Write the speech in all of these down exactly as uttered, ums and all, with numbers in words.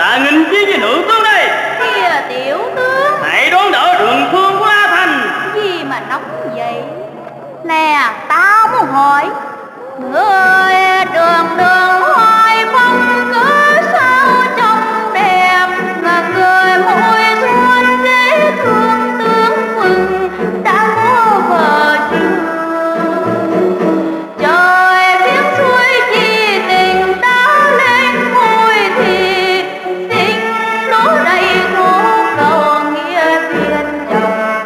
dạ nghìn chiến với nữ tướng đây. Kìa tiểu tướng, hãy đón đỡ đường phương của La Thành. gì mà nóng vậy? Nè, tao muốn hỏi, người đường đường hoài phong cớ sao trông đẹp, là người môi xuân dễ thương tướng quân đã có vợ chưa? Trời biết suối chi tình đã lên ngôi thì tình đó đây có cầu nghĩa thiên chồng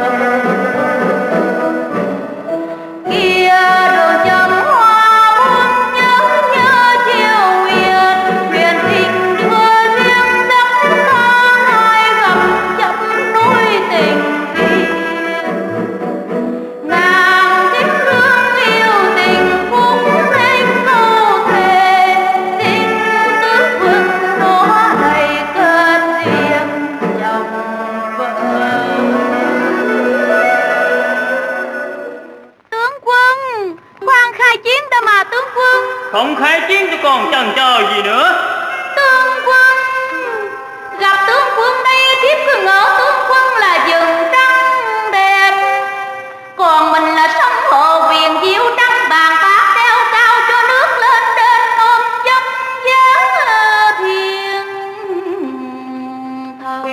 kia đường chấm hoa buông nhớ nhớ chiều huyền huyền tình đưa riêng đất ta hai gặp chấm nối tình kia nàng thích hương yêu tình cũng thanh câu thề tình tứ vương nó đầy cơn riêng chồng vợ. Tướng quân, khoan khai chiến đã mà tướng quân. Không khai chiến chứ còn chần chờ gì nữa. Tướng quân, gặp tướng quân đây thiếp cứ ngỡ tướng quân là vầng trăng đẹp, còn mình là sông hồ viền diệu trăng bàn bạc đeo cao cho nước lên đên ôm dấp dáng thiên thần.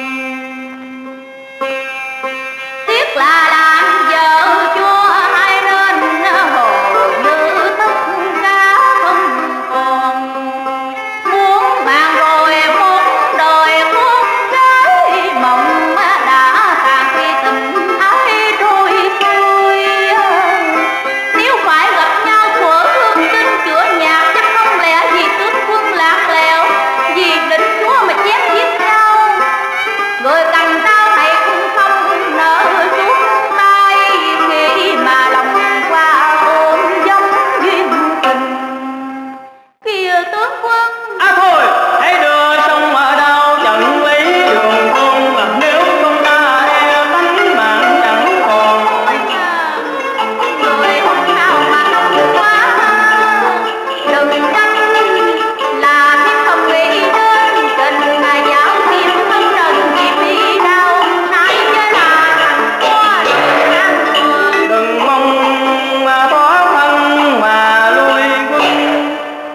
Tiếc là làm vợ chúa hai nên hồ như tất cả không còn, muốn bàn rồi muốn đời con gái mộng đã tàn khi tình ái trôi trôi. Nếu phải gặp nhau thuở hương tinh chữa nhạc chắc không lẽ vì tướng quân lạc lẽo, vì định chúa mà chém giết nhau. Người cầm đao này cũng không nỡ chút tay khi mà lòng qua ôm giống duyên tình. Kìa tướng quân, À thôi, hãy đưa sông ở đâu chẳng lấy đường con, mà nếu không ta e tánh mạng chẳng còn. người hôm nào mà nóng quá đừng trách là thiếp không nghĩ đến tình là giáo thiếp không trần vì bị đau nay chứ là thành qua đường an thường. Đừng mong mà bỏ thân mà lui quân.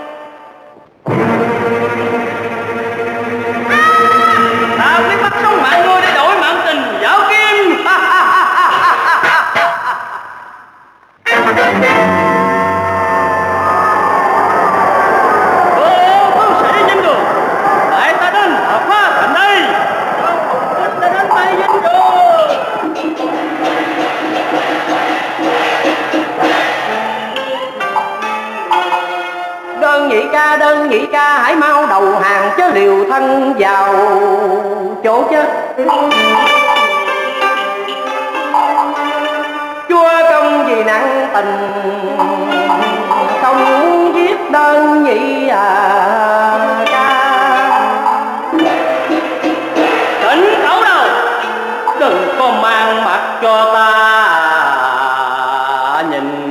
Ta quyết bắt sống mạng ngươi để đổi mạng tình giáo kim. Ô tướng sĩ dân đường, tại ta đến hợp phá thành đây. Ta đến tay dân đường. Đơn nhị ca, đơn nhị ca, hãy mau đầu hàng chứ liều thân vào chỗ chết. Chúa công vì nặng tình không muốn giết đơn nhị à ca. Tỉnh tấu đâu, đừng có mang mặt cho ta nhìn.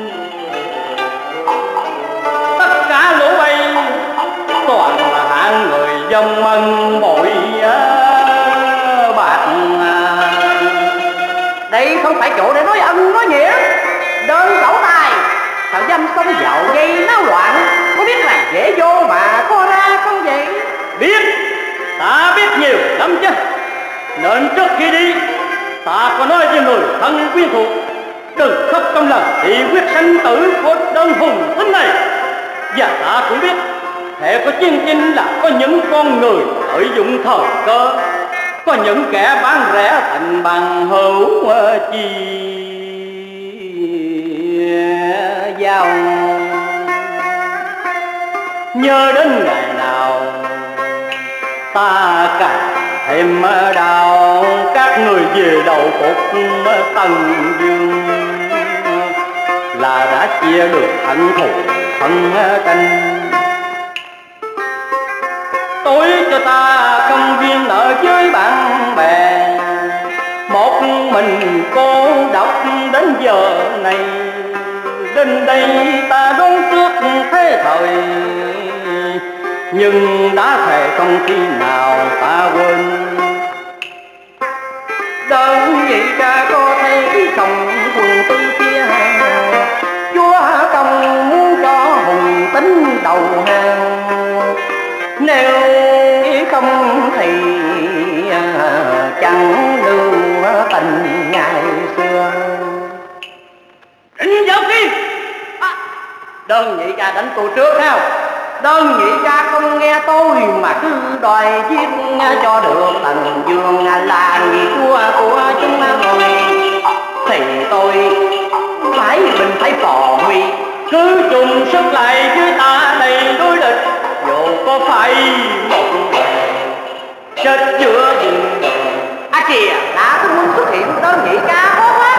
Tất cả lũ bay toàn là hạng người dông ân bội bạc. Đây không phải chỗ để nói ân nói nghĩa. Đơn cẩu tài thằng danh xông vào gây náo loạn, có biết là dễ vô mà có ra không vậy? Biết, ta biết nhiều lắm chứ. Nên trước khi đi, ta có nói với người thân quyến thuộc, đừng khóc trong lòng thì quyết sanh tử của đơn hùng tính này. Và ta cũng biết, thể có chiến chinh là có những con người lợi dụng thời cơ, có những kẻ bán rẻ thành bằng hữu chi giao. Nhớ đến ngày nào ta càng thêm đau, các người về đầu phục Tần Dương là đã chia được hận thù thân canh. Tối cho ta công viên ở với bạn bè, một mình cô độc đến giờ này. Đến đây ta đón trước thế thời, nhưng đã thề không khi nào ta quên. Đơn vị ca có thấy chồng quần tư kia, chúa công muốn cho hùng tính đầu hàng, nếu không thì chẳng lưu tình ngày xưa. Định Giáo Kim à, Đơn vị ca đánh tôi trước sao? Đơn vị ca không nghe tôi mà cứ đòi giết cho được Tần Dương là vị chúa của chúng tôi, thì tôi phải mình phải phò huy, cứ chung sức lại với ta này đối địch, dù có phải một ngày chết giữa rừng đường. À kìa, đã tôi muốn xuất hiện đơn vị ca hốt á.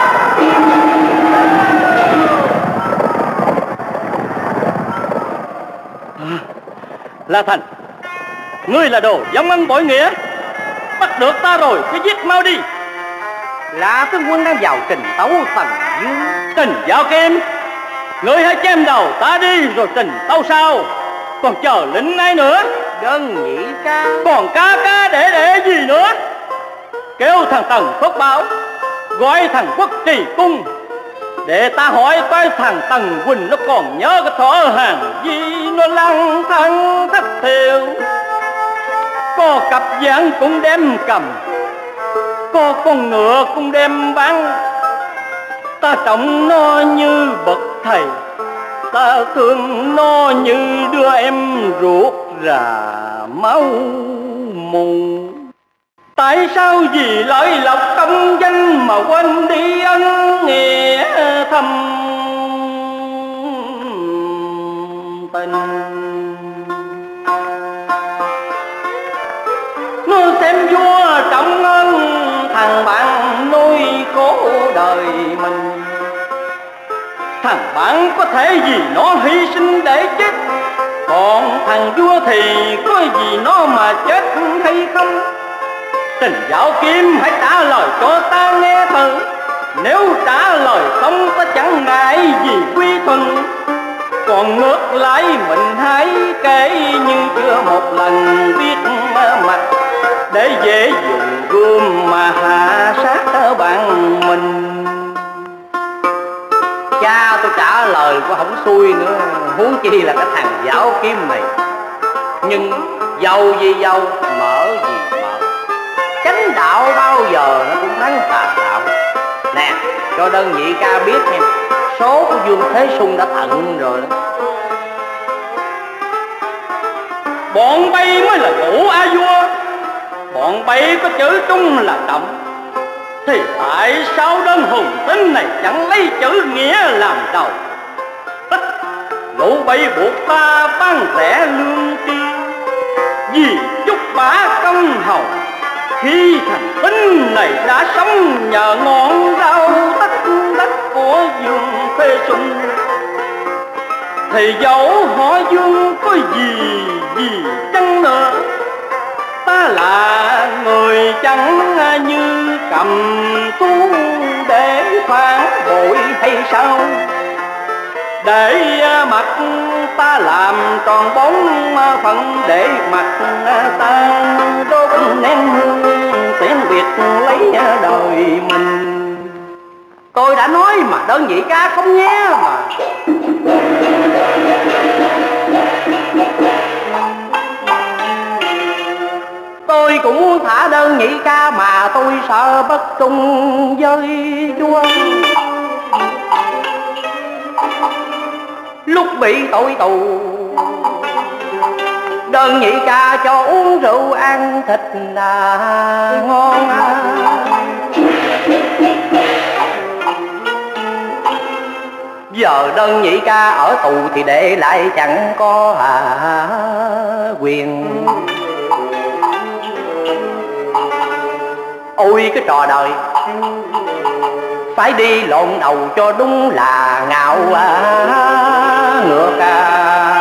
La Thành, ngươi là đồ dâm ăn bội nghĩa, bắt được ta rồi cứ giết mau đi. Là tướng quân đang vào trình tấu Tần Dương. Trình Giáo Kim, ngươi hãy chém đầu ta đi rồi trình tấu sao? Còn chờ lính ai nữa? Đơn vị ca. Còn ca ca để để gì nữa? Kêu thằng Tần Phước Bảo, gọi thằng Quốc Trì Cung, để ta hỏi coi thằng Tần Quỳnh nó còn nhớ cái thỏ hàng gì nó lăng thăng thất thiểu. Có cặp giảng cũng đem cầm, có con ngựa cũng đem bán. Ta trọng nó như bậc thầy, ta thương nó như đứa em ruột rà máu mù. Tại sao vì lợi lộc công danh mà quên đi ân nghĩa thâm tình? Nó xem vua trọng ơn thằng bạn nuôi khổ đời mình. Thằng bạn có thể vì nó hy sinh để chết, còn thằng vua thì có vì nó mà chết hay không? Trình Giáo Kim hãy trả lời cho ta nghe thử, nếu trả lời không ta chẳng ngại gì quy thuận. Còn ngược lại mình hãy kể như chưa một lần biết mặt, để dễ dùng gươm mà hạ sát bạn mình. Cha tôi trả lời có không xuôi nữa, huống chi là cái thằng Giáo Kim này. Nhưng dầu gì dầu, mở gì mở, chánh đạo bao giờ nó cũng thắng tà đạo. Nè, cho đơn vị ca biết nha, số của Dương Thế Sung đã tận rồi đó. Bọn bay mới là ngũ a vua, bọn bay có chữ Trung là trọng, thì tại sao đơn hùng tính này chẳng lấy chữ nghĩa làm đầu? Lũ bay buộc ta bán rẻ lương chi, vì chúc bả công hầu. Khi thành tính này đã sống nhờ ngọn rau tất đất của Dương Thế Sung, thì dẫu họ Dương có gì gì chăng nữa, ta là người chẳng như cầm tú để phản bội hay sao? Để mặt ta làm tròn bóng phận, để mặt ta đốt nén hương tiễn biệt lấy đời mình. Tôi đã nói mà đơn vị ca không nghe mà. Tôi cũng muốn thả đơn vị ca mà tôi sợ bất trung với vua. Lúc bị tội tù, đơn vị ca cho uống rượu ăn thịt là ngon. Giờ đơn vị ca ở tù thì để lại chẳng có à, quyền. Ôi cái trò đời, phải đi lộn đầu cho đúng là ngạo à, ngược à.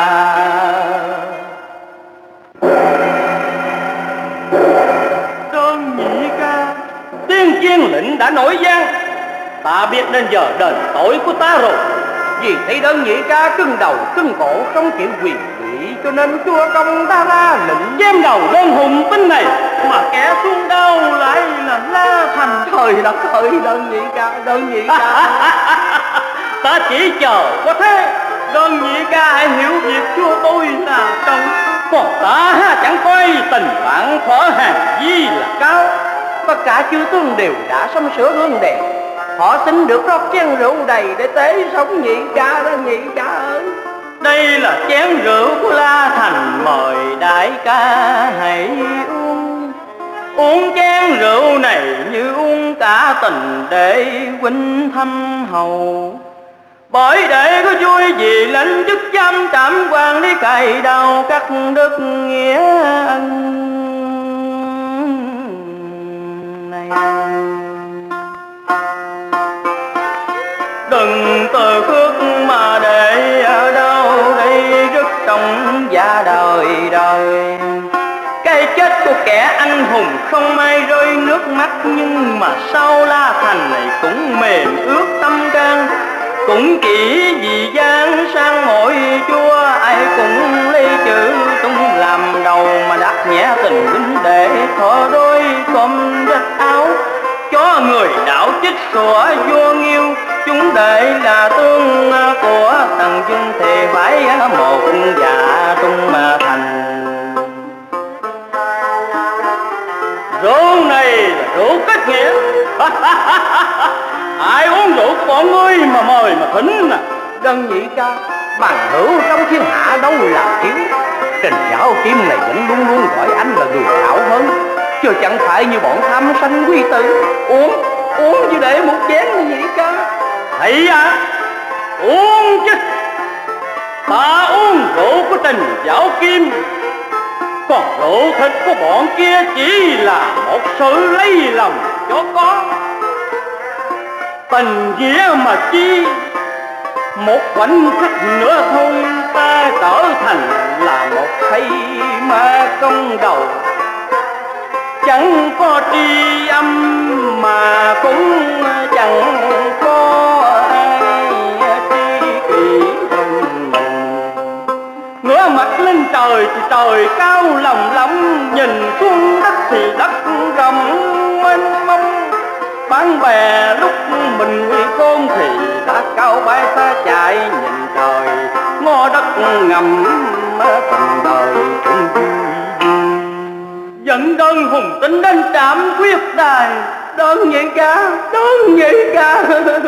Đơn vị ca, tiên chiên lệnh đã nổi gian, ta biết đến giờ đền tội của ta rồi. Vì thấy đơn vị ca cưng đầu cưng cổ không chịu quyền ủy cho nên chúa công ta ra lệnh dám đầu đơn hùng tính này, mà kẻ xuống đâu lại là La Thành. Trời đất ơi, đơn nhị ca, đơn nhị ca. Ta chỉ chờ có thế đơn nhị ca hãy hiểu việc chúa tôi là trong, còn ta chẳng coi tình bạn phở hàng gì là cao. Tất cả chư tướng đều đã sắm sửa hương đèn, họ xin được rót chén rượu đầy để tế sống nhị ca đó nhị ca ơi. Đây là chén rượu của La Thành, mời đại ca hãy uống. Uống chén rượu này như uống cả tình để huynh thăm hầu. Bởi để có vui vì lãnh chức giam trảm quan lý cày đầu các đức nghĩa ân này. Đừng từ khước mà để ở đâu đây rất trong gia đời đời. Cái chết của kẻ anh hùng không ai rơi nước mắt, nhưng mà sau La Thành này cũng mềm ướt tâm can. Cũng chỉ vì gian sang mỗi chúa, ai cũng lấy chữ tung làm đầu mà đắt nhẹ tình huynh đệ thọ đôi com rách áo. Cho người đạo chích sủa vua nghiêu, chúng đệ là tương của tầng dương thề phải một dạ trung mà thành. Rượu này là rượu kết nghĩa. Ai uống rượu của bọn ngươi mà mời mà thính à. Đơn nhị ca, bằng hữu trong thiên hạ đâu là thiếu. Trình Giáo Kim này vẫn luôn luôn gọi anh là người hảo hơn, chứ chẳng phải như bọn tham sanh quý tử. Uống, uống như để một chén nhị ca. Thấy à, uống chứ. Ta uống rượu của Trình Giáo Kim, còn rượu thịt của bọn kia chỉ là một sự lấy lòng cho có. Tình nghĩa mà chi, một khoảnh khắc nữa thôi ta trở thành là một thây ma công đầu. Chẳng có tri âm mà cũng chẳng có ai tri kỷ hơn mình. Ngửa mặt lên trời thì trời cao lòng lắm, nhìn xuống đất thì đất rộng mênh mông. Bán bè lúc mình nguy khôn thì ta cao bay ta chạy, nhìn trời ngó đất ngầm từng đời cũng vui. Dẫn đơn hùng tính đến trạm quyết đài, đơn nhị ca, đơn nhị ca.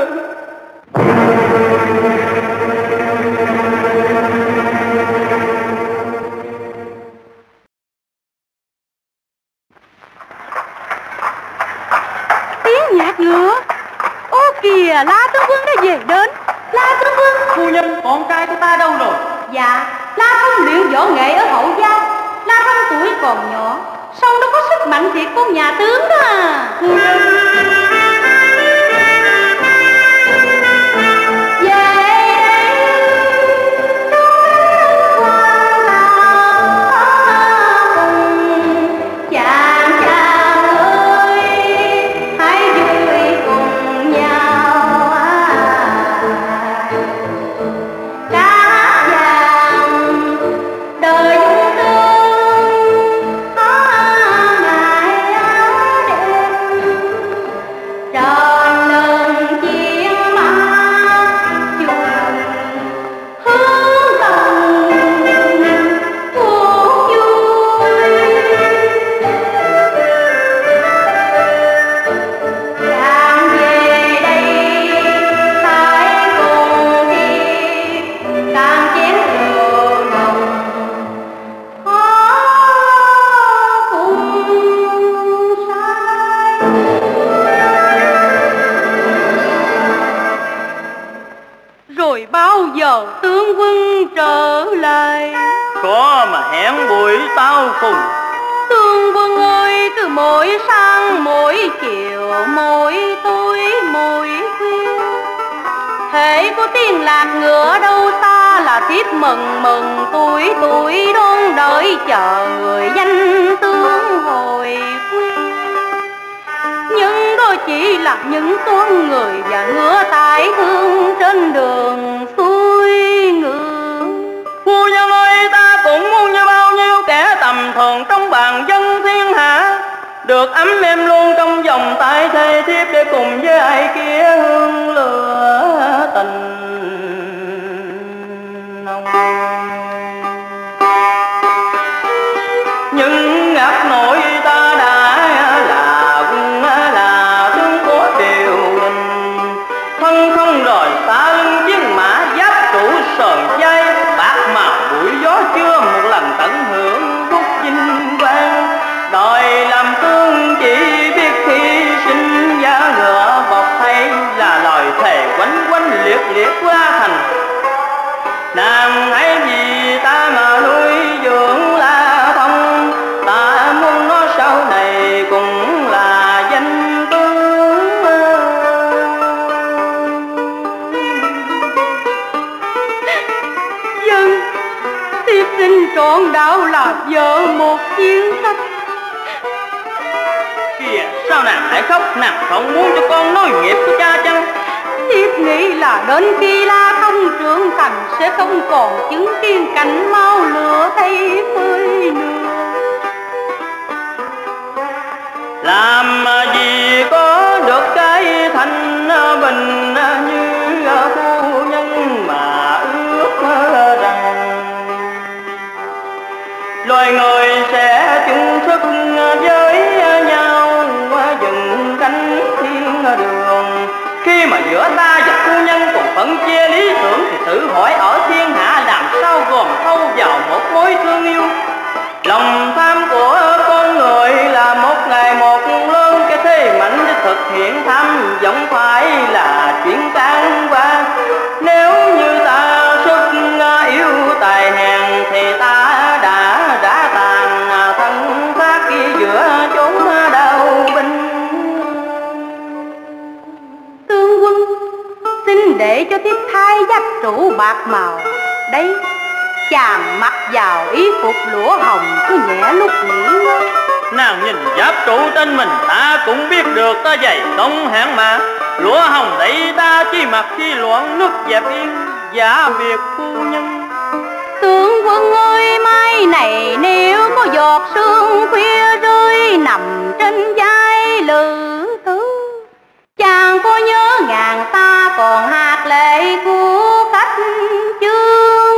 Tiếng nhạc ngựa. Ô kìa, La Tướng Quân đã về đến. La Tướng Quân. Phu nhân, con trai của ta đâu rồi? Dạ, La Thông luyện võ nghệ ở Hậu Giao. La Thông tuổi còn nhỏ, song nó có sức mạnh thiệt của nhà tướng đó à. Phu nhân. Tướng Quân ơi, cứ mỗi sáng mỗi chiều mỗi tối mỗi khuya, hễ có tiếng lạc ngựa đâu xa là thiếp mừng mừng tuổi tuổi đón đợi chờ người danh tướng hồi quy. Nhưng đó chỉ là những con người và ngựa tải thương trên đường xuôi ngựa. Phu nhân ơi, ta cũng tầm thường trong bàn dân thiên hạ, được ấm êm luôn trong vòng tay thề thiếp để cùng với ai kia hương lửa tình nồng. Nhưng ngạc nổi ta đã là quân là tướng của triều đình, thân không đòi xa lưng chiến mã giáp trụ sờn dây, bạc màu bụi gió chưa một lần tận hưởng phúc vinh quang. Đòi làm tướng chỉ biết hy sinh giá ngựa bọc thay là lời thề quánh quánh liệt liệt qua thành. Nàng hãy vì ta mà nuôi dưỡng La Thông, ta muốn nó sau này cũng là danh tướng. Dân thiếp xin trọn đạo làm vợ một chiến sách. Kìa, sao nàng lại khóc? Nàng không muốn cho con nối nghiệp của cha chăng? Thiếp nghĩ là đến khi La Thông trưởng thành sẽ không còn chứng kiến cảnh máu lửa thay phơi nữa. Làm gì có được cái thanh bình như phu nhân mà ước rằng loài người sẽ chung sức với nhau dựng cánh thiên đường. Khi mà giữa ta và phu nhân còn phân chia lý tưởng thì tự hỏi ở thiên hạ làm sao gồm thâu vào một mối thương yêu. Lòng tham của con người là một ngày một lớn, cái thế mạnh để thực hiện tham vọng phải là chuyện tan qua. Nếu như ta sức yêu tài hèn thì ta đã đã tàn thân xác giữa chốn đau binh. Tướng quân xin để cho thiếp thay giáp trụ bạc màu. Đấy, chàng mặc vào y phục lụa hồng cứ nhẹ lúc nghỉ. Nàng nhìn giáp trụ trên mình ta cũng biết được ta dày công hạng mà. Lụa hồng đấy ta chỉ mặc khi loạn nước dẹp yên giả biệt phu nhân. Tướng quân ơi, mai này nếu có giọt sương khuya rơi nằm trên vai lữ tử, chàng có nhớ ngàn ta còn hạt lệ của khách chương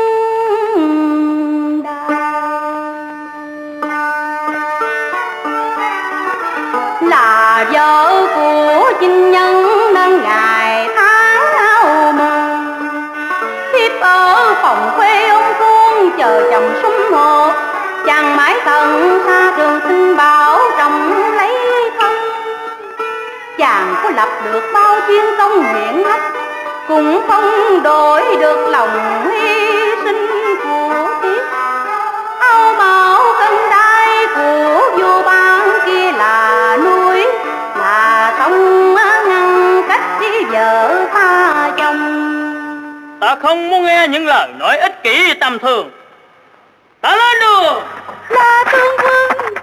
là vợ của chinh nhân nên ngày tháng áo mòn. Thiếp ở phòng khuê ông cuông chờ chồng sum họp, chàng mãi tận xa trường xin bảo trọng lấy thân. Chàng có lập được bao chiến công hiển hách, cũng không đổi được lòng hy sinh của thiếp. Âu mão cân đai của vua ban kia là núi, là sông ngăn cách với vợ tha chồng. Ta không muốn nghe những lời nói ích kỷ tầm thường. Ta lên đường. Là tướng quân.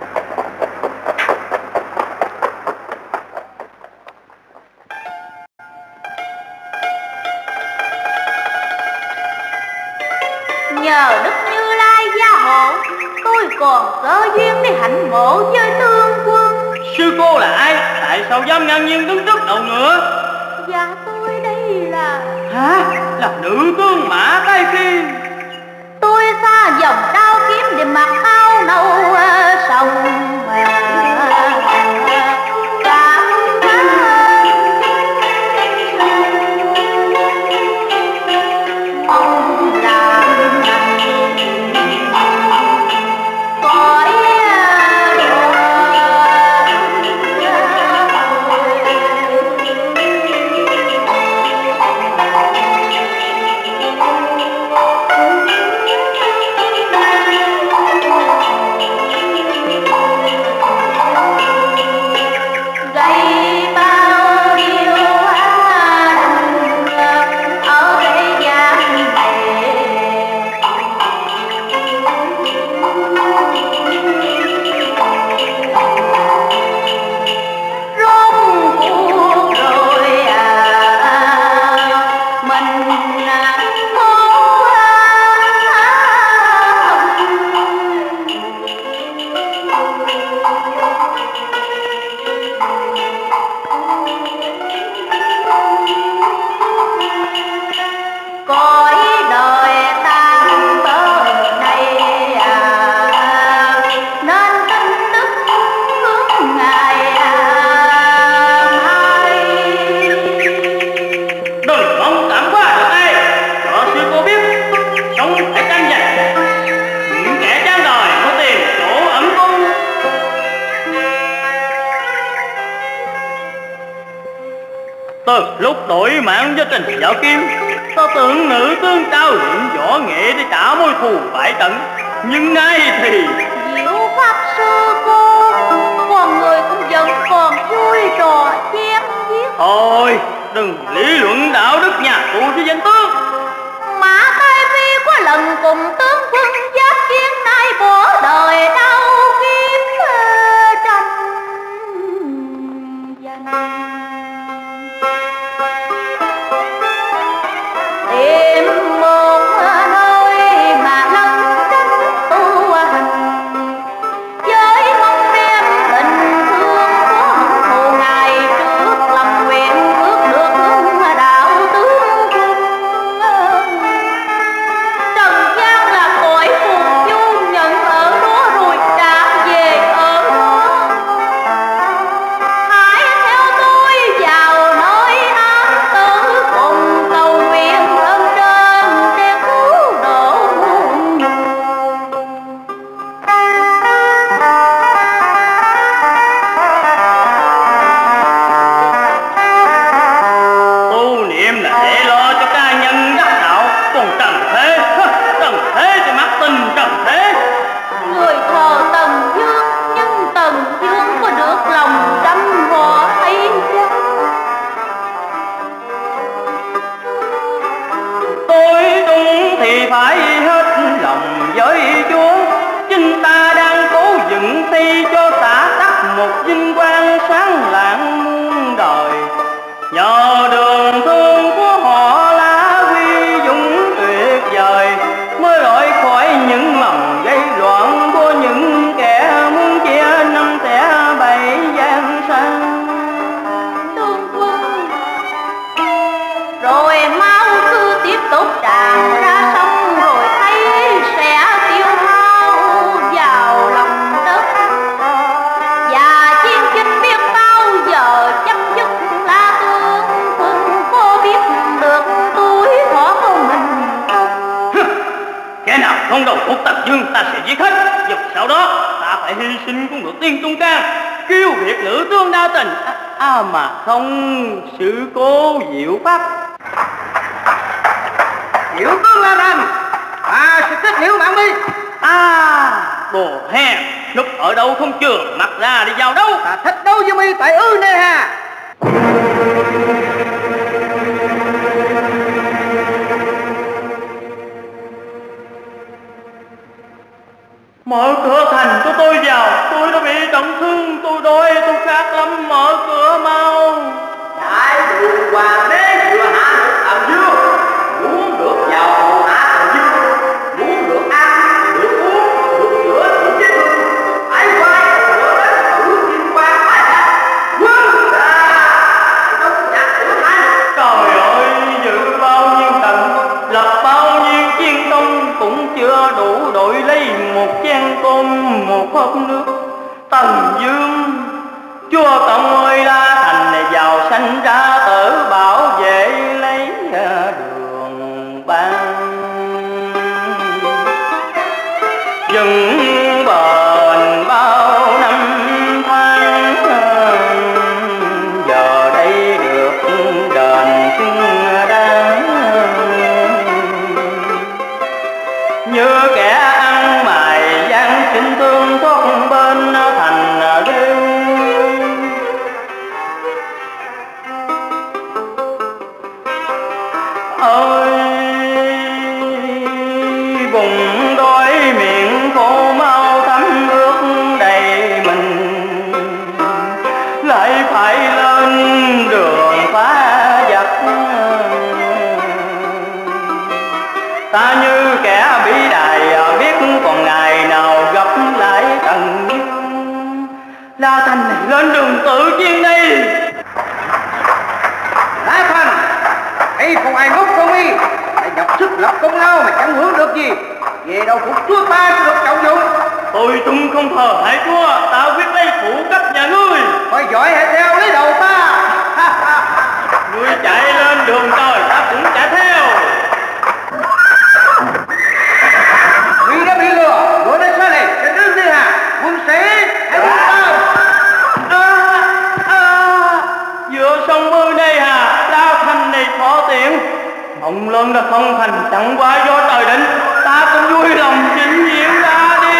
Nhờ Đức Như Lai gia hộ, tôi còn cơ duyên để hạnh ngộ với tướng quân. Sư cô là ai? Tại sao dám ngang nhiên đứng trước đầu ngựa? Dạ tôi đây là... Hả? Là nữ tướng Mã Cái Phi. Tôi xa dòng đao kiếm để mặc áo nâu sông mà. Từ lúc đổi mạng cho Trình Võ Kim, ta tưởng nữ tướng trao luyện võ nghệ để trả mối thù bại tận, nhưng nay thì Diệu pháp sư cô, con người cũng vẫn còn vui trò chém giết. thôi đừng lý luận đạo đức nhà tù với danh tướng. Mã Thái Phi có lần cùng tướng quân giáp chiến, nay bỏ đời đau kiếm tranh giành. Tìm một nơi mà lân cánh tu hành, với mong đem tình thương của hận thù ngày trước, lòng nguyện bước được hướng đạo tướng quân. Trần gian là cõi phù du, nhận ở đó rồi trả về ở đó. Hãy theo tôi vào nơi an tử, cùng cầu nguyện ơn trên để cứu độ muôn người. Tu niệm là để lo cho ca nhân đắc đạo, còn trần thế, trần thế thì mắc tình trần thế. Người thờ Tần Dương, nhưng Tần Dương có được lòng đâm họ hay chăng? Tôi đúng thì phải hết lòng với Chúa, chính ta đang cố dựng xây cho xã tắc một vinh quang sáng lạng muôn đời. Nhờ đường thương của họ lá huy dũng tuyệt vời, mới loại khỏi những mầm gây loạn của những kẻ muốn chia năm xẻ bảy gian sang. Tướng quân, rồi máu cứ tiếp tục tràn ra sông, rồi thấy sẽ tiêu hao vào lòng đất. Và chiến tranh biết bao giờ chấm dứt, là tướng quân có biết được tuổi thọ của mình không? Kẻ nào không đầu phục Tần Dương ta sẽ giết hết, dù sau đó ta phải hy sinh cũng được tiên trung can, kêu việc nữ tướng đa tình, à, à mà không sự cố diệu pháp. Diệu tướng La Thành, ta sẽ kết liễu mạng đi. À đồ hèn, núp ở đâu không trường mặt ra đi vào đâu. Ta thách đấu với mi tại ư nê hà. Mở cửa thành cho tôi vào, tôi đã bị trọng thương, tôi đói, tôi khát lắm, mở cửa mau. Đại đường hoàng đế vừa hạ được Tần Dương, muốn được vào hầu hạ Tần Dương, muốn được ăn, được uống, được chữa trị vết thương, phải quay cửa đến tử kim quan phải là quân ra trong giặc cửa thành. Trời ơi, giữ bao nhiêu tầng, lập bao nhiêu chiến công, cũng chưa đủ đổi lấy một chén tôm, một hớp nước. Tần Dương, chúa công ơi, La Thành này giàu sanh ra tử, bảo vệ lấy đường ban. Dừng bền bao năm tháng, giờ đây được đền xứng đáng. Như kẻ ăn mày gian sinh thương thoát bên thành đêm. Ơi bụng đói miệng khô mau thấm ướt đầy mình, lại phải lên đường phá giặc. Ta như kẻ bị đài, biết còn ngày nào gặp lại Tần Dương. La Thành này lên đường tự chiến đi. La Thành, thấy không ai ngốc không y, lại nhọc sức lập công lao mà chẳng hưởng được gì, về đâu phục chúa ta sẽ được trọng dụng. Tôi tung không thờ hại chúa, ta quyết lấy phụ cấp nhà ngươi. Coi giỏi hãy theo lấy đầu ta. Ngươi chạy lên đường trời, ta cũng chạy theo. Vì đã bị lừa, lừa đến xa này, sẽ đứng đi hà. Quân sĩ, hãy đứng ta. À, à, vừa xong mưa đây hà, ơn đã không thành chẳng qua do trời định, ta cũng vui lòng trình diện ra đi.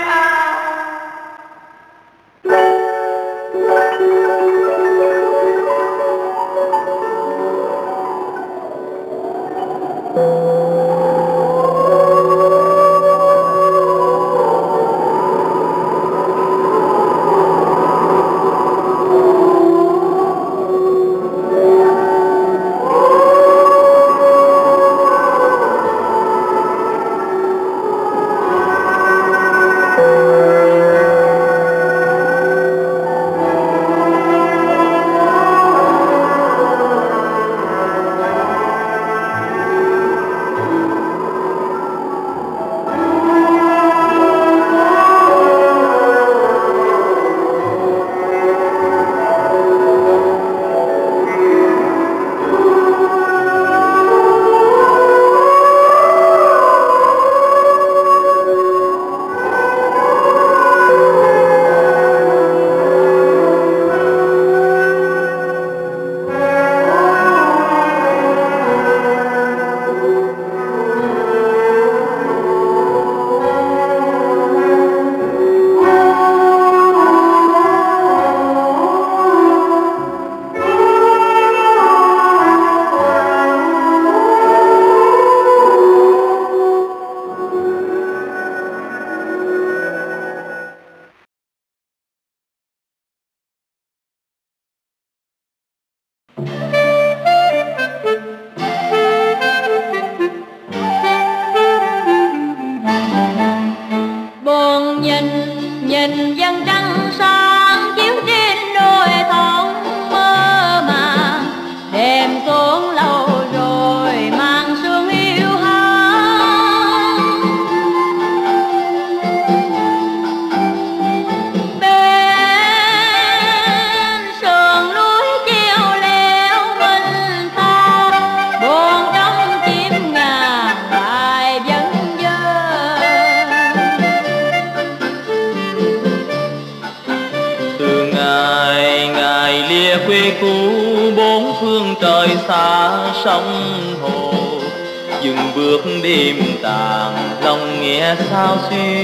Sông hồ dừng bước đêm tàn, lòng nghe sao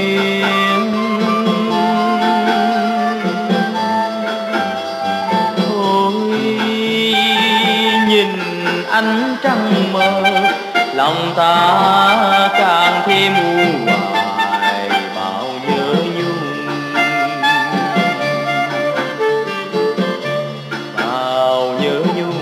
xuyên. Thôi nhìn ánh trăng mơ, lòng ta càng thêm u hoài bao nhớ nhung, bao nhớ nhung.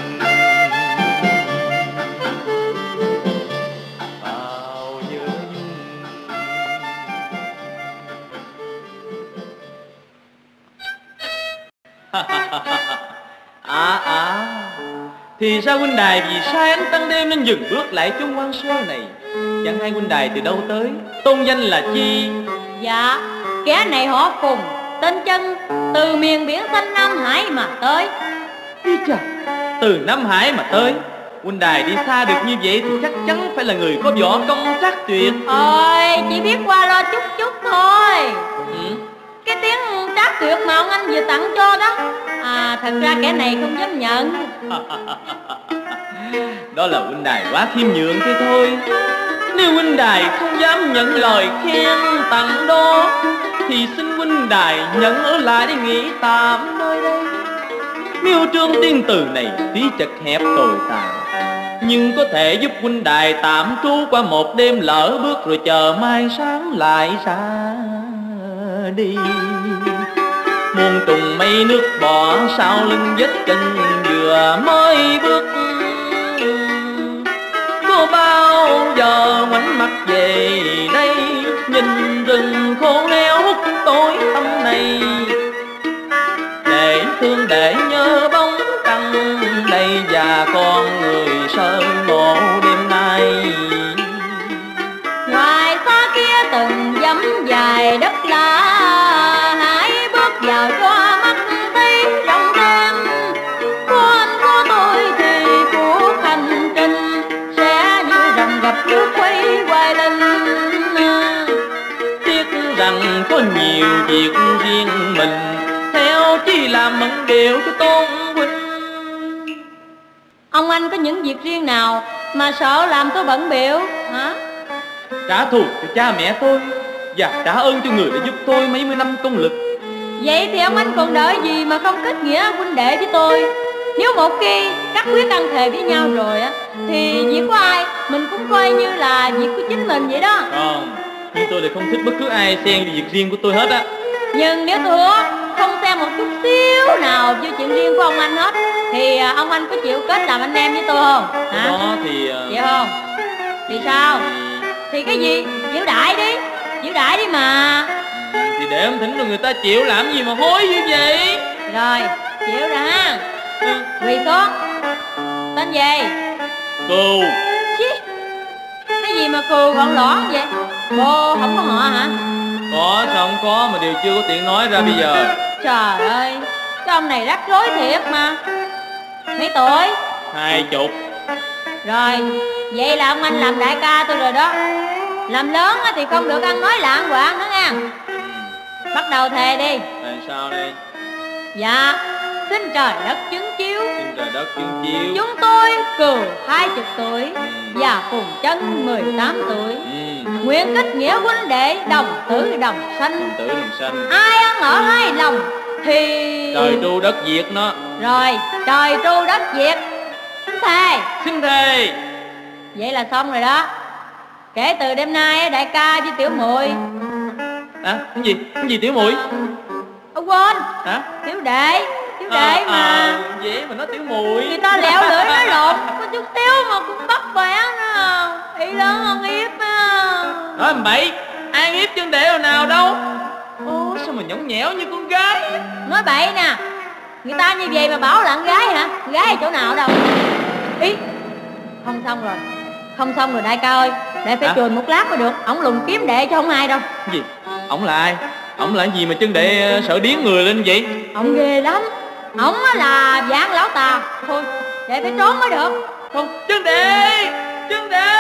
À à, thì ra huynh đài vì sai ánh tăng đêm nên dừng bước lại chung quan sơ này. Chẳng hay huynh đài từ đâu tới, tôn danh là chi? Dạ, kẻ này họ Phùng, tên Chân, từ miền biển xanh Nam Hải mà tới. Ý chà, từ Nam Hải mà tới. Huynh đài đi xa được như vậy thì chắc chắn phải là người có võ công trắc tuyệt. Ôi, chỉ biết qua lo chút chút thôi. Ừ. Cái tiếng trác tuyệt mà ông anh vừa tặng cho đó, à thật ra kẻ này không dám nhận. Đó là huynh đài quá khiêm nhượng thế thôi. Nếu huynh đài không dám nhận lời khen tặng đó thì xin huynh đài nhận ở lại để nghỉ tạm nơi đây. Miêu trương tiên từ này tí chật hẹp tồi tàn, nhưng có thể giúp huynh đài tạm trú qua một đêm, lỡ bước rồi chờ mai sáng lại ra đi. Muôn trùng mây nước bọt sau lưng vết chân vừa mới bước, có bao giờ ngoảnh mặt về đây nhìn rừng khô héo hút tối thâm này, để thương để nhớ bóng trăng đây và con người sơn ngộ đêm nay. Ngoài xa kia từng dặm dài đất lạ, hãy bước vào cho mắt thấy rộng thêm. Của anh của tôi thì cuộc hành trình sẽ như rồng gặp nước quay hoài lên. Tiếc rằng có nhiều việc riêng mình, theo chỉ làm mẫn điều cho tôn huynh. Ông anh có những việc riêng nào mà sợ làm tôi bận bịu hả? Trả thù cho cha mẹ tôi và trả ơn cho người đã giúp tôi mấy mươi năm công lực. Vậy thì ông anh còn đợi gì mà không kết nghĩa huynh đệ với tôi? Nếu một khi cắt quyết ăn thề với nhau rồi á, thì việc của ai mình cũng coi như là việc của chính mình vậy đó. Không, nhưng tôi lại không thích bất cứ ai xen vào việc riêng của tôi hết á. Nhưng nếu tôi hứa không xen một chút xíu nào vô chuyện riêng của ông anh hết, thì ông anh có chịu kết làm anh em với tôi không? Hả? Đó thì... Chịu không? Thì sao? Thì cái gì? Chịu đại đi. Chịu đại đi mà. Thì để em thỉnh rồi người ta chịu làm gì mà hối như vậy. Rồi, chịu rồi ha. Ừ. Quỳ xuống. Tên gì? Cừu. Chí. Cái gì mà cừu gọn lõn vậy? Cô không có họ hả? Có, sao không có mà đều chưa có tiện nói ra bây giờ. Trời ơi, cái ông này rắc rối thiệt mà. Mấy tuổi? Hai chục. Rồi, vậy là ông anh làm đại ca tôi rồi đó. Làm lớn thì không được ăn nói lạng quạng nữa nha. Bắt đầu thề đi. Tại sao đây? Dạ, xin trời đất chứng chiếu. Xin trời đất chứng chiếu. Chúng tôi Cừu hai chục tuổi ừ. và Phùng Chân mười tám tuổi ừ. nguyện kết nghĩa huynh đệ đồng tử đồng sanh. Đồng tử đồng sanh. Ai ăn ở hai lòng thì trời tru đất diệt nó. Rồi, trời tru đất diệt. Xin thề. Xin thề. Vậy là xong rồi đó. Kể từ đêm nay đại ca với tiểu muội. À, cái gì? Cái gì tiểu muội? Ông quên. Hả? Tiểu đệ. Tiểu đệ à, mà à, dễ mà nói tiểu muội. người ta lẹo lưỡi nói lộn. Có chút xíu mà cũng bắt bẻ nữa. Ý lớn hơn hiếp á. Nói bậy. Ai hiếp chân đệ hồi nào đâu. Ô sao mà nhõng nhẽo như con gái. Nói bậy nè. Người ta như vậy mà bảo là con gái hả? Con gái ở chỗ nào đâu. Ý. Không xong rồi. Không xong rồi đại ca ơi. Đệ phải chườn một lát mới được. Ổng lùng kiếm đệ cho không ai đâu. Cái gì? Ổng là ai? Ổng là gì mà chân đệ sợ điếng người lên vậy? Ổng ghê lắm. Ổng là dạng lão tà. Thôi đệ phải trốn mới được. Không, chân đệ. Chân đệ.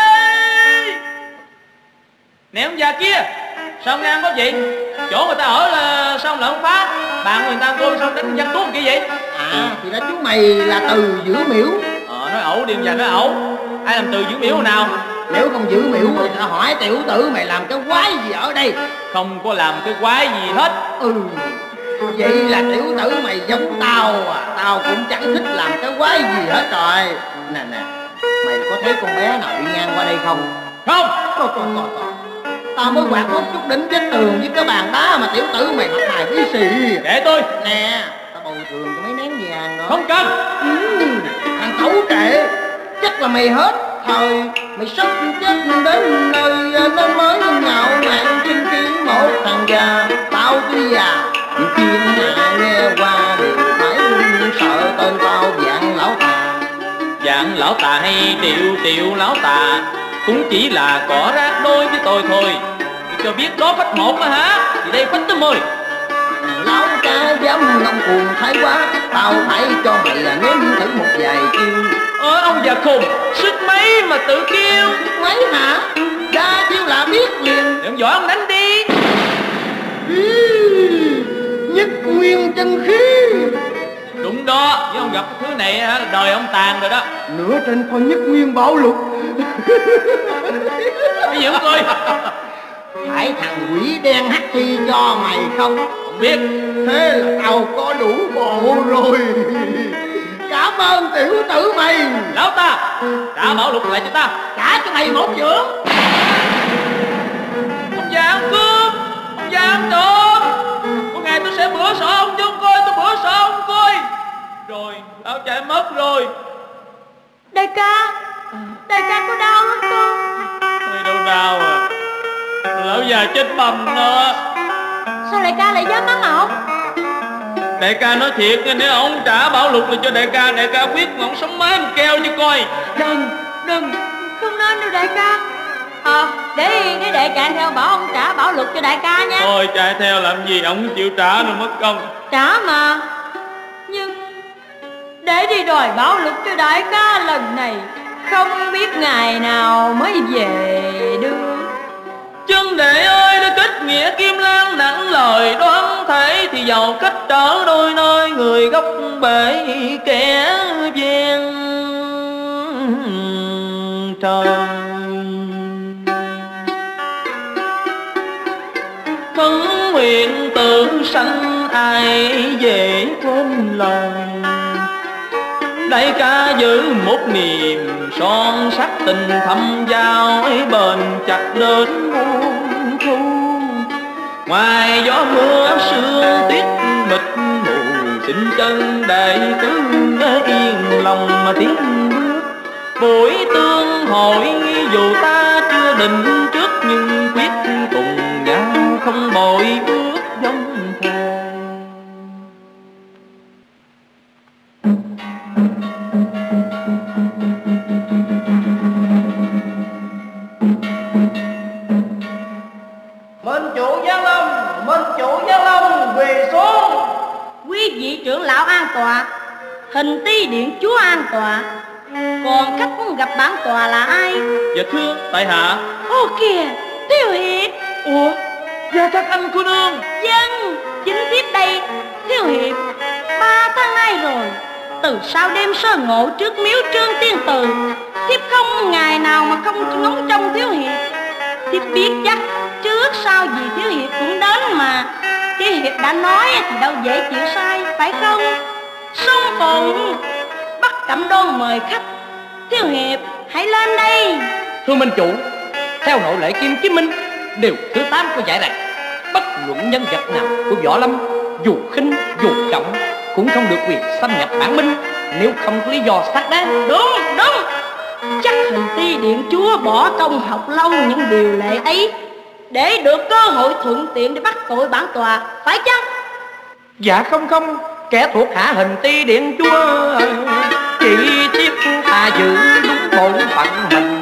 Nè ông già kia. Sao ngang có vậy? Chỗ người ta ở là sao lại không phá? Bạn người ta coi sao đánh văn tuôn kia vậy? À thì đó chú mày là Từ Giữ Miễu. Ờ nói ẩu đi ông già nói ẩu. Ai làm Từ Giữ Miễu hồi nào? Nếu không giữ miễu thì tao hỏi tiểu tử mày làm cái quái gì ở đây? Không có làm cái quái gì hết. Ừ. Vậy là tiểu tử mày giống tao à. Tao cũng chẳng thích làm cái quái gì hết rồi. Nè nè, mày có thấy con bé nào đi ngang qua đây không? Không. Coi coi coi coi. Tao mới quạt một chút đỉnh vết tường với cái bàn đá mà tiểu tử mày mặt mày bí xì. Kệ tôi. Nè, tao bồi thường cho mấy nén vàng nữa. Không cần. Ừ, thằng cẩu trệ. Chắc là mày hết thời. Mày sắp chết đến nơi nên mới ngạo mạn chứng kiến một thằng già. Tao tuy già nhưng thiên hạ nghe qua đều phải sợ tên tao Dạng Lão Tà. Dạng Lão Tà hay Triệu Triệu Lão Tà cũng chỉ là cỏ rác đôi với tôi thôi. Tôi cho biết đó phách một mà hả? Thì đây phách tới mười. Lão ca dám ngông cuồng thái quá. Tao phải cho mày là nếm thử một vài chiêu. Ờ ông già khùng. Sức mấy mà tự kêu. Sức mấy hả? Ra chiêu là biết liền. Để ông giỏi ông đánh đi. Nhất nguyên chân khí. Đúng đó. Với ông gặp cái thứ này hả, đời ông tàn rồi đó. Nửa trên con nhất nguyên bảo lục. Cái gì không coi? Phải thằng quỷ đen hắt thi cho mày không? Không biết. Thế là tao có đủ bộ rồi. Cảm ơn tiểu tử mày. Lão ta trả bảo lục lại cho ta. Trả cho mày một dưỡng. Ông già ông cướp. Ông già ông trộm. Có ngày tôi sẽ bữa sợ ông chứ không coi. Tôi bữa sợ ông coi. Rồi lão chạy mất rồi. Đại ca. Đại ca có đau không con? Thôi đâu đau à. Lão già chết bầm nữa. Sao đại ca lại dám mắng ổng? Đại ca nói thiệt, nếu ông trả bảo lục là cho đại ca, đại ca quyết ông sống mái ông keo cho coi. Đừng, đừng, không nên đâu đại ca. Ờ, để để đệ chạy theo bảo ông trả bảo lục cho đại ca nha. Thôi chạy theo làm gì, ông chịu trả rồi mất công. Trả mà. Nhưng để đi đòi bảo lục cho đại ca lần này không biết ngày nào mới về đưa. Chân đệ ơi đã kết nghĩa Kim Lan nặng lời đoán thể thì giàu cách trở đôi nơi người gốc bể kẻ gian. trời. Thân nguyện tự sanh ai dễ quên lời, đại ca giữ một niềm son sắc tình thâm giao ấy bền chặt đến muôn thu. Ngoài gió mưa sương tuyết mịt mù, xin chân đại tướng yên lòng mà tiến bước. Buổi tương hội dù ta chưa định trước, nhưng quyết cùng nhau không bội bước dông thề. Minh chủ Giáng Lâm, Minh chủ Giáng Lâm quỳ xuống. Quý vị trưởng lão an tọa, hình ti điện chúa an tọa. Còn khách muốn gặp bản tọa là ai? Dạ thưa tại hạ. Ô kìa, Thiếu Hiệp. Ủa, dạ các anh cô nương. Dân, chính tiếp đây. Thiếu Hiệp, ba tháng nay rồi, từ sau đêm sơ ngộ trước miếu Trương Tiên Từ, thiếp không ngày nào mà không ngóng trông Thiếu Hiệp. Thiếp biết chắc trước sau gì Thiếu Hiệp cũng đến mà. Thiếu Hiệp đã nói thì đâu dễ chịu sai, phải không? Song Phụng, Bắc Cẩm Đôn mời khách. Thiếu Hiệp hãy lên đây. Thưa Minh chủ, theo nội lệ Kim Chí Minh điều thứ tám của giải này, bất luận nhân vật nào của võ lâm, dù khinh dù trọng, cũng không được quyền xâm nhập bản minh nếu không có lý do xác đáng. Đúng, đúng. Chắc hình ti điện chúa bỏ công học lâu những điều lệ ấy để được cơ hội thuận tiện để bắt tội bản tòa, phải chăng? Dạ không không, kẻ thuộc hạ hình ti điện chúa chỉ tiếp ta giữ đúng bổn phận mình,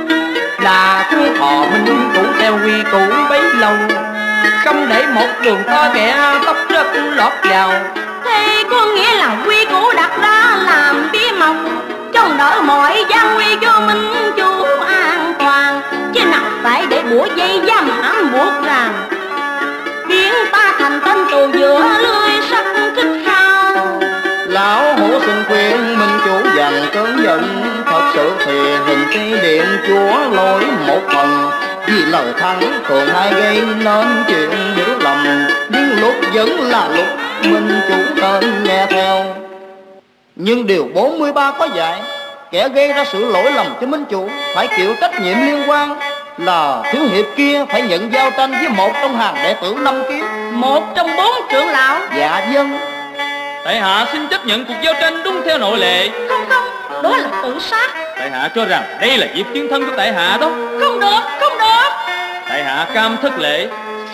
là thưa thọ minh chủ theo quy củ bấy lâu, không để một đường to kẻ tóc rất lọt vào. Thế có nghĩa là quy củ đặt ra làm bí mật, trong đỡ mọi gian nguy cho minh chủ an toàn, chứ nào phải để bủa dây giam hãm buộc ràng, biến ta thành tên tù giữa lưới sắt kích khao. Lão hổ xin khuyên minh chủ dằn cơn giận, thật sự thì hình ti điện chúa lỗi một phần, vì lời thắng thường hay gây nên chuyện hiểu lầm, nhưng lúc vẫn là lúc minh chủ nên nghe theo. Nhưng điều bốn mươi ba có dạy, kẻ gây ra sự lỗi lầm cho minh chủ phải chịu trách nhiệm liên quan, là thiếu hiệp kia phải nhận giao tranh với một trong hàng đệ tử năm kiếm. Một trong bốn trưởng lão. Dạ vâng. Tại hạ xin chấp nhận cuộc giao tranh đúng theo nội lệ. Không không, đó là tự sát. Tại hạ cho rằng đây là việc tiến thân của tại hạ đó. Không được, không được. Tại hạ cam thất lễ.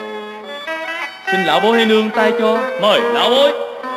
Xin lão bối hãy nương tay cho. Mời lão bối.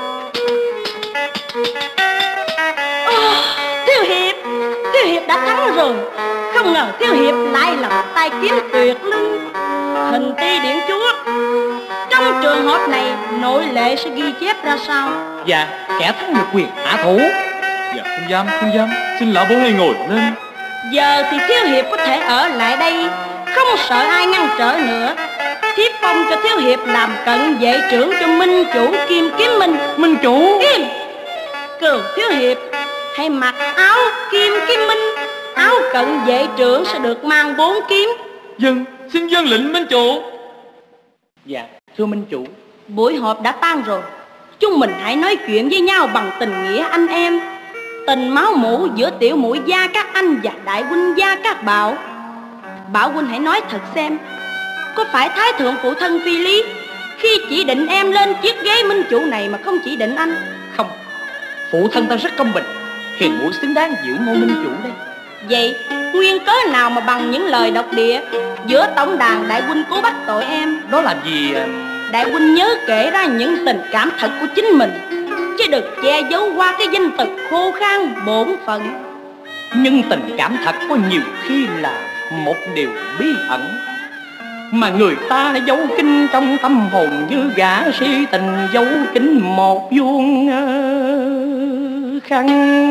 Oh, Thiếu Hiệp, Thiếu Hiệp đã thắng rồi. Không ngờ Thiếu Hiệp lại là một tay kiếm tuyệt lưu. Hình ti điện chúa, trong trường hợp này nội lệ sẽ ghi chép ra sao? Dạ, kẻ thắng được quyền hạ thủ. Dạ không dám, không dám. Xin lão bối hãy ngồi lên. Giờ thì Thiếu Hiệp có thể ở lại đây, không sợ ai ngăn trở nữa. Thiếp phong cho Thiếu Hiệp làm cận vệ trưởng cho minh chủ Kim Kiếm Minh. Minh chủ Kim Cừu Thiếu Hiệp hãy mặc áo Kim Kiếm Minh. Áo cận vệ trưởng sẽ được mang bốn kiếm. Dân, xin dân lệnh minh chủ. Dạ, thưa minh chủ. Buổi họp đã tan rồi, chúng mình hãy nói chuyện với nhau bằng tình nghĩa anh em, tình máu mủ giữa tiểu mũi gia các anh và đại huynh gia các Bảo. Bảo huynh hãy nói thật xem, có phải Thái thượng phụ thân phi lý khi chỉ định em lên chiếc ghế minh chủ này mà không chỉ định anh? Không, phụ thân ta rất công bình, hiền muội xứng đáng giữ ngôi minh chủ đây. Vậy nguyên cớ nào mà bằng những lời độc địa giữa tổng đàn đại huynh cố bắt tội em? Đó làm gì? Đại huynh nhớ kể ra những tình cảm thật của chính mình, chứ đừng che giấu qua cái danh từ khô khan bổn phận. Nhưng tình cảm thật có nhiều khi là một điều bí ẩn, mà người ta đã giấu kín trong tâm hồn, như gã si tình giấu kín một vuông khăn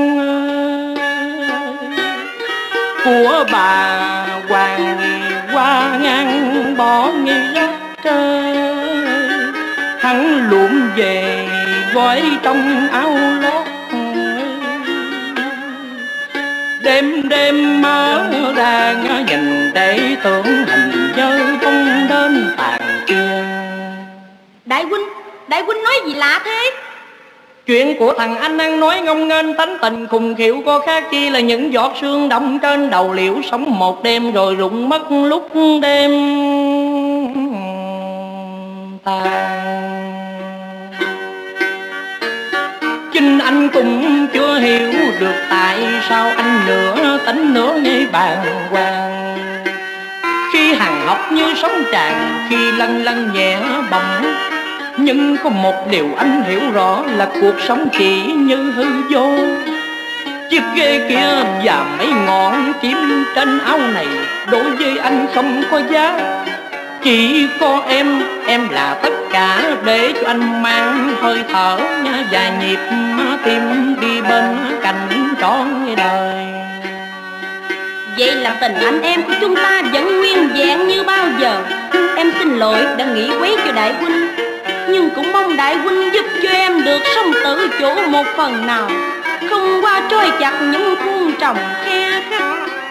của bà hoàng qua ngang bỏ nghi rác trời. Hắn luộm về gói trong áo lót, Đêm đêm mở ra nhìn để tưởng hình nhớ bóng đến tàn kia. Đại huynh, đại huynh nói gì lạ thế? Chuyện của thằng anh ăn nói ngông nghênh, tánh tình khùng khiu có khác chi là những giọt sương đọng trên đầu liễu, sống một đêm rồi rụng mất lúc đêm tan. Chính anh cũng chưa hiểu được tại sao anh nửa tính nửa như bàng hoàng. Khi hàng học như sóng tràn, khi lăn lăn nhẹ bồng, nhưng có một điều anh hiểu rõ là cuộc sống chỉ như hư vô. Chiếc ghế kia và mấy ngọn chim trên áo này đối với anh không có giá. Chỉ có em, em là tất cả để cho anh mang hơi thở và nhịp tim đi bên cạnh trọn đời. Vậy là tình anh em của chúng ta vẫn nguyên vẹn như bao giờ. Em xin lỗi đã nghĩ quấy cho đại huynh, nhưng cũng mong đại huynh giúp cho em được sống tự chủ một phần nào, không qua trôi chặt những khuôn trồng khe khắc.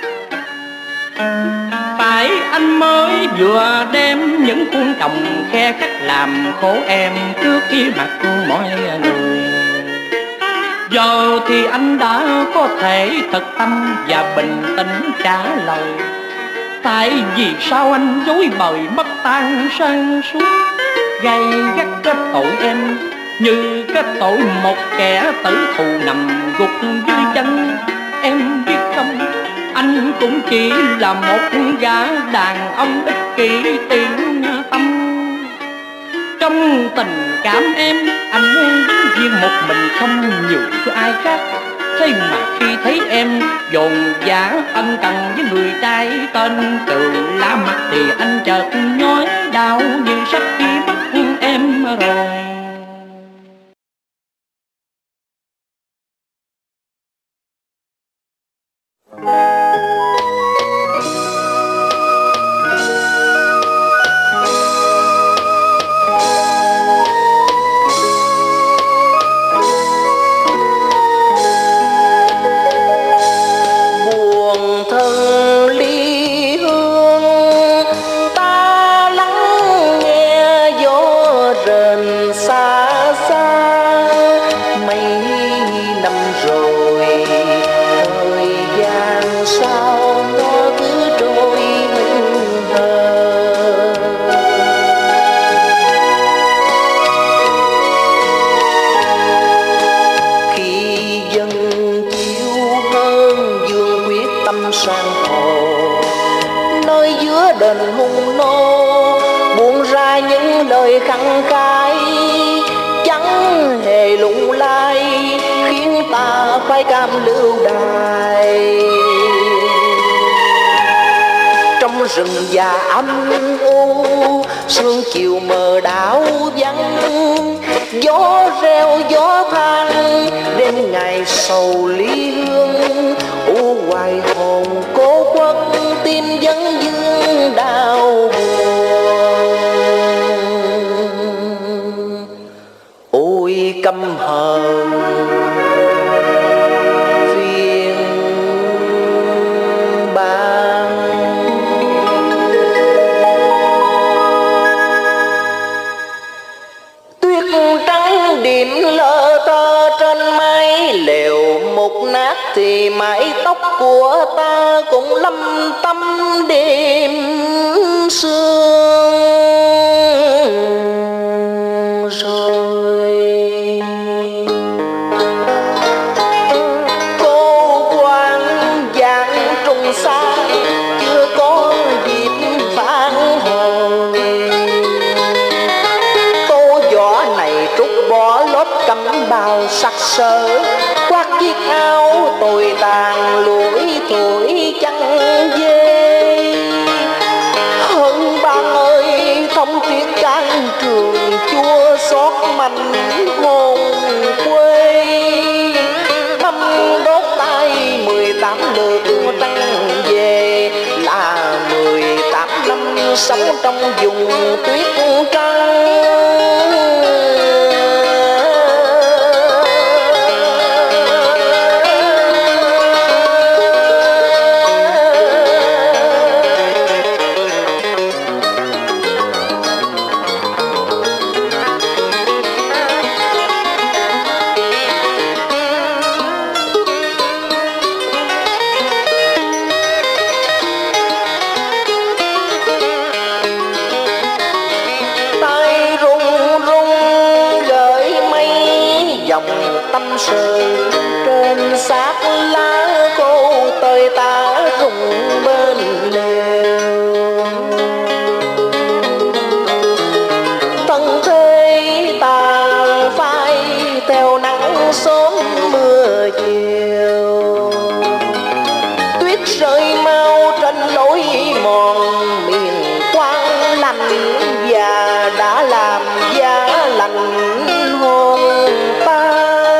Phải anh mới vừa đem những khuôn trồng khe khắc làm khổ em trước khi mặt mọi người. Giờ thì anh đã có thể thật tâm và bình tĩnh trả lời, tại vì sao anh dối bời mất tan sang suốt, gây gắt kết tội em như kết tội một kẻ tử thù nằm gục dưới chân. Em biết không, anh cũng chỉ là một gã đàn ông ích kỷ tiền tâm. Trong tình cảm em, anh muốn đứng riêng một mình không nhường cho ai khác. Thế mà khi thấy em dồn dã ân cần với người trai tên Từ lá mặt, thì anh chợt nhói đau như sắp khi mất em rồi. Khăn khai chẳng hề lung lay, khiến ta phải cam lưu đài. Trong rừng già âm u, sương chiều mờ đảo vắng, gió reo gió than, đêm ngày sầu ly hương. U hoài hồn cố quất, tim vẫn vương đau buồn. Ôi căm hờn phiền ban, tuyết trắng điểm lơ tơ trên mái lều mục nát, thì mái tóc của ta cũng lâm tâm đêm sương rồi. Cô quan giang trùng xa chưa có dịp phản hồi, tô võ này trút bỏ lớp cấm bao sắc sỡ, khoác chiếc áo tồi tàn lũi tuổi chăng dê. Hơn ban ơi thông tuyết can trường chua xót manh hồn quê, mâm đốt tay mười tám lượt trăng về, là mười tám năm sống trong vùng tuyết trắng. sự trên xác lá khô tơi tả rụng bên lều. Thân thế tàn phai theo nắng sớm mưa chiều, tuyết rơi mau trên lối mòn miền quang lạnh và đã làm giá lạnh hồn ta.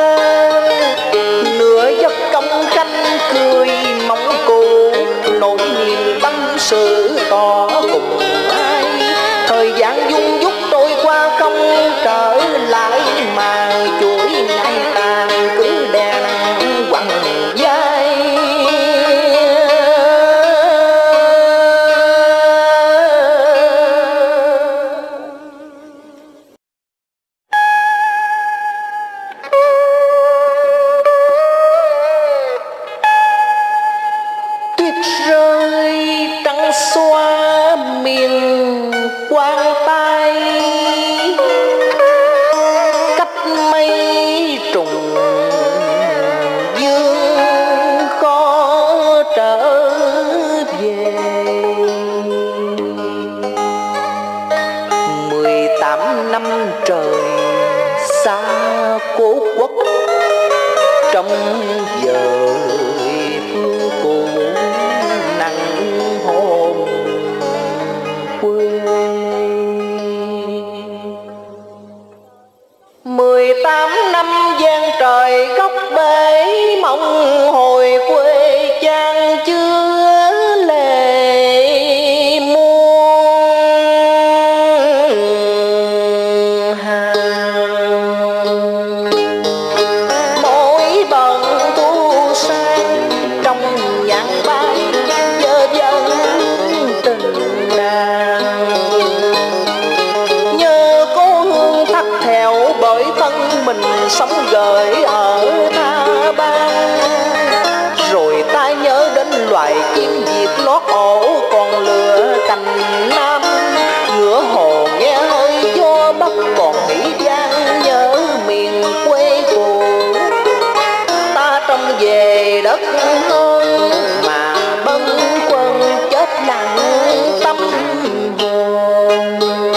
Nửa giấc công canh cười mong cũ, nỗi niềm tâm sự tỏ cùng ai. Thời gian dung dút trôi qua không trở lại, mà chuỗi ngày tàn cứ đè nặng quằn vai. Tuyết rơi trắng xóa miền quang tay, cách mây trùng dương khó trở về. Mười tám năm trời xa cố quốc, trong giờ phương cũ nặng hồn quê. Mười tám năm gian trời góc bể, mong hồi quê chan chưa lệ muôn hàng. Mỗi bận thu sang trong nhạc bay dơ dần tình nàng, nhớ cố hương thắt theo bởi thân mình sống gợi ở tha bang. Rồi ta nhớ đến loài chim diệt lót ổ còn lửa cành nam, ngửa hồ nghe hơi gió bắc còn nghĩ gian nhớ miền quê cũ. Ta trông về đất hơn mà bâng khuâng chết lặng tâm hồn.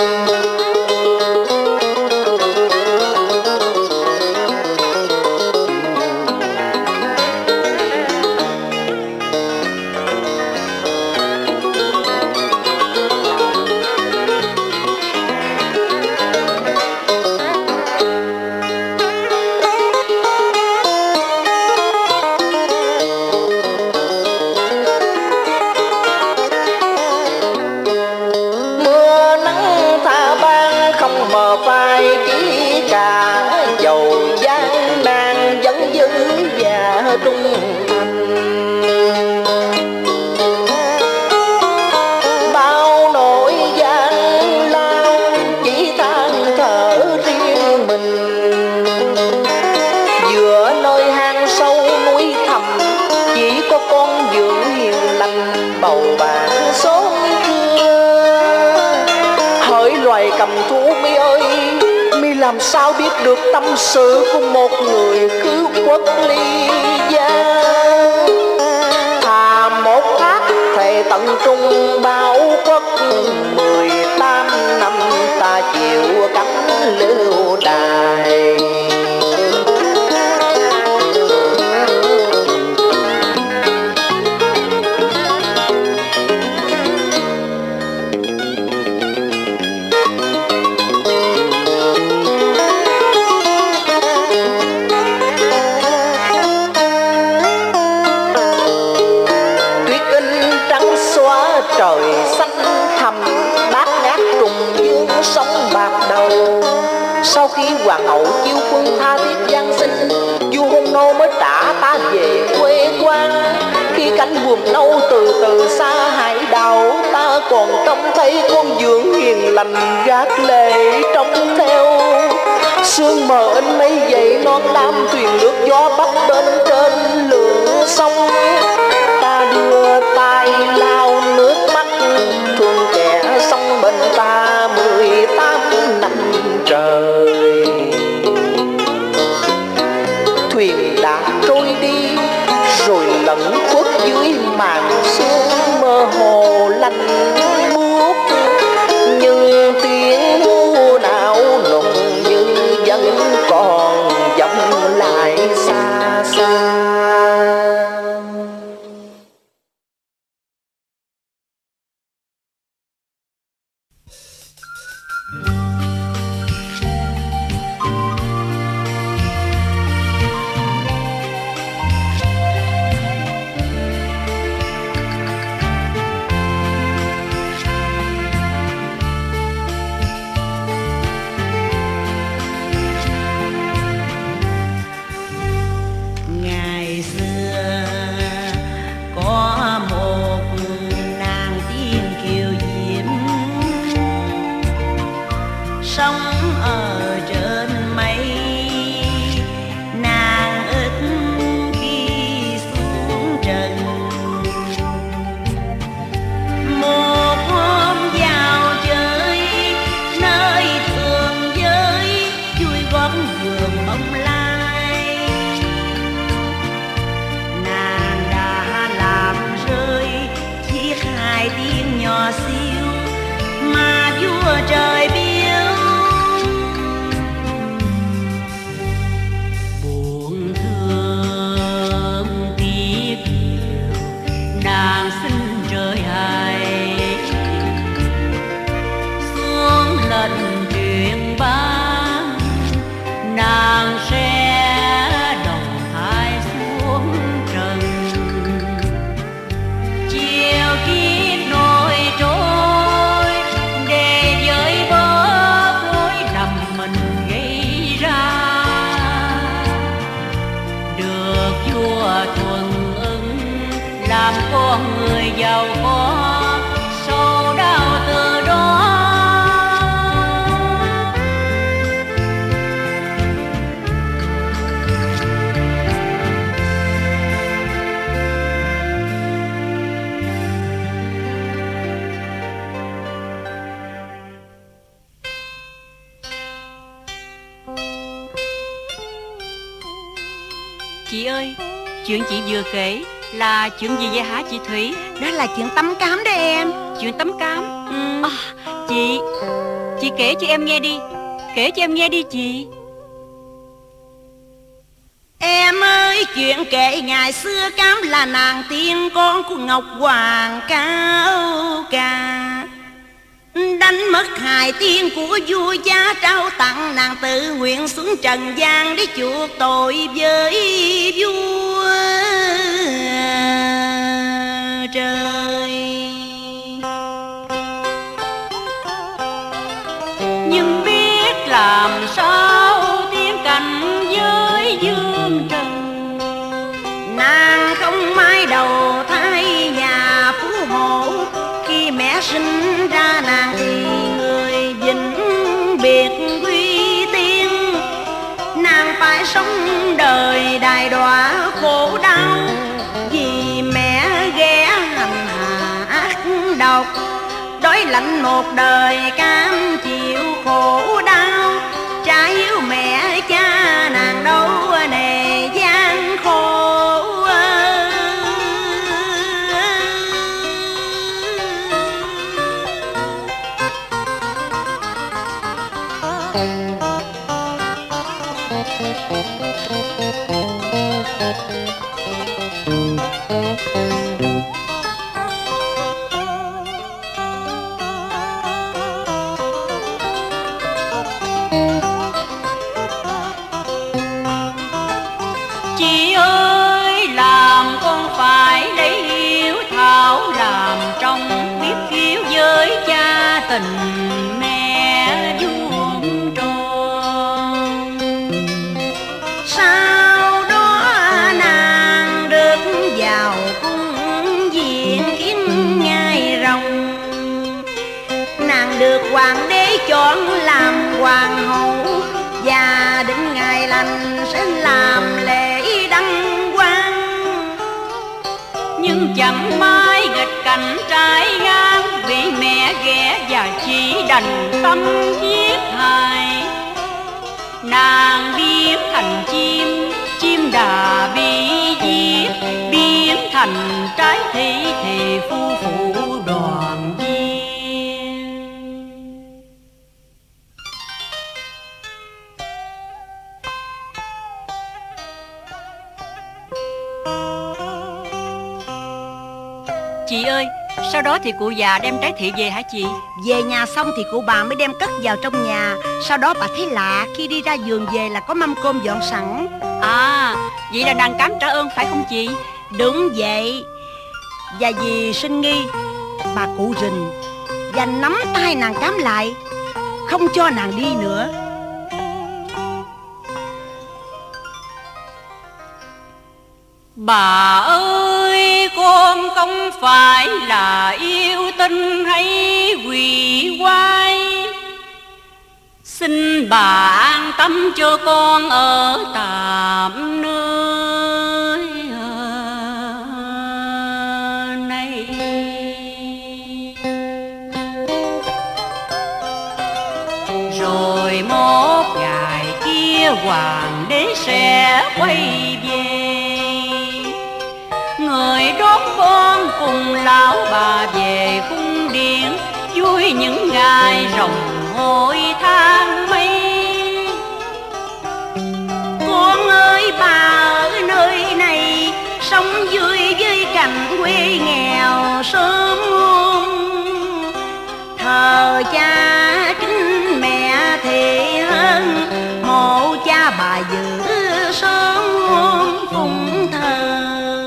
Mưa nắng tha ban không mờ phai, chỉ cả dầu gian nan vẫn dữ và trung thành. Bao nỗi gian lao chỉ than thở riêng mình, giữa nơi hang sâu núi thẳm chỉ có con dưỡng hiền lành bầu bạn xóm trưa. Hỡi loài cầm thú mi ơi, mi làm sao biết được tâm sự của một người cứ quốc ly gia. Thà một thác thề tận trung bao quốc, mười tám năm ta chịu cánh lưu đài. Trời xanh thẳm bát ngát trùng dương sóng bạc đầu. Sau khi hoàng hậu chiêu quân tha thiết giáng sinh, vua Hung Nô mới trả ta về quê quán. Khi cánh buồm nâu từ từ xa hải đảo, ta còn trông thấy con dưỡng hiền lành gác lệ trông theo. Sương mờ in mây dày non lam, thuyền nước gió bắc bên trên lửa sông. Ta đưa tay lao nước mắt, thương kẻ sống bên ta mười tám năm trời. ở trên mây, nàng ít khi xuống trần. Một hôm vào chơi nơi thường giới, vui gót vườn bông lai, nàng đã làm rơi chiếc hai tiếng nhỏ xíu mà vua trời biếu. Buồn thương tiếc nhiều, nàng xin trời hay xuống lần truyền bá, nàng sẽ đồng thai xuống trần. Chiều kiếp nổi trôi để với bớt lối lầm mình gây ra, được vua thuận ứng làm con người giàu có, sầu đau từ đó. Chị ơi, chuyện chị vừa kể là chuyện gì vậy hả chị Thủy? Đó là chuyện tắm cám đó em. Chuyện tắm cám? Ừ. À, chị, chị kể cho em nghe đi. Kể cho em nghe đi chị. Em ơi, chuyện kể ngày xưa cám là nàng tiên con của Ngọc Hoàng Cao Ca, đánh mất hài tiên của vua cha trao tặng, nàng tự nguyện xuống trần gian để chuộc tội với vua trời. Nhưng biết làm sao tiến cảnh với dương trần, nàng không mái đầu thai nhà phú hộ, khi mẹ sinh ra nàng thì người vĩnh biệt quy tiên, nàng phải sống đời đài đọa khổ đau, vì mẹ ghẻ hành hạ ác độc, đói lạnh một đời cam chịu khổ đau, trả hiếu mẹ cha nàng đâu nề gian khổ. Chị ơi, làm con phải lấy hiếu thảo làm trong, biết kiêu với cha tình mẹ vuông tròn. Sau đó nàng được vào cung viện kiến ngai rồng, nàng được hoàng đế chọn làm hoàng hậu, và đến ngày lành sẽ làm lễ đăng quang. Nhưng chẳng may nghịch cảnh trái ngang, bị mẹ ghẻ và chỉ đành tâm giết hại. Nàng biến thành chim, chim đà bị giết, biến thành trái thị thì phu phụ đoàn viên. Chị ơi, sau đó thì cụ già đem trái thị về hả chị? Về nhà xong thì cụ bà mới đem cất vào trong nhà. Sau đó bà thấy lạ, khi đi ra vườn về là có mâm cơm dọn sẵn. À, vậy là nàng cám trả ơn phải không chị? Đúng vậy. Và vì sinh nghi, bà cụ rình và nắm tay nàng cám lại, không cho nàng đi nữa. Bà ơi, con không phải là yêu tinh hay quỷ quái, Xin bà an tâm cho con ở tạm nơi này. Rồi một ngày kia hoàng đế sẽ quay về, người đón con cùng lão bà về cung điện, vui những ngày rồng hội tháng mấy. Con ơi bà ở nơi này, sống vui với cảnh quê nghèo sớm muôn. Thờ cha kính mẹ thì hơn, mộ cha bà giữ sớm muôn phụng thờ.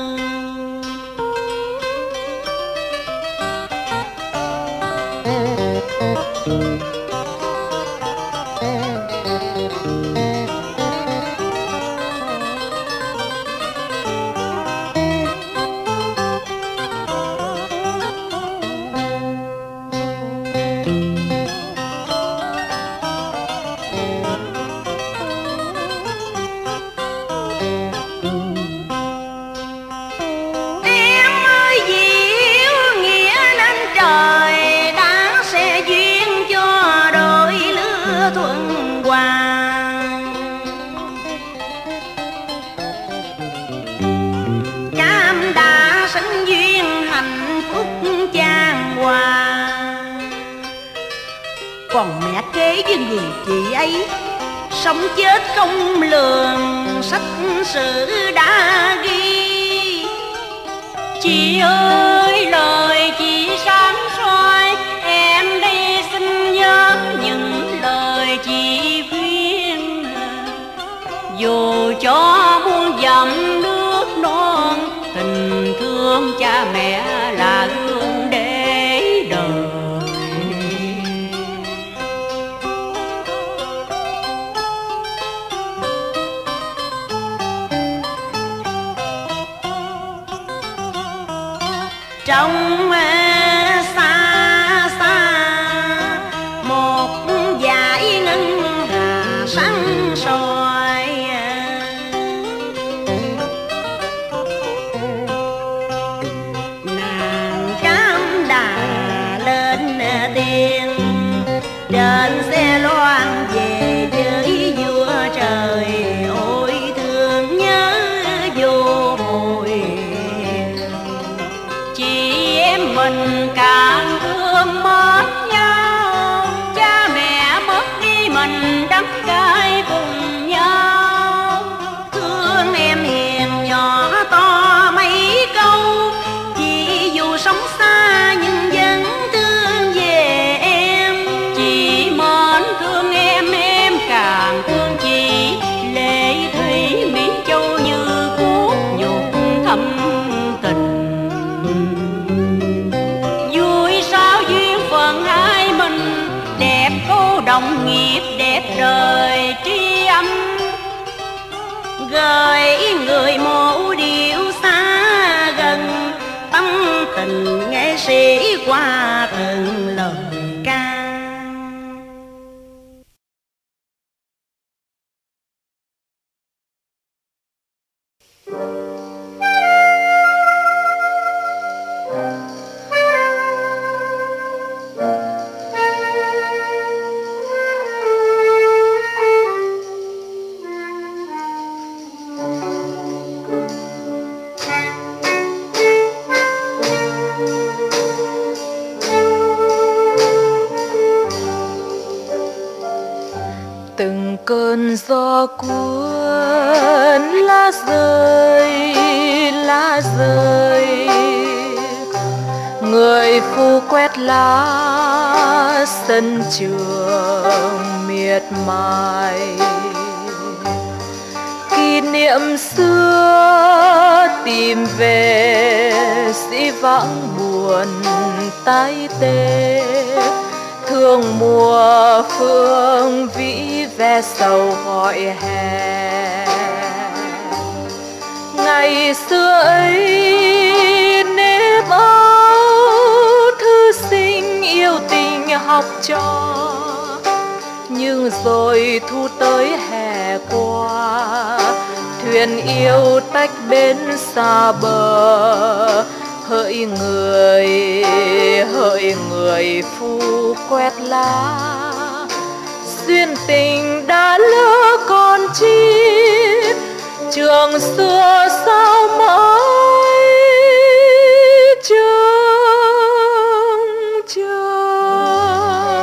Còn mẹ kế với người chị ấy, sống chết không lường, sách sử đã ghi. Chị ơi lời chị sáng soi, em đi xin nhớ những lời chị khuyên. Dù cho muôn dặm nước non, tình thương cha mẹ là gương để đời. Trong xa xa một dải ngân hà sáng soi, nàng cám đà lên tiên, trên xe loan về với vua trời. Ôi thương nhớ vô bồi, mình càng thương mất nhau, cha mẹ mất đi mình đắng cay cùng nhau. Thương em hiền nhỏ to mấy câu, chỉ dù sống xa nhưng vẫn thương về em. Chị mến thương em, em càng thương chị. Lệ thủy Mỹ Châu như cuốc nhục thâm tình. Đồng nghiệp đẹp đời tri âm, gửi người mộ điệu xa gần. Tâm tình nghệ sĩ qua từng lời ca. Cơn gió cuốn lá rơi, lá rơi, người phu quét lá sân trường miệt mài. Kỷ niệm xưa tìm về, dĩ vãng buồn tái tê. Thương mùa phương vĩ ve sầu gọi hè. Ngày xưa ấy nếp áo thư sinh yêu tình học trò, Nhưng rồi thu tới hè qua, thuyền yêu tách bên xa bờ. Hỡi người, hỡi người phu quét lá, duyên tình đã lỡ còn chi, trường xưa sao mãi trường trường.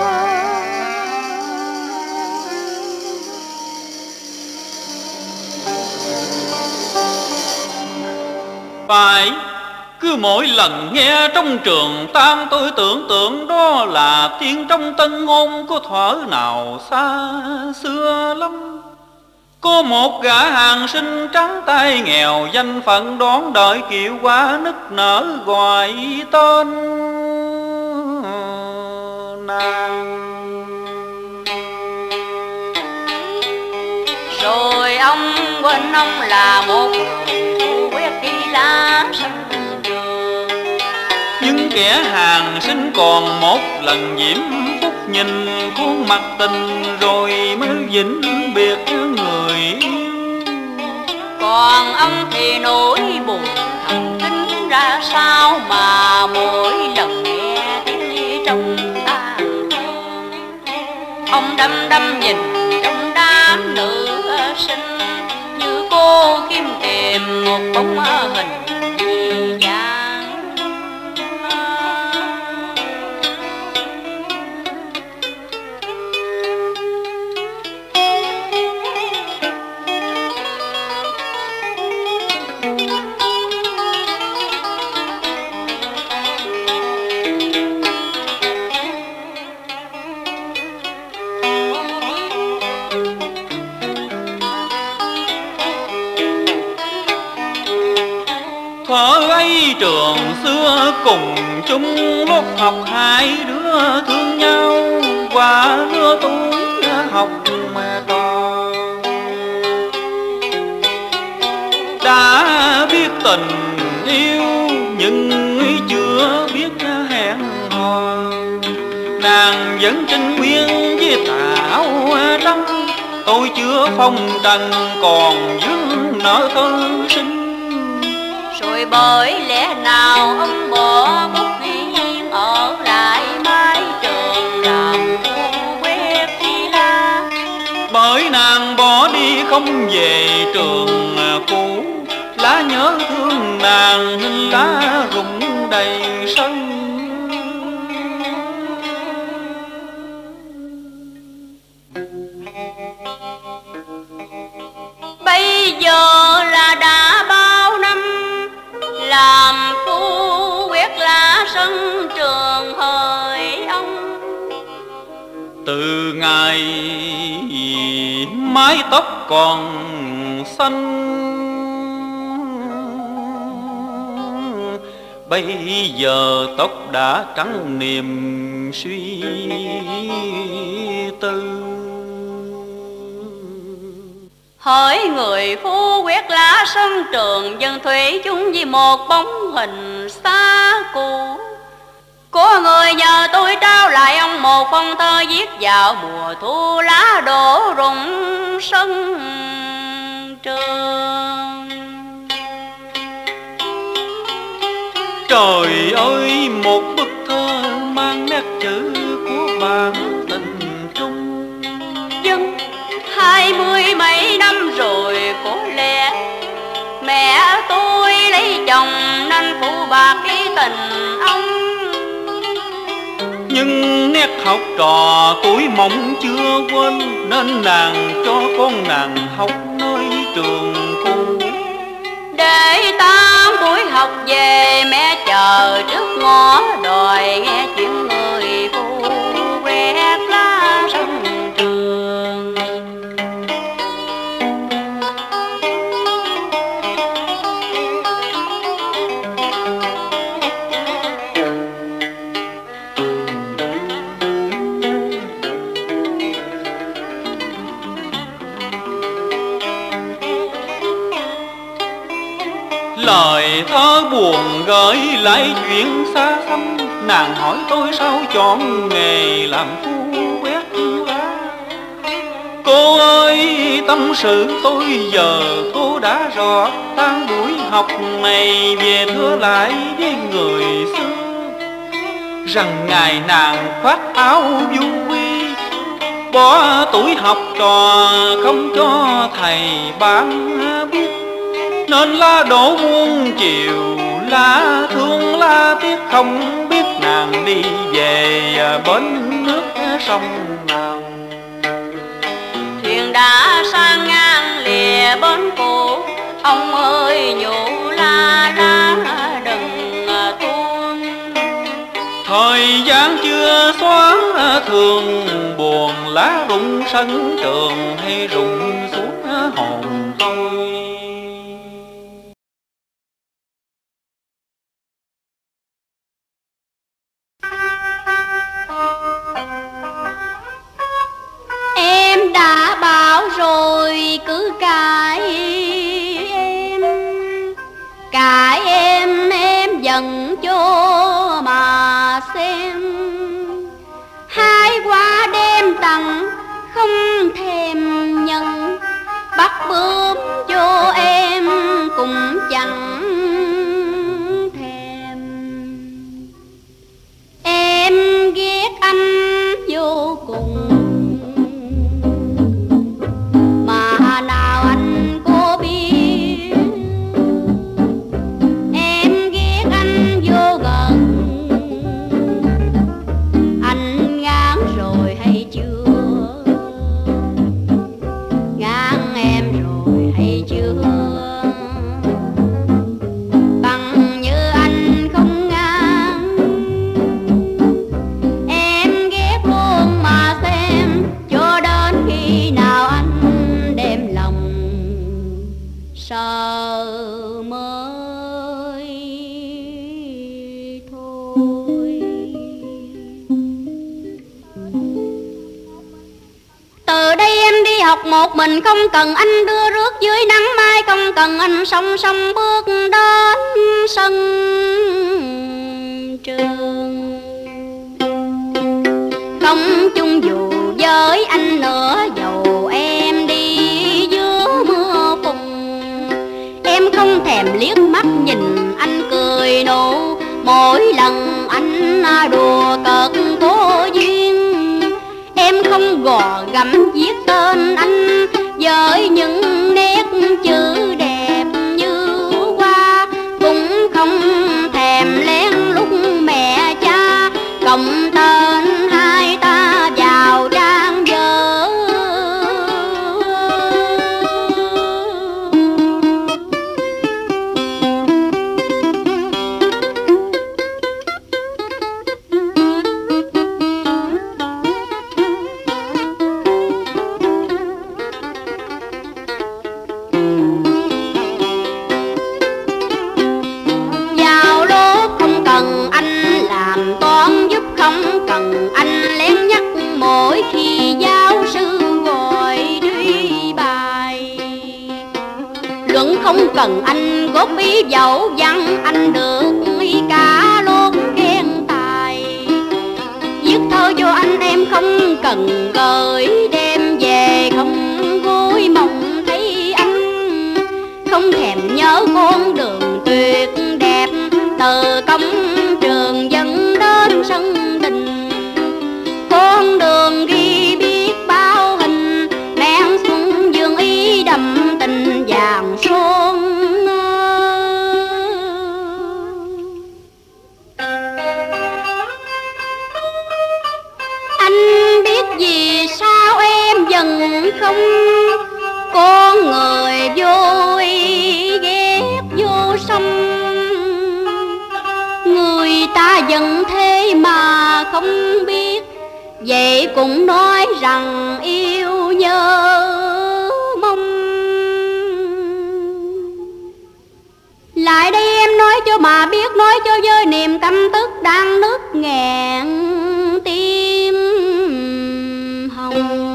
Phải, cứ mỗi lần nghe trong trường tam, tôi tưởng tượng đó là tiếng trong tân ngôn của thuở nào xa xưa lắm. Có một gã hàng sinh trắng tay nghèo, danh phận đón đợi kiệu qua nức nở gọi tên nàng. Rồi ông quên ông là một người quét đi lá sân trường. Nhưng kẻ hàng sinh còn một lần diễm phúc nhìn khuôn mặt tình, rồi mới vĩnh biệt người. Còn ông thì nỗi buồn thầm kín ra sao, mà mỗi lần nghe tiếng đi trong tàn thương, ông đăm đăm nhìn trong đám nữ sinh, như cô kiếm tìm một bóng hình duyên dáng. Thuở ấy trường xưa cùng chung lớp học, hai đứa thương nhau qua lứa tuổi học mà trò. Đã biết tình yêu nhưng chưa biết hẹn hò, nàng vẫn trinh nguyên với tà áo trắng. Tôi chưa phong trần còn vướng nợ thơ sinh. Rồi bởi lẽ nào ông bỏ bút nghiêng ở lại mái trường làm cô quét đi lá. Bởi nàng bỏ đi không về trường cũ, lá nhớ thương nàng lá rụng đầy sân. Bây giờ là đã bao năm làm phu quét lá sân trường hỡi ông. Từ ngày mái tóc còn xanh, bây giờ tóc đã trắng niềm suy tư. Hỡi người phu quét lá sân trường, dân thủy chung vì một bóng hình xa cũ. Có người nhờ tôi trao lại ông một phong thơ viết vào mùa thu, lá đổ rụng sân trường. Trời ơi, một bức thơ mang nét chữ của bản tình trung. Dân hai mươi mấy năm rồi có lẽ mẹ tôi lấy chồng nên phụ bạc lý tình ông. Nhưng nét học trò tuổi mộng chưa quên, nên nàng cho con nàng học nơi trường cũ. Để tám buổi học về mẹ chờ trước ngõ đòi nghe chuyện người phu quét lá sân trường. Lời thơ buồn gửi lại chuyện xa xăm, nàng hỏi tôi sao chọn nghề làm phu quét lá. Cô ơi tâm sự tôi giờ cô đã rõ, tan buổi học này về thưa lại với người xưa rằng ngài nàng khoác áo vui, bỏ tuổi học trò không cho thầy ban biết, nên la đổ muôn chiều la thương la tiếc, không biết nàng đi về bến nước sông nào. Thuyền đã sang ngang lìa bến cũ, ông ơi nhủ la la đừng tuôn. Thời gian chưa xóa thường buồn, lá rụng sân trường hay rụng xuống hồn tôi. Em đã bảo rồi cứ cãi em, cãi em em giận cho mà xem. Hai qua đêm tặng không thèm nhận, bắt bướm cho em cũng chẳng thèm. Em ghét anh vô cùng, mà nào anh có biết. Em ghét anh vô gần, anh ngán rồi hay chưa? Ngán em rồi hay chưa? Bằng như anh không ngán, em ghét luôn mà xem, cho đến khi nào anh đem lòng sợ mới thôi. Từ đây em đi học một mình, không cần anh đưa rước dưới nắng mai, không cần anh song song bước đến sân trường. Không chung dù với anh nữa, dầu em đi giữa mưa phùn. Em không thèm liếc mắt nhìn anh cười nụ, mỗi lần anh đùa cợt có duyên. Em không gò gẫm viết tên anh với những nét chữ đẹp như hoa, cũng không thèm lén lúc mẹ cha cộng tên hai ta vào trang vở. Vào lúc không cần anh làm toán giúp, không cần anh lén nhắc mỗi khi giáo sư gọi đi bài. Luận không cần anh góp ý dẫu văn, anh được y cả lốt khen tài. Viết thơ cho anh em không cần gửi, đem về không vui mộng thấy anh. Không thèm nhớ con đường tuyệt đẹp, từ cổng trường dẫn đến sân đình. Con đường ghi biết bao hình, men xuân dương ý đậm tình vàng son. Anh biết vì sao em dần không, con người vô ý ghét vô tâm. Người ta giận thế mà không biết, vậy cũng nói rằng yêu nhớ mong. Lại đây em nói cho mà biết, nói cho với niềm căm tức đang nức nghẹn tim hồng.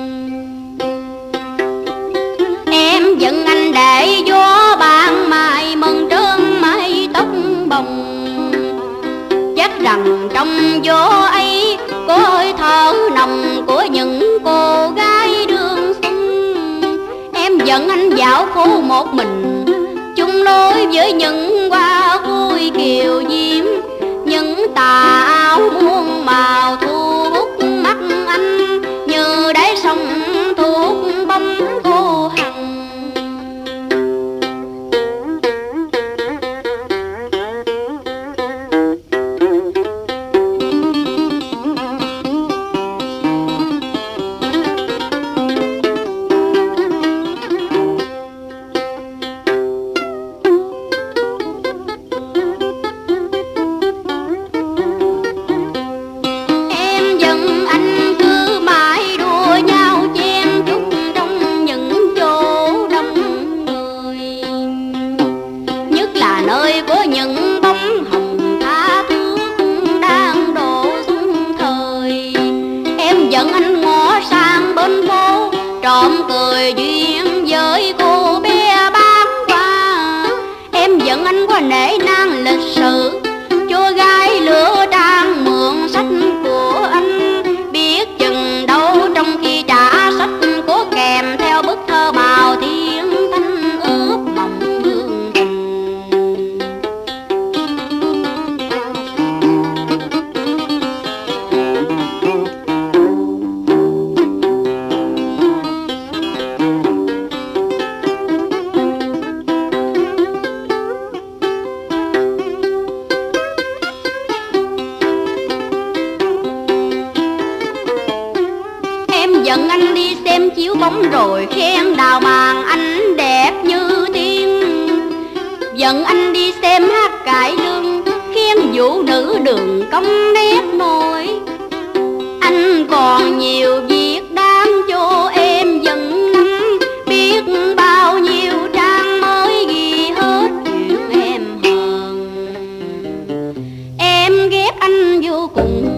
Em giận anh để gió ban mai mừng trơn mái tóc bồng. Chắc rằng trong gió ấy có hơi thở nồng của những cô gái đường dẫn anh dạo phố một mình, chung lối với những hoa vui kiều diễm, những tà áo muôn màu thu hút mắt anh như đáy sông thu hút bóng cô hằng. Trộm cười duyên với cô bé bán hoa, em dẫn anh qua nể nang lịch sử, cho gái lửa đang mượn sách của anh, biết chừng đâu trong khi trả sách có kèm theo bức thơ màu thiên thanh ướp mộng hương tình. Dẫn anh đi xem chiếu bóng rồi khen đào màng anh đẹp như tiên, dẫn anh đi xem hát cải lương khen vũ nữ đường cong nét môi. Anh còn nhiều việc đáng cho em dẫn năm, biết bao nhiêu trang mới ghi hết chuyện em hờn. Em ghét anh vô cùng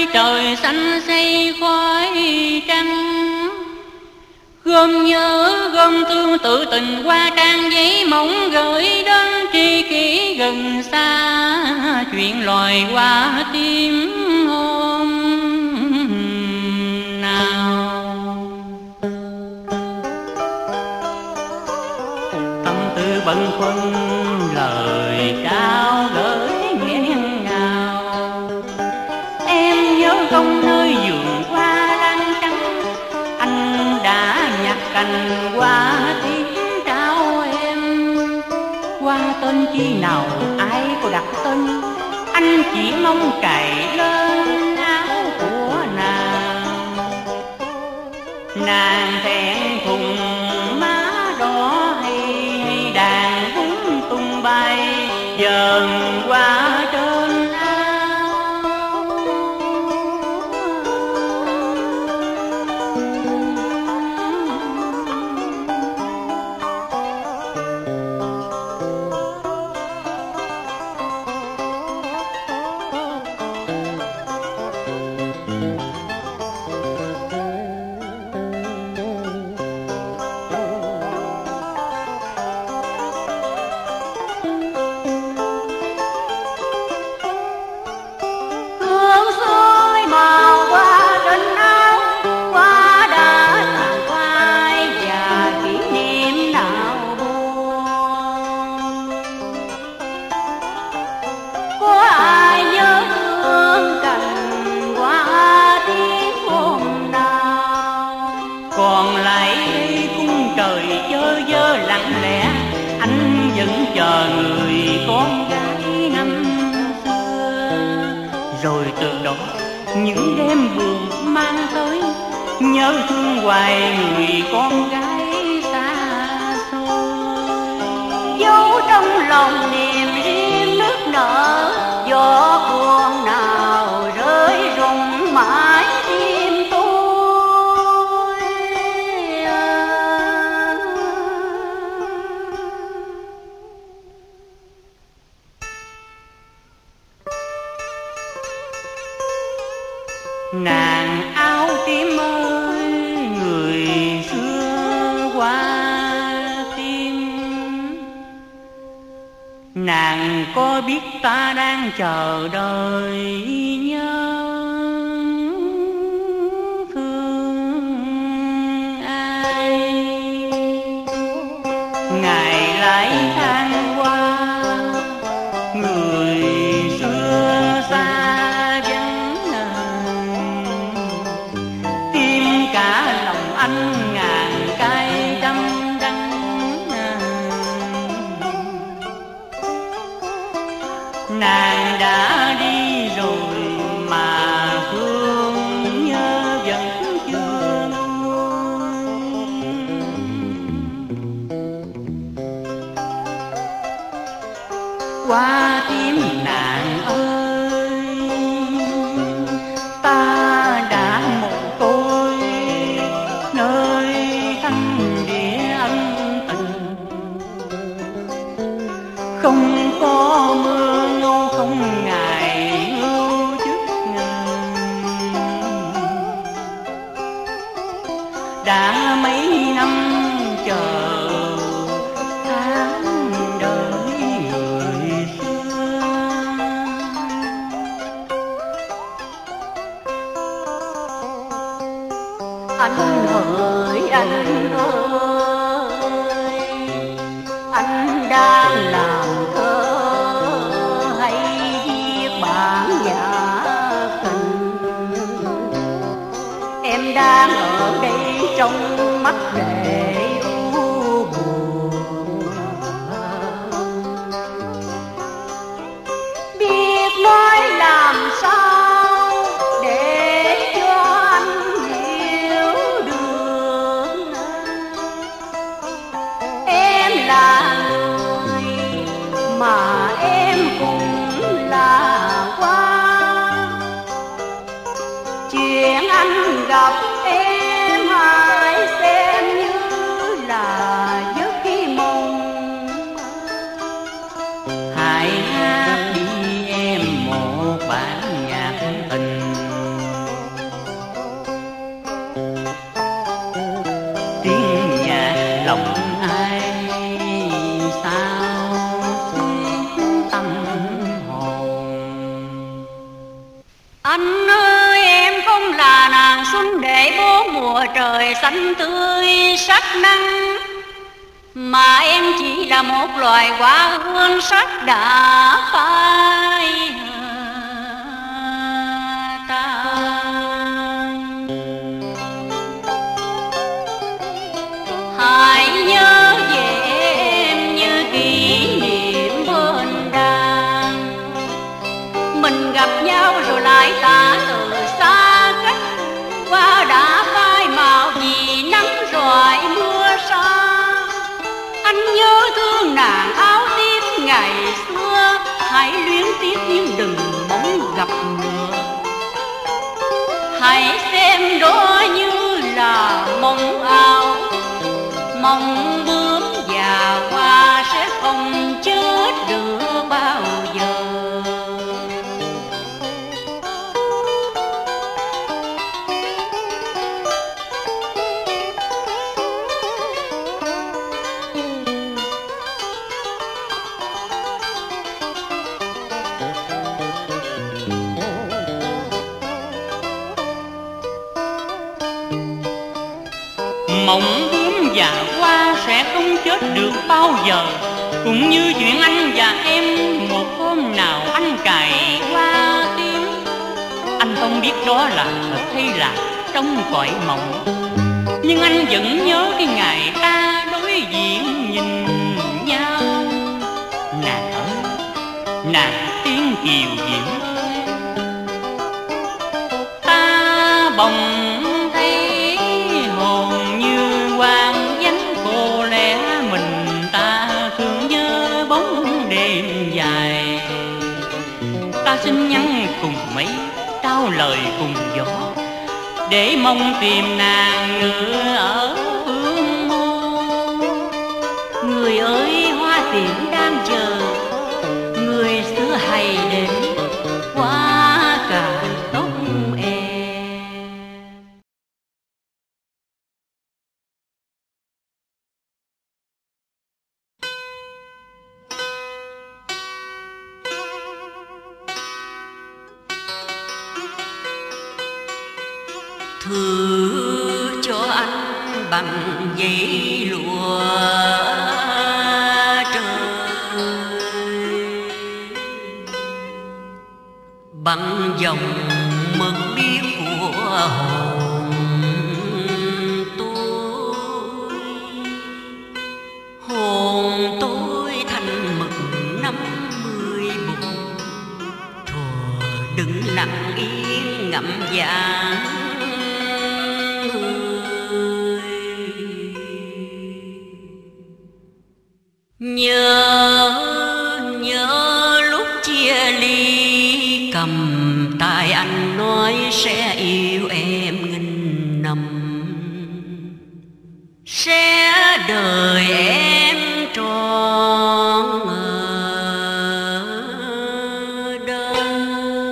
trời xanh xây khói trắng. Gom nhớ gom thương tự tình qua trang giấy mỏng gửi đến tri kỷ gần xa, chuyện loài qua tim hôm nào. Tâm tư bâng khuâng lời trao gửi nghẹn ngào. Em nhớ không nơi vườn hoa lan trắng, anh đã nhặt cành hoa tiếng trao em. Hoa tên chi nào ai có đặt tên, anh chỉ mong cài lên áo của nàng. Nàng thẹn thùng má đỏ hay hay đàn bún tung bay dần qua trên áo. Còn lại cung trời chơ vơ lặng lẽ, anh vẫn chờ người con gái năm xưa. Rồi từ đó những đêm buồn mang tới, nhớ thương hoài người con gái xa xôi. Giấu trong lòng niềm riêng nước nở, gió buồn nào rơi rụng mãi tim tôi. Nàng áo tím ơi, người xưa qua tim. Nàng có biết ta đang chờ đợi nhớ thương ai? Ngày lại than qua, người xưa xa anh ngàn cái đâm đắng. Nàng đã đi rồi mà thương nhớ vẫn chưa nguôi. Qua tim nàng ơi, ta đã mồ côi nơi thanh địa ân tình. Không có mưa ngâu, không ngày ngâu trước ngần. Đã mấy năm chờ tháng đợi người xưa. Anh ơi, anh ơi, anh đang làm thơ hay viết bản nhã tình? Em đang ở đây trong mắt rể u buồn, biết nói làm sao để cho anh hiểu được. Em là người mà em cũng là hoa. Chuyện anh gặp em hãy xem như là giấc khi mộng. Hãy hát đi em một bản nhạc tình. Anh ơi em không là nàng xuân để bốn mùa trời xanh tươi sắc nắng, mà em chỉ là một loài hoa hương sắc đã phai tàn. Hãy nhớ về em như kỷ niệm bên đàn, mình gặp nhau rồi lại ta từ xa cách, hoa đã phai màu vì nắng rọi mưa xa. Anh nhớ thương nàng áo tím ngày xưa, hãy luyến tiếc nhưng đừng mong gặp nữa. Hãy xem đó như là mộng ảo, mong bướm và hoa sẽ không chết được bao giờ. Mộng bướm và hoa sẽ không chết được bao giờ, cũng như chuyện anh và em một hôm nào anh cài hoa tím. Anh không biết đó là thật hay là trong cõi mộng, nhưng anh vẫn nhớ cái ngày ta đối diện nhìn nhau. Nàng ơi, nàng tiếng kiều diễm ơi, ta bồng xin nhắn cùng mấy trao lời cùng gió, để mong tìm nàng nữa ở phương môn. Người ơi hoa tiễn đang chờ, người xưa hãy đến hoa cài tóc em. Thử cho anh bằng giấy lụa trời, bằng dòng mực biếc của hồn tôi. Hồn tôi thành mực năm mươi buồn, thuở đứng lặng yên ngậm vàng. Nhớ nhớ lúc chia ly, cầm tay anh nói sẽ yêu em nghìn năm, sẽ đợi em trọn đời.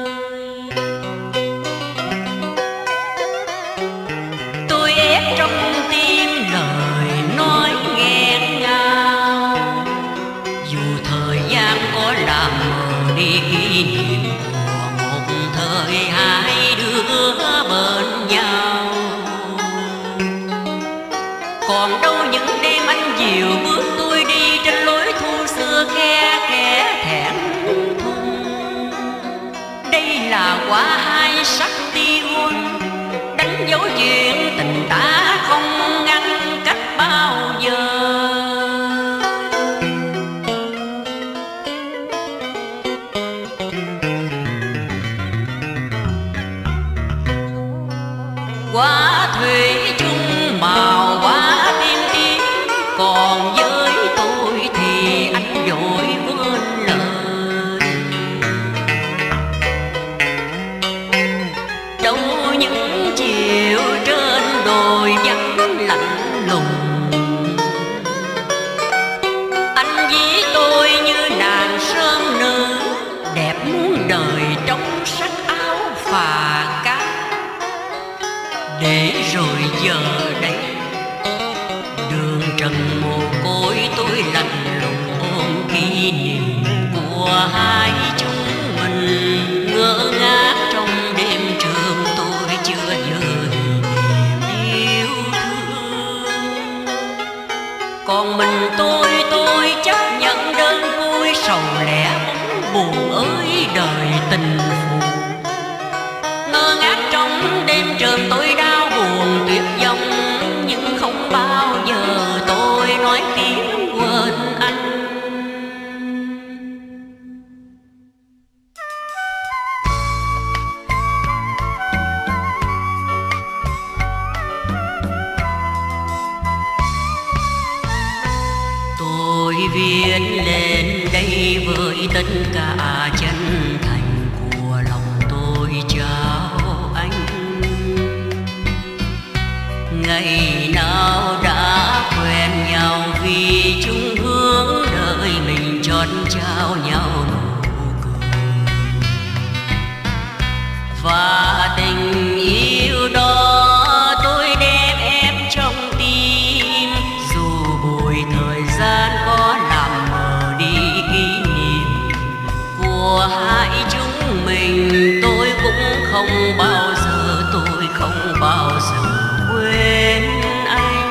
Tôi ép trong tim lời nói nghẹn ngào, dù thời gian có làm mờ đi kỷ niệm của một thời hai đứa bên nhau. Còn đâu những đêm anh dìu bước tôi đi trên lối thu xưa khe khẽ thẹn thùng. Đây là quả hai sắc ti hôn, đánh dấu chuyện tình ta không ngăn cách bao giờ. Quá thủy chung màu quá tim tim, còn với tôi thì anh vội quên lời. Đâu những chiều trên đồi vắng lạnh lùng, anh với tôi như nàng sơn nữ đẹp muôn đời trong sắc áo phà cát. Để rồi giờ đây đường trần mồ côi tôi lạnh lùng ôm kỷ niệm của hai chúng mình ngỡ ngác trong đêm đêm trường tôi đau buồn tuyệt vọng, nhưng không bao giờ tôi nói tiếng quên anh. Tôi viết lên đây với tất cả chân thành của lòng tôi trao anh. Ngày nào đã quen nhau vì chung hướng đời mình chót trao nhau nụ cười, và tình yêu đó tôi đem ép trong tim, dù bụi thời gian có làm mờ đi kỷ niệm của hai chúng mình. Tôi cũng không bao giờ, tôi không bao giờ quên anh.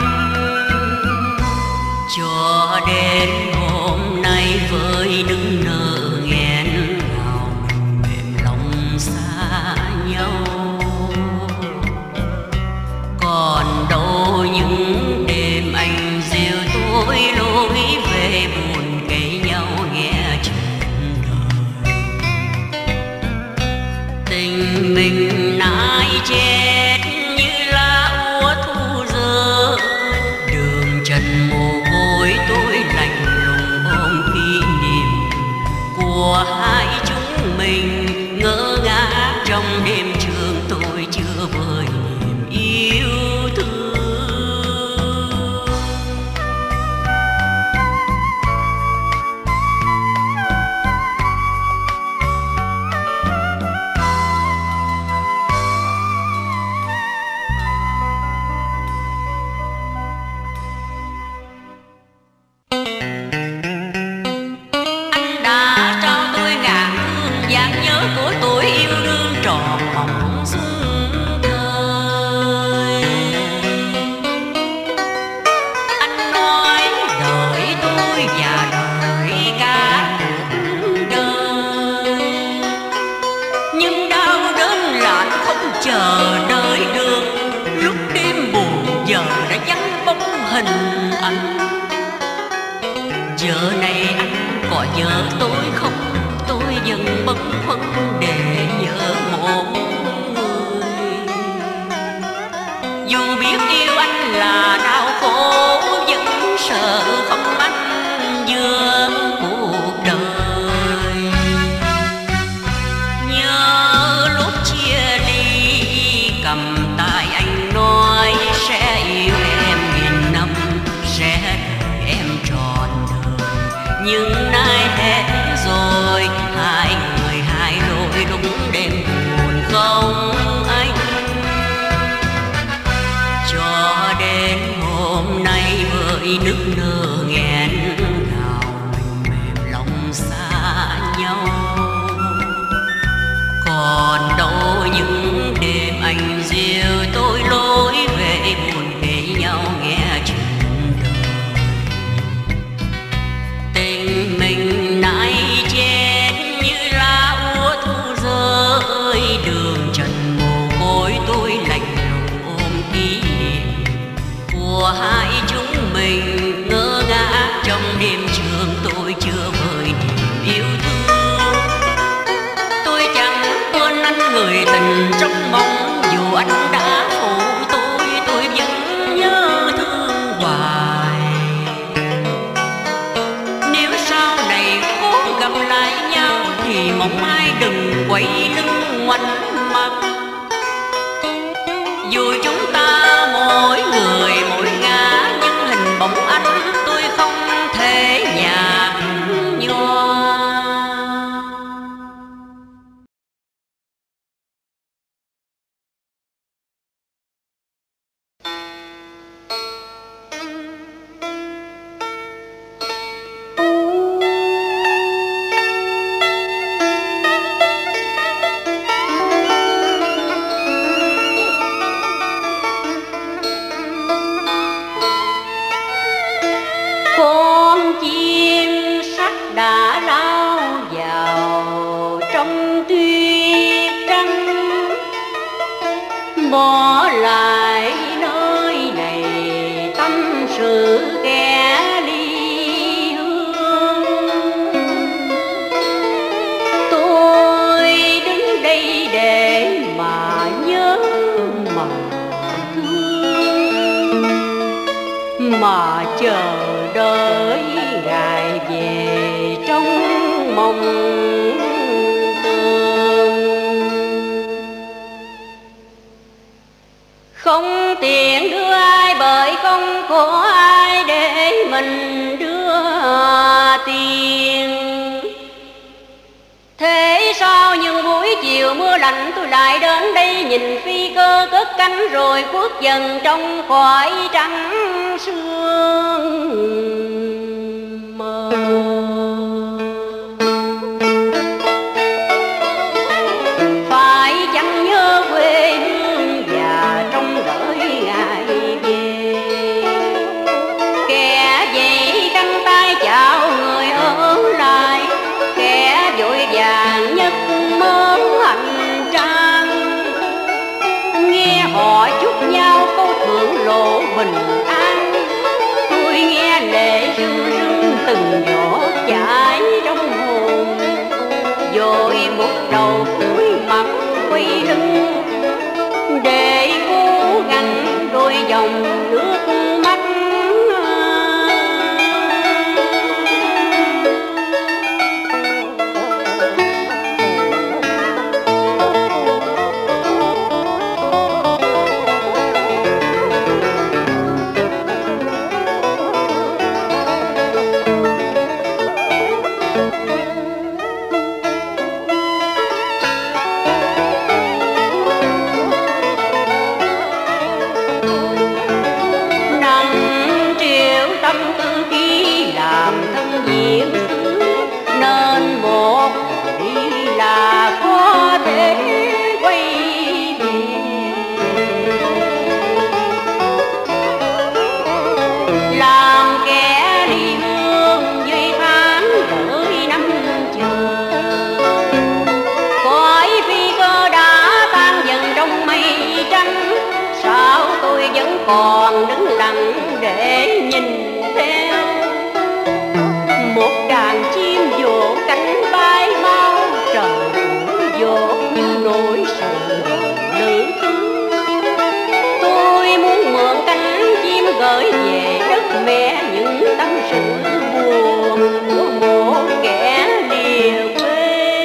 Cho đến hôm nay với đứng nở nghẹn ngào mình mềm lòng xa nhau, còn đâu những đêm anh dìu tôi lối về buồn kể nhau nghe chuyện đời. Tình mình nai chết như lá úa thu rơi, đường trần mồ côi tôi lạnh lùng ôm kỷ niệm của hai chúng mình. Ngỡ ngác trong đêm trường tôi chưa vơi niềm yêu thương. Anh đã trao tôi ngàn hương dáng nhớ của tôi yêu đương trọn mộng xuân thời. Anh nói đợi tôi và đợi cả cuộc đời, nhưng đau đớn là anh không chờ đợi được. Lúc đêm buồn giờ đã vắng bóng hình anh. Giờ này anh có nhớ tôi không? Tôi vẫn bấn khuâng để nhớ một người. Dù biết yêu anh là đau khổ, vẫn sợ không anh giữa cuộc đời. Nhớ lúc chia ly cầm tay anh nói sẽ yêu em nghìn năm, sẽ đợi em trọn đời. Nhưng nay hết rồi, hai người hai lối đúng đêm buồn không anh. Cho đến hôm nay với nước nở nghẹn ngào mình mềm lòng xa nhau, còn đâu những đêm anh dìu tôi lối về buồn kể nhau nghe chuyện đời. Tình mình nay chết như lá úa thu rơi, đường trần mồ côi tôi lạnh lùng ôm kỷ niệm của hai chúng mình. Ngỡ ngác trong đêm trường tôi chưa vơi niềm yêu thương. Tôi chẳng quên anh người tình trong mong, dù anh đã phụ tôi, tôi vẫn nhớ thương hoài. Nếu sau này có gặp lại nhau thì mong ai đừng quay lưng ngoảnh mặt. Dù chúng ta mỗi người mỗi ngã, nhưng hình bóng anh tôi không thể nhạt nhòa. bỏ lại nơi này tâm sự kẻ ly hương. Tôi đứng đây để mà nhớ mà thương, mà chờ đợi ngày về trong mộng tương. Không tiện đưa ai bởi không có ai để mình đưa tiền. Thế sao những buổi chiều mưa lạnh tôi lại đến đây nhìn phi cơ cất cánh rồi khuất dần trong cõi trắng sương mờ. Phải chăng nhớ quê hương và trong đợi ngày về, kẻ dậy căng tay chào người ở lại, kẻ vội vàng nhất mớ hành trang. Nghe họ chúc nhau câu thưởng lộ bình an, tôi nghe lệ rưng rưng từng giọt chảy trong hồn. Rồi một đầu cúi mặt quay lưng để cố gắng đôi dòng nước mắt. Nên một đi là có thể quay về, làm kẻ đi hương dưới tháng đợi năm chờ. Cõi phi cơ đã tan dần trong mây trắng, sao tôi vẫn còn đứng lặng để nhìn theo một đàn chim vỗ cánh bay mau trời vỗ như nỗi sầu nữ tướng. Tôi muốn mượn cánh chim gửi về đất mẹ những tâm sự buồn của một kẻ lìa quê.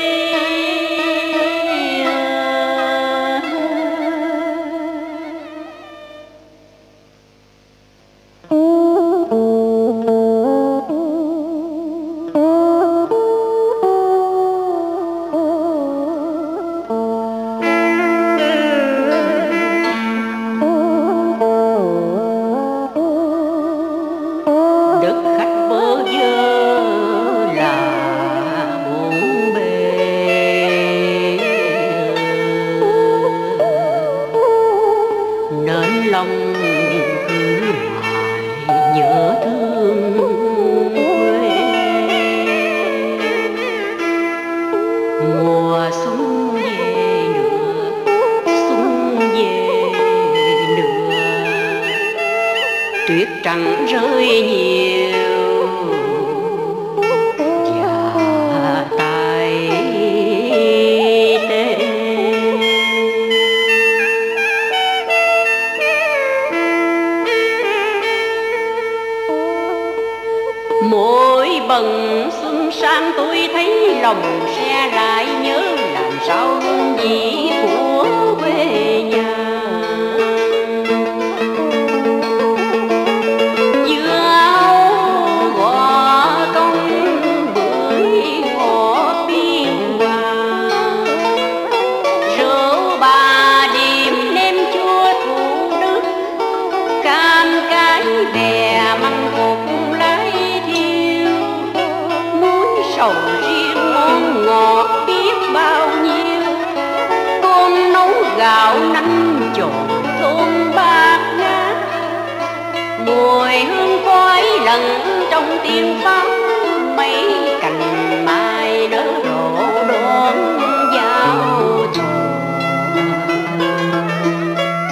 Tuyết trắng rơi nhiều và tay tê. Mỗi bần xuân sang tôi thấy lòng xe lại nhớ làm sao hương vị của quê nhà. Sầu riêng ngon ngọt biết bao nhiêu, cơm nấu gạo nắng trộn thơm bát ngát. Mùi hương khói lẫn trong tiếng pháo, mấy cành mai nở rộ đón giao thừa.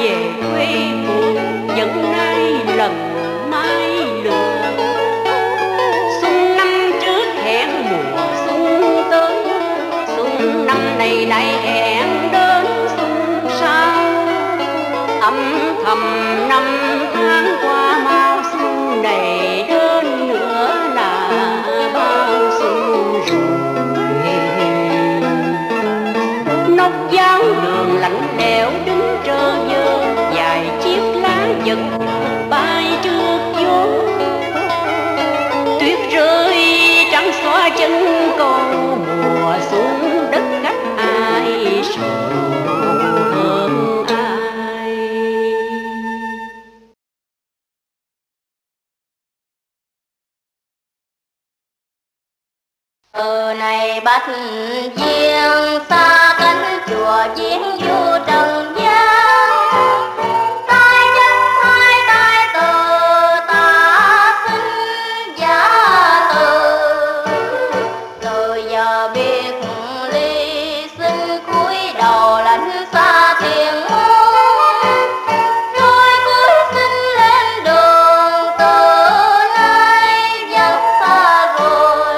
về quê phụ vẫn nay lần mai lừa. Xuân năm trước hẹn mùa xuân tới, xuân năm này lại hẹn đến xuân sau. Âm thầm năm tháng qua mau xuân này đến nữa là bao xuân rồi. Nóc giáo đường lạnh lẽo đứng trơ vơ, vài chiếc lá giật bay trước gió. Tuyết rơi trắng xóa chân cầu, mùa xuống đất khách ai sợ hơn ai. Từ này bách viên xa cánh chùa chiến du trần gian, tay chân hai tay từ ta xin giá từ. Từ giờ biết ly xin cúi đầu lãnh xa thiền môn, rồi cúi xin lên đường từ nay vất xa rồi.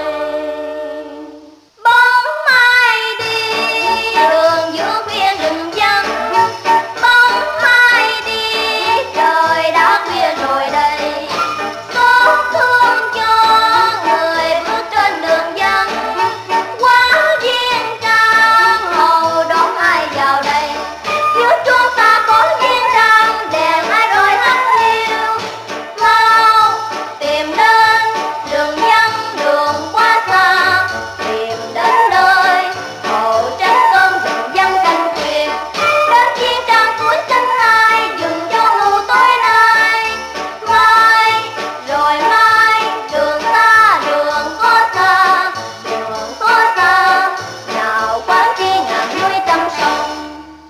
Bóng mai đi đường giữa khuya rừng vắng, bóng mai đi trời đã khuya rồi đây. Xót thương cho người bước trên đường vắng, quá duyên trang hầu đón ai vào đây. Nếu chúng ta có duyên trang đèn ai rồi hắt hiu, mau tìm đến đường vắng đường quá xa, tìm đến nơi hầu tránh cơn rừng vắng canh khuya. Đến duyên trang cuối xanh hai dừng cho ngủ tối nay. Mai rồi mai đường xa đường có xa, đường có xa nào quán chi ngàn núi trăm sông.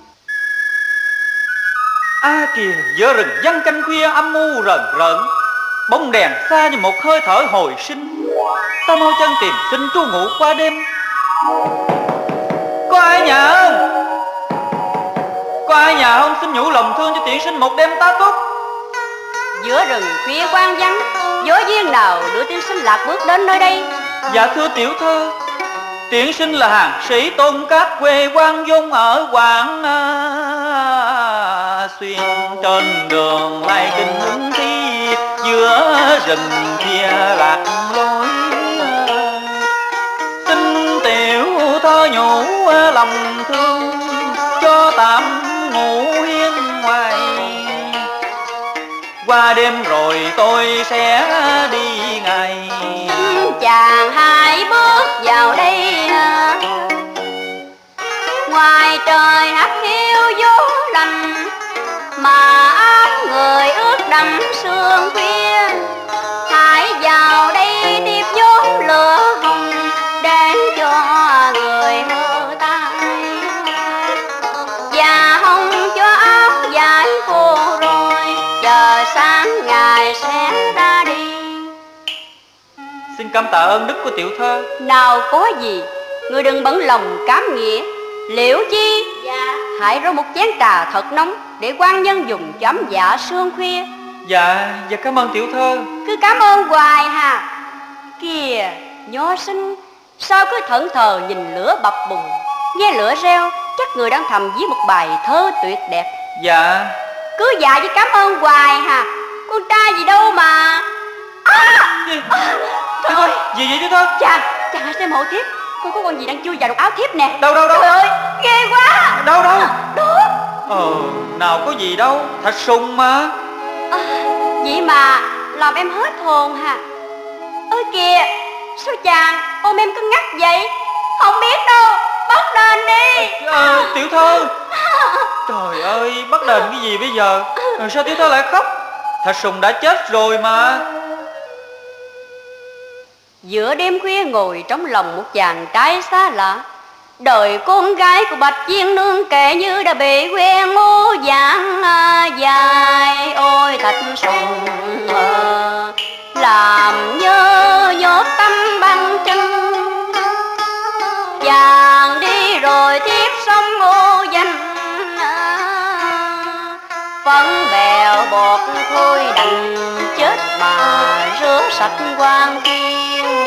A kìa, giữa rừng vắng canh khuya âm u rờn rợn, bóng đèn xa như một hơi thở hồi sinh. Ta mau chân tìm xin trú ngụ qua đêm. Có ai nhà không? Có ai nhà không xin nhủ lòng thương cho tiện sinh một đêm tá túc. Giữa rừng khuya quang vắng, gió duyên nào đưa tiên sinh lạc bước đến nơi đây? Dạ thưa tiểu thơ, tiện sinh là hàng sĩ Tôn Cát, quê Quang Dung ở Quảng à, Xuyên. Trên đường lai kinh hứng thi, giữa rừng kia lạc lối. Xin tiểu thơ nhủ lòng thương, cho tạm ngủ hiên ngoài. Qua đêm rồi tôi sẽ đi ngày. Chàng hai bước vào đây, ngoài trời hắt hiu gió lạnh, mà áo người ướt đẫm sương khuya. Hãy vào đây tiếp vốn lửa hồng, để cho người mơ tay. Và hồng cho áo dài khô rồi, chờ sáng ngày sẽ ra đi. Xin cảm tạ ơn đức của tiểu thơ. Nào có gì, người đừng bận lòng cám nghĩa. Liệu chi? Dạ. Hãy rót một chén trà thật nóng để quan nhân dùng chấm dạ sương khuya. Dạ, dạ cảm ơn tiểu thơ. Cứ cảm ơn hoài hà. Kìa, nho sinh, sao cứ thẫn thờ nhìn lửa bập bùng, nghe lửa reo, chắc người đang thầm viết một bài thơ tuyệt đẹp. Dạ. Cứ dạ với cảm ơn hoài hà. Con trai gì đâu mà. À! Gì? À! Trời ơi, gì vậy tiểu thơ? Chàng, chàng hãy xem hộ thiếp. Con có con gì đang chui vào trong áo thiếp nè. Đâu đâu đâu. Trời ơi, ghê quá. Đâu đâu. Đó. Ờ, nào có gì đâu, thạch sùng mà. À, vậy mà làm em hết hồn hả? Ơ kìa, sao chàng ôm em cứ ngắt vậy? Không biết đâu, bắt đền đi. À, tiểu thơ. Trời ơi, bắt đền cái gì bây giờ? Rồi sao tiểu thơ lại khóc? Thạch sùng đã chết rồi mà. Giữa đêm khuya ngồi trong lòng một chàng trai xa lạ, đời con gái của Bạch Viên Nương kể như đã bị quen mô dạng dài. Ôi Thạch Sùng làm nhớ nhốt tâm băng chân, chàng đi rồi tiếp sông Ngô Danh. phấn bèo bọt thôi đành chết mà rửa sạch quan thiên.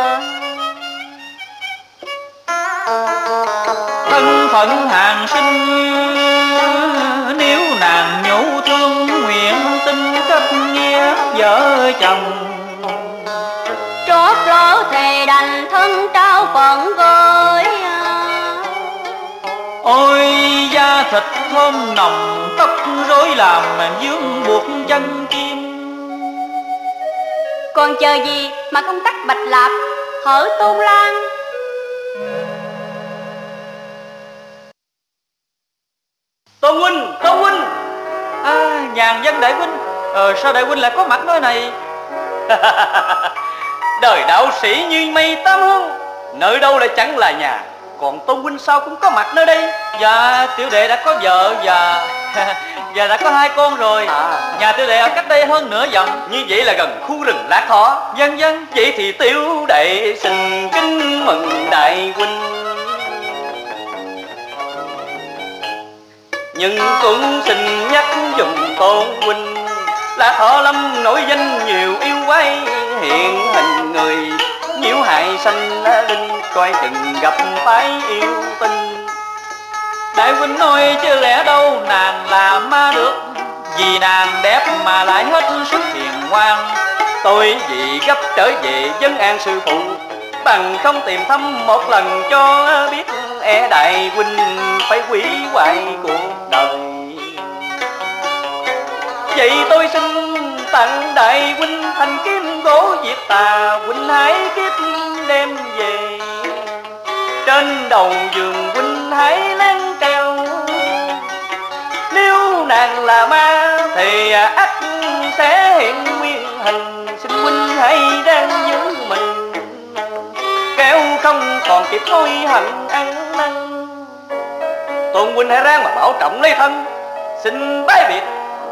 Thân phận hàng sinh nếu nàng nhủ thương nguyện tin kết nghĩa vợ chồng. Trót lỡ thề đành thân trao phận với. Ôi da thịt thơm nồng tóc rối làm vướng buộc chân kim. Còn chờ gì mà không tắt bạch lạp hở Tôn Lan. Tôn huynh, Tôn huynh. À, nhàn dân đại huynh. Ờ, sao đại huynh lại có mặt nơi này? Đời đạo sĩ như mây tám hướng, nơi đâu lại chẳng là nhà. Còn Tôn huynh sao cũng có mặt nơi đây? Dạ, tiểu đệ đã có vợ và và đã có hai con rồi. À. Nhà tiểu đệ ở cách đây hơn nửa dặm. Như vậy là gần khu rừng Lạc Thọ. Vâng vâng. Vậy thì tiểu đệ xin kính mừng đại huynh. Nhưng cũng xin nhắc dùm Tôn huynh, Lạc Thọ Lâm nổi danh nhiều yêu quái, hiện hình người nhiễu hại sanh linh, coi chừng gặp phải yêu tinh. Đại huynh nói chứ lẽ đâu nàng là ma được, vì nàng đẹp mà lại hết sức hiền ngoan. Tôi vì gấp trở về dân an sư phụ, bằng không tìm thăm một lần cho biết, e đại huynh phải hủy hoại cuộc đời. Vậy tôi xin tặng đại huynh thanh kiếm gỗ Diệp Tà, huynh hãy kiếp đem về. Trên đầu giường huynh hãy lén treo, nếu nàng là ma thì ắt sẽ hiện nguyên hình. Xin huynh hãy đang giữ mình, kéo không còn kịp hối hận ăn năn. Tôn huynh hãy ráng mà bảo trọng lấy thân, xin bái biệt.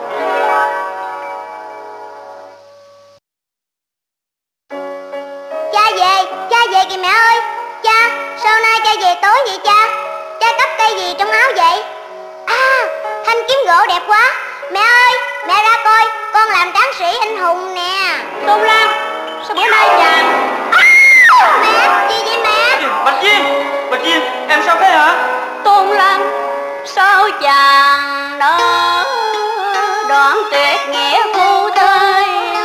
Cha về, cha về kìa mẹ ơi. Cha, sao nay cha về tối vậy cha? Cha cắp cây gì trong áo vậy? À, thanh kiếm gỗ đẹp quá. Mẹ ơi, mẹ ra coi, con làm tráng sĩ anh hùng nè. Tôn Lan, sao bữa nay chàng? À, mẹ, gì vậy mẹ? Bạch Duyên, Bạch Duyên, em sao thế hả? Tôn Lan, sao chàng đó đoạn tuyệt nghĩa phu thê?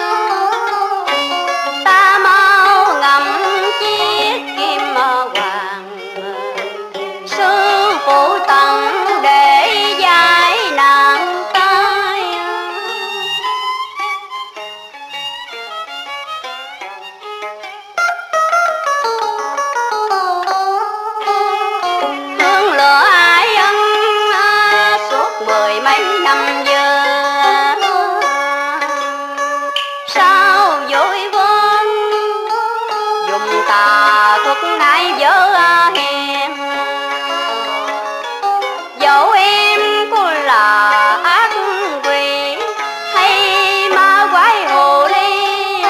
Ta mau ngậm chiếc kim hoàng, sư phụ tặng để giải nạn tai. Hương lửa ai ân suốt mười mấy năm giờ, sao vội quên dùng tà thuật nãy vỡ hiền. Dẫu em có là ác quỷ hay ma quái hồ ly,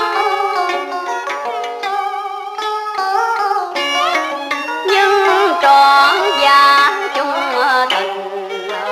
nhưng trọn gia chung tình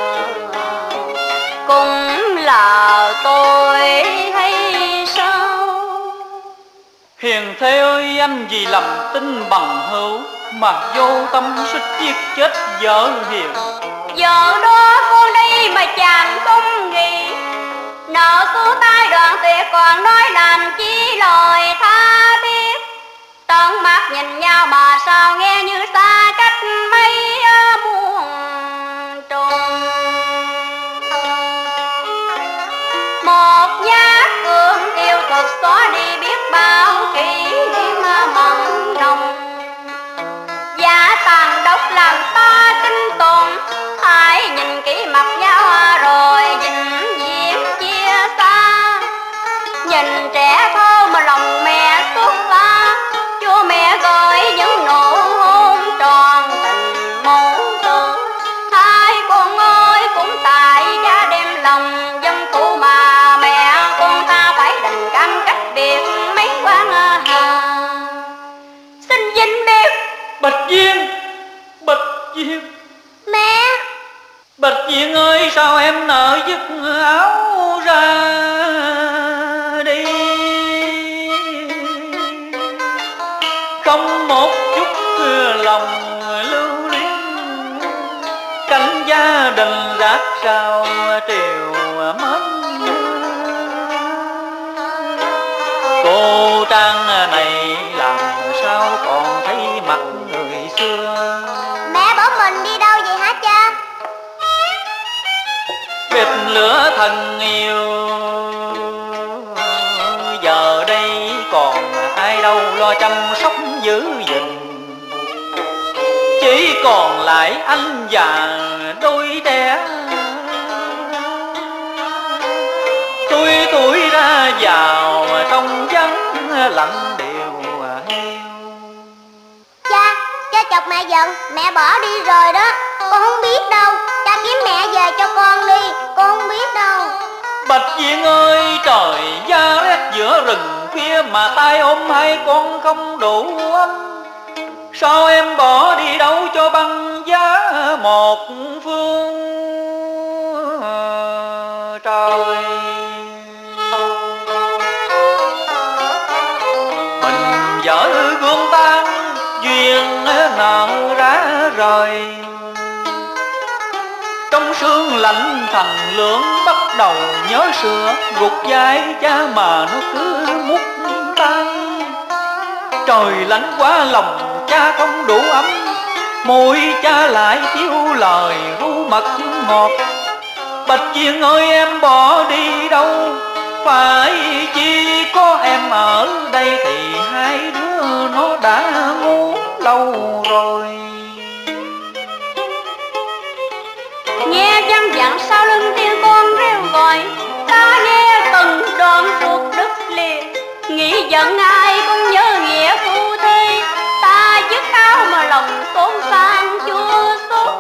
cũng là tôi hay sao? Hiền thê ơi, anh vì lầm tin bằng hữu mà vô tâm suýt giết chết vợ hiền. Giờ đó con đi mà chàng không nghĩ, nợ cứu tay đoạn tuyệt còn nói làm chi lời tha thiết. Tận mắt nhìn nhau mà sao nghe như xa cách mấy muôn trùng. Một nhát cương yêu thuật xóa đi biết bao kỷ niệm mặn nồng, giả tàn độc làm ta kinh tủng. Hãy nhìn kỹ mặt nhau rồi vĩnh viễn chia xa. Nhìn trẻ thơ mà lòng mẹ xót xa, chúa mẹ gửi những nụ hôn không một chút lòng lưu luyến, cảnh gia đình rác rào triều mến. Cô Trang này làm sao còn thấy mặt người xưa? Mẹ bỏ mình đi đâu vậy hả cha? Bếp lửa thân yêu, giờ đây còn ai đâu lo chăm sóc giữ gìn. Chỉ còn lại anh và đôi trẻ, tuổi tuổi ra vào trong vắng lạnh đều heo. Cha, cha chọc mẹ giận, mẹ bỏ đi rồi đó. Con không biết đâu, cha kiếm mẹ về cho con đi, con không biết đâu. Bạch Viên ơi, trời giá rét giữa rừng khuya mà tay ôm hai con không đủ ấm. Sao em bỏ đi đâu cho băng giá một phương trời. Mình vợ gương tan duyên nợ ra rời, trong sương lạnh thằng lưỡng bắt đầu nhớ xưa, gục vai cha mà nó cứ mút tay. Trời lạnh quá lòng cha không đủ ấm, môi cha lại thiếu lời ru mật ngọt. Bạch Viên ơi, em bỏ đi đâu, phải chỉ có em ở đây thì hai đứa nó đã ngủ lâu rồi. Nghe văng vẳng sau lưng tiếng con reo gọi, ta nghe từng đoạn ruột đứt liệt. Nghĩ giận ai cũng nhớ nghĩa phu thê, ta dứt áo mà lòng xốn sang chua xót.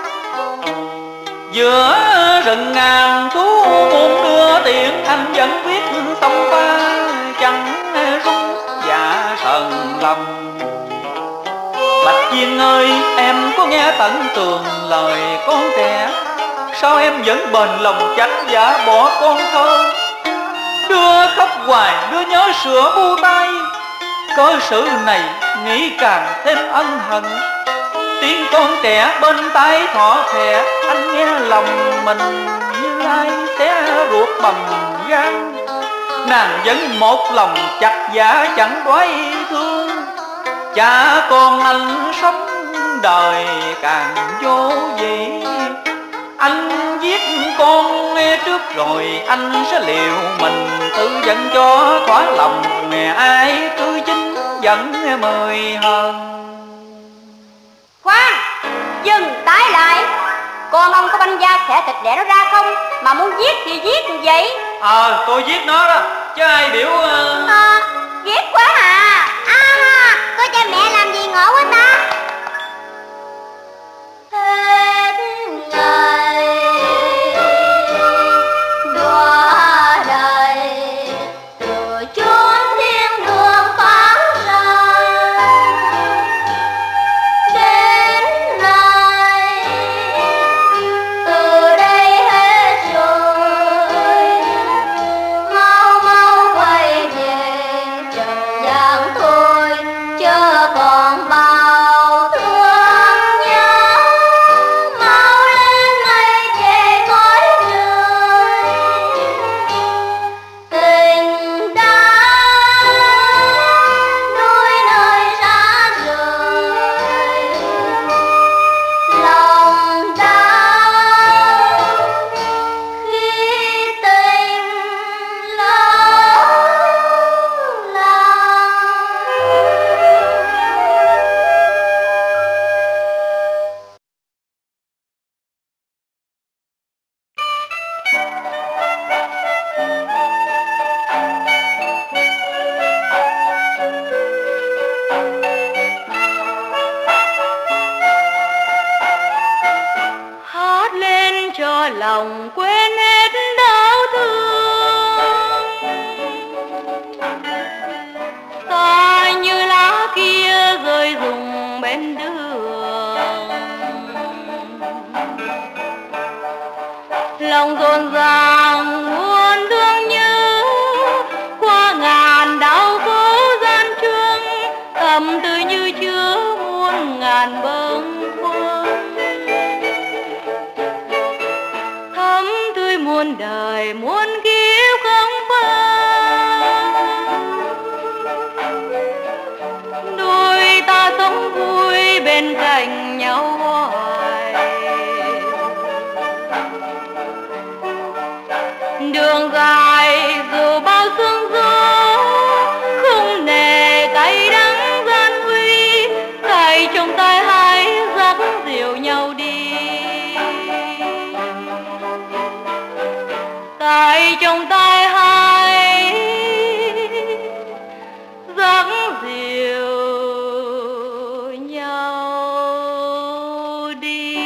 Giữa rừng ngàn thú muôn đưa tiếng, anh vẫn biết sông pha chẳng rung dạ sờn lòng. Bạch Viên ơi, em có nghe tận tường lời con trẻ, sao em vẫn bền lòng chắc giả bỏ con thơ. Đưa khóc hoài, đưa nhớ sữa bu tay, cơ sự này nghĩ càng thêm ân hận. Tiếng con trẻ bên tai thỏ thẻ, anh nghe lòng mình như ai xé ruột bầm gan. Nàng vẫn một lòng chặt giả chẳng đoái thương, cha con anh sống đời càng vô vị. Anh giết con nghe trước rồi anh sẽ liều mình tự giận cho thỏa lòng. Mẹ ai cứ chính giận mười hơn. Khoan, dừng tái lại. Con ông có banh da xẻ thịt đẻ nó ra không, mà muốn giết thì giết như vậy? Ờ, à, tôi giết nó đó, chứ ai biểu... Uh... À, ghét quá à. À ha, có cha mẹ làm gì ngộ quá ta. Hết ngày đọa đời, từ chốn thiên đường phán ra, đến nay từ đây hết rồi. Mau mau quay về trần gian thôi, chớ còn bao thương nhớ. Mau lên mây che cõi trời, tình đã đôi nơi xa rời. Lòng đau khi tình lỡ làng. Hát lên cho lòng quên hết đau thương, ta như lá kia rơi rụng bên đường. Lòng rộn ràng muôn thương nhớ, qua ngàn đau khổ gian truông, thầm tâm tư như chứa muôn ngàn bâng khuâng, thắm tươi muôn đời muôn kiếp không phai. Đôi ta sống vui bên cạnh nhau hoài, đường dài dù bao sương gió, không nề cay đắng gian nguy, tay trong tay hai dắt dìu nhau đi, tay trong tay hai dắt dìu nhau đi.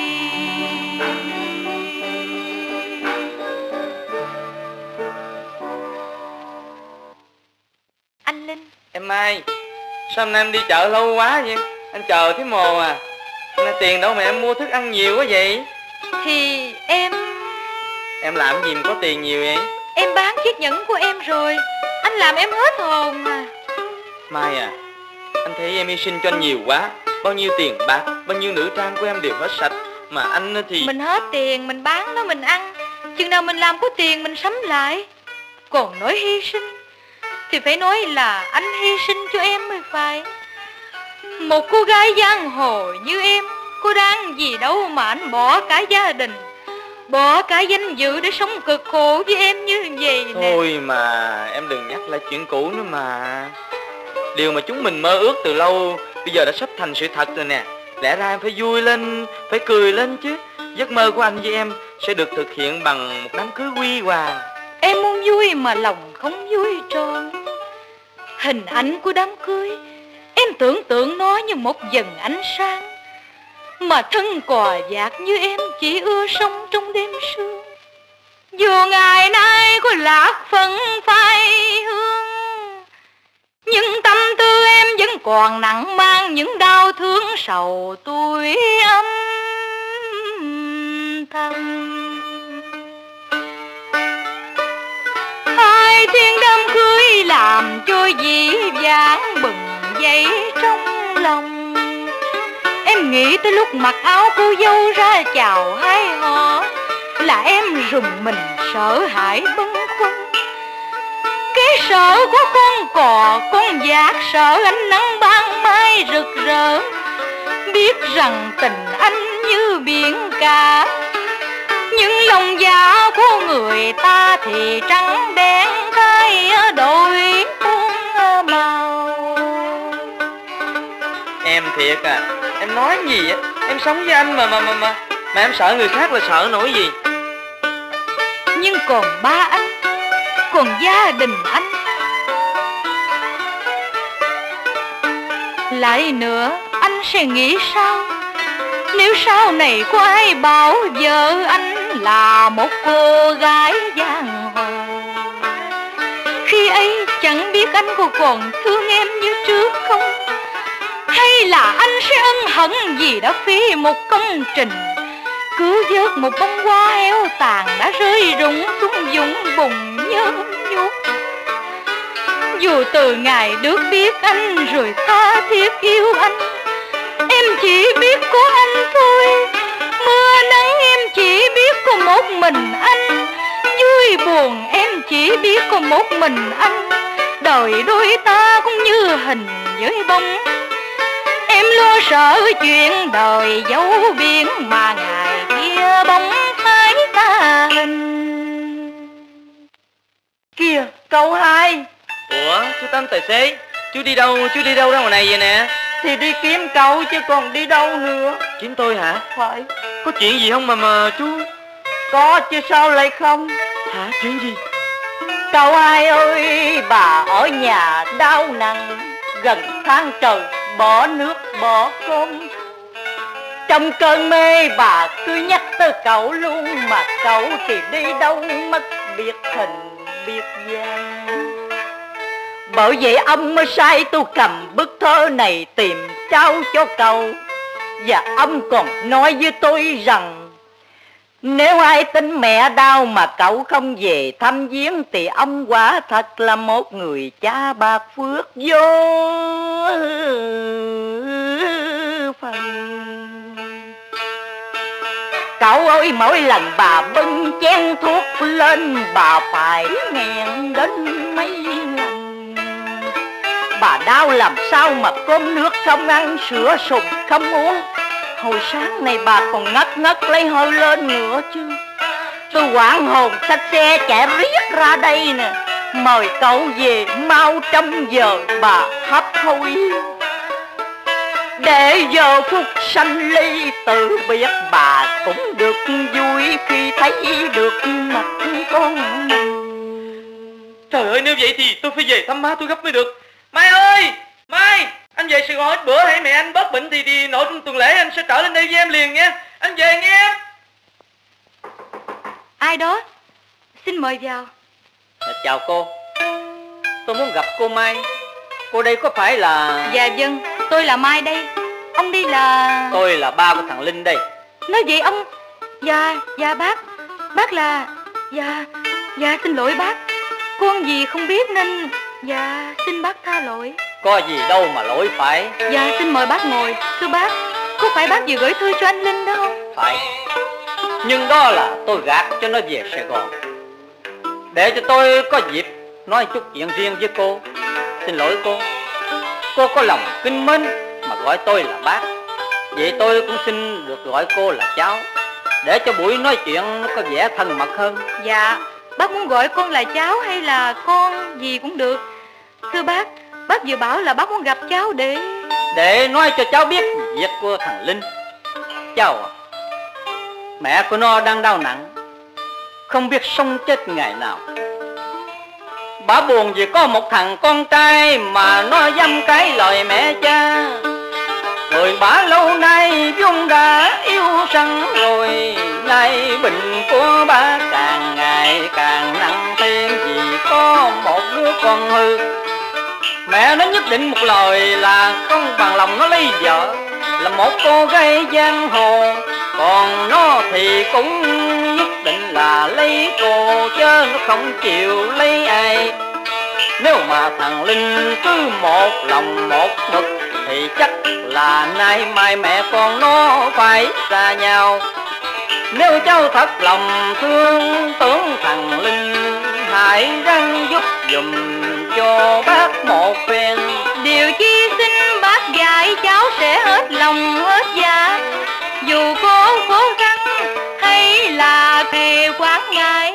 Anh Linh. Em Mai, sao hôm nay em đi chợ lâu quá vậy? Anh chờ thấy mồ à. Nên tiền đâu mà em mua thức ăn nhiều quá vậy? Thì em... Em làm gì mà có tiền nhiều vậy? Em bán chiếc nhẫn của em rồi. Anh làm em hết hồn mà. Mai à, anh thấy em hy sinh cho anh nhiều quá. Bao nhiêu tiền bạc, bao nhiêu nữ trang của em đều hết sạch. Mà anh thì... Mình hết tiền, mình bán nó mình ăn. Chừng nào mình làm có tiền mình sắm lại. Còn nói hy sinh thì phải nói là anh hy sinh cho em mới phải. Một cô gái giang hồ như em có đáng gì đâu mà anh bỏ cả gia đình, bỏ cả danh dự để sống cực khổ với em như vậy nè. Thôi mà em đừng nhắc lại chuyện cũ nữa mà. Điều mà chúng mình mơ ước từ lâu bây giờ đã sắp thành sự thật rồi nè. Lẽ ra em phải vui lên, phải cười lên chứ. Giấc mơ của anh với em sẽ được thực hiện bằng một đám cưới huy hoàng. Em muốn vui mà lòng không vui tròn. Hình ảnh của đám cưới em tưởng tượng nó như một dần ánh sáng, mà thân cò dạt như em chỉ ưa sống trong đêm sương. Dù ngày nay có lạc phận phai hương, nhưng tâm tư em vẫn còn nặng mang những đau thương sầu tuổi âm thầm. Hai thiên đám cưới làm cho dĩ vãng bừng dậy trong lòng. Em nghĩ tới lúc mặc áo cô dâu ra chào hai họ là em rùng mình sợ hãi bâng khuâng. Cái sợ của con cò con vạc, sợ ánh nắng ban mai rực rỡ. Biết rằng tình anh như biển cả, nhưng lòng dạ của người ta thì trắng đen thay đổi muôn màu. Em thiệt à, em nói gì á? Em sống với anh mà mà mà mà mà em sợ người khác là sợ nổi gì? Nhưng còn ba anh, còn gia đình anh. Lại nữa, anh sẽ nghĩ sao nếu sau này có ai bảo vợ anh là một cô gái giang hồ? Khi ấy chẳng biết anh có còn thương em như trước không, hay là anh sẽ ân hận vì đã phí một công trình cứu vớt một bông hoa heo tàn đã rơi rụng xuống vũng bùn nhơ nhút. Dù từ ngày được biết anh rồi tha thiết yêu anh, em chỉ biết có anh thôi. Mưa nắng em chỉ biết có một mình anh, vui buồn em chỉ biết có một mình anh. Đời đôi ta cũng như hình với bóng, em lo sợ chuyện đời dấu biển mà ngày kia bóng thái ta hình. Kìa cậu hai. Ủa chú Tâm tài xế, chú đi đâu, chú đi đâu ra ngoài này vậy nè? Thì đi kiếm cậu chứ còn đi đâu nữa. Kiếm tôi hả? Phải. Có chuyện gì không mà mà chú? Có chứ sao lại không. Hả, chuyện gì? Cậu hai ơi, bà ở nhà đau nặng gần tháng trời, bỏ nước bỏ cơm. Trong cơn mê bà cứ nhắc tới cậu luôn, mà cậu thì đi đâu mất biết hình biết dáng. Bởi vậy ông mới sai tôi cầm bức thơ này tìm trao cho cậu. Và ông còn nói với tôi rằng Nếu ai tin mẹ đau mà cậu không về thăm viếng thì ông quả thật là một người cha bạc phước vô phần. Cậu ơi, mỗi lần bà bưng chén thuốc lên bà phải nghẹn đến mấy lần. Bà đau làm sao mà cơm nước không ăn, sữa sùng không uống. Hồi sáng này bà còn ngất ngất lấy hơi lên nữa chứ. Tôi hoảng hồn xách xe chạy riết ra đây nè. Mời cậu về mau trong giờ bà hấp hối, để giờ phút sanh ly từ biệt bà cũng được vui khi thấy được mặt con mình. Trời ơi, nếu vậy thì tôi phải về thăm má tôi gấp mới được. Mai ơi, Mai, anh về Sài Gòn ít bữa hãy mẹ anh bớt bệnh thì thì nội tuần lễ anh sẽ trở lên đây với em liền nha. Anh về nghe em. Ai đó? Xin mời vào. Chào cô, tôi muốn gặp cô Mai. Cô đây có phải là... Dạ vâng, tôi là Mai đây. Ông đây là... Tôi là ba của thằng Linh đây. Nói vậy ông... Dạ, dạ bác. Bác là... Dạ, dạ xin lỗi bác. Con gì không biết nên... Dạ, xin bác tha lỗi. Có gì đâu mà lỗi phải. Dạ, xin mời bác ngồi. Thưa bác, có phải bác vừa gửi thư cho anh Linh đó không? Phải. Nhưng đó là tôi gạt cho nó về Sài Gòn, để cho tôi có dịp nói chút chuyện riêng với cô. Xin lỗi cô. Cô có lòng kính mến mà gọi tôi là bác, vậy tôi cũng xin được gọi cô là cháu, để cho buổi nói chuyện nó có vẻ thân mật hơn. Dạ, bác muốn gọi con là cháu hay là con gì cũng được. Thưa bác, bác vừa bảo là bác muốn gặp cháu để... Để nói cho cháu biết việc của thằng Linh. Cháu à, mẹ của nó đang đau nặng, không biết sống chết ngày nào. Bà buồn vì có một thằng con trai mà nó dăm cái lời mẹ cha. Rồi bà lâu nay vốn đã yêu sẵn rồi, nay bệnh của bà càng ngày càng nặng thêm vì có một đứa con hư. Mẹ nó nhất định một lời là không bằng lòng nó lấy vợ, là một cô gái giang hồ. Còn nó thì cũng nhất định là lấy cô, chứ nó không chịu lấy ai. Nếu mà thằng Linh cứ một lòng một mực thì chắc là nay mai mẹ con nó phải xa nhau. Nếu cháu thật lòng thương tưởng thằng Linh, hãy răng giúp dùm cho bác một phen. Điều chi xin bác dạy cháu sẽ hết lòng hết dạ, dù cố cố gắng hay là kỳ quán ngại.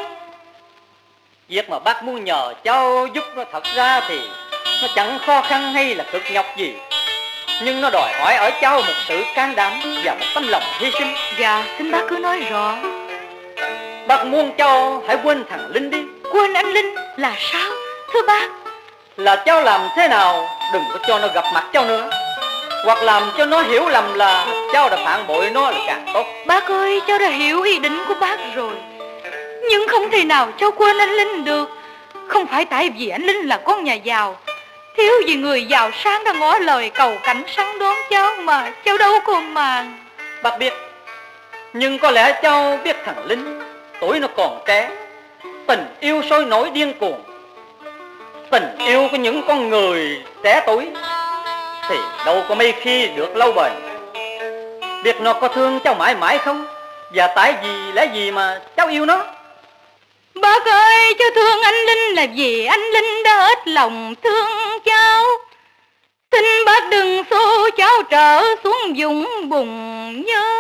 Việc mà bác muốn nhờ cháu giúp nó thật ra thì nó chẳng khó khăn hay là cực nhọc gì, nhưng nó đòi hỏi ở cháu một sự can đảm và một tấm lòng hy sinh. Dạ, xin bác cứ nói rõ. Bác muốn cháu hãy quên thằng Linh đi. Quên anh Linh là sao? Thưa bác, là cháu làm thế nào đừng có cho nó gặp mặt cháu nữa, hoặc làm cho nó hiểu lầm là cháu đã phản bội nó là càng tốt. Bác ơi, cháu đã hiểu ý định của bác rồi, nhưng không thể nào cháu quên anh Linh được. Không phải tại vì anh Linh là con nhà giàu, thiếu gì người giàu sang đã ngỏ lời cầu cảnh săn đón cháu mà cháu đâu còn màng. Bác biết, nhưng có lẽ cháu biết thằng Linh tuổi nó còn trẻ, tình yêu sôi nổi điên cuồng. Tình yêu của những con người trẻ tuổi thì đâu có mấy khi được lâu bền. Biết nó có thương cháu mãi mãi không? Và tại vì lẽ gì mà cháu yêu nó? Bác ơi, cháu thương anh Linh là vì anh Linh đã hết lòng thương cháu. Xin bác đừng xô cháu trở xuống vùng bùn nhớ,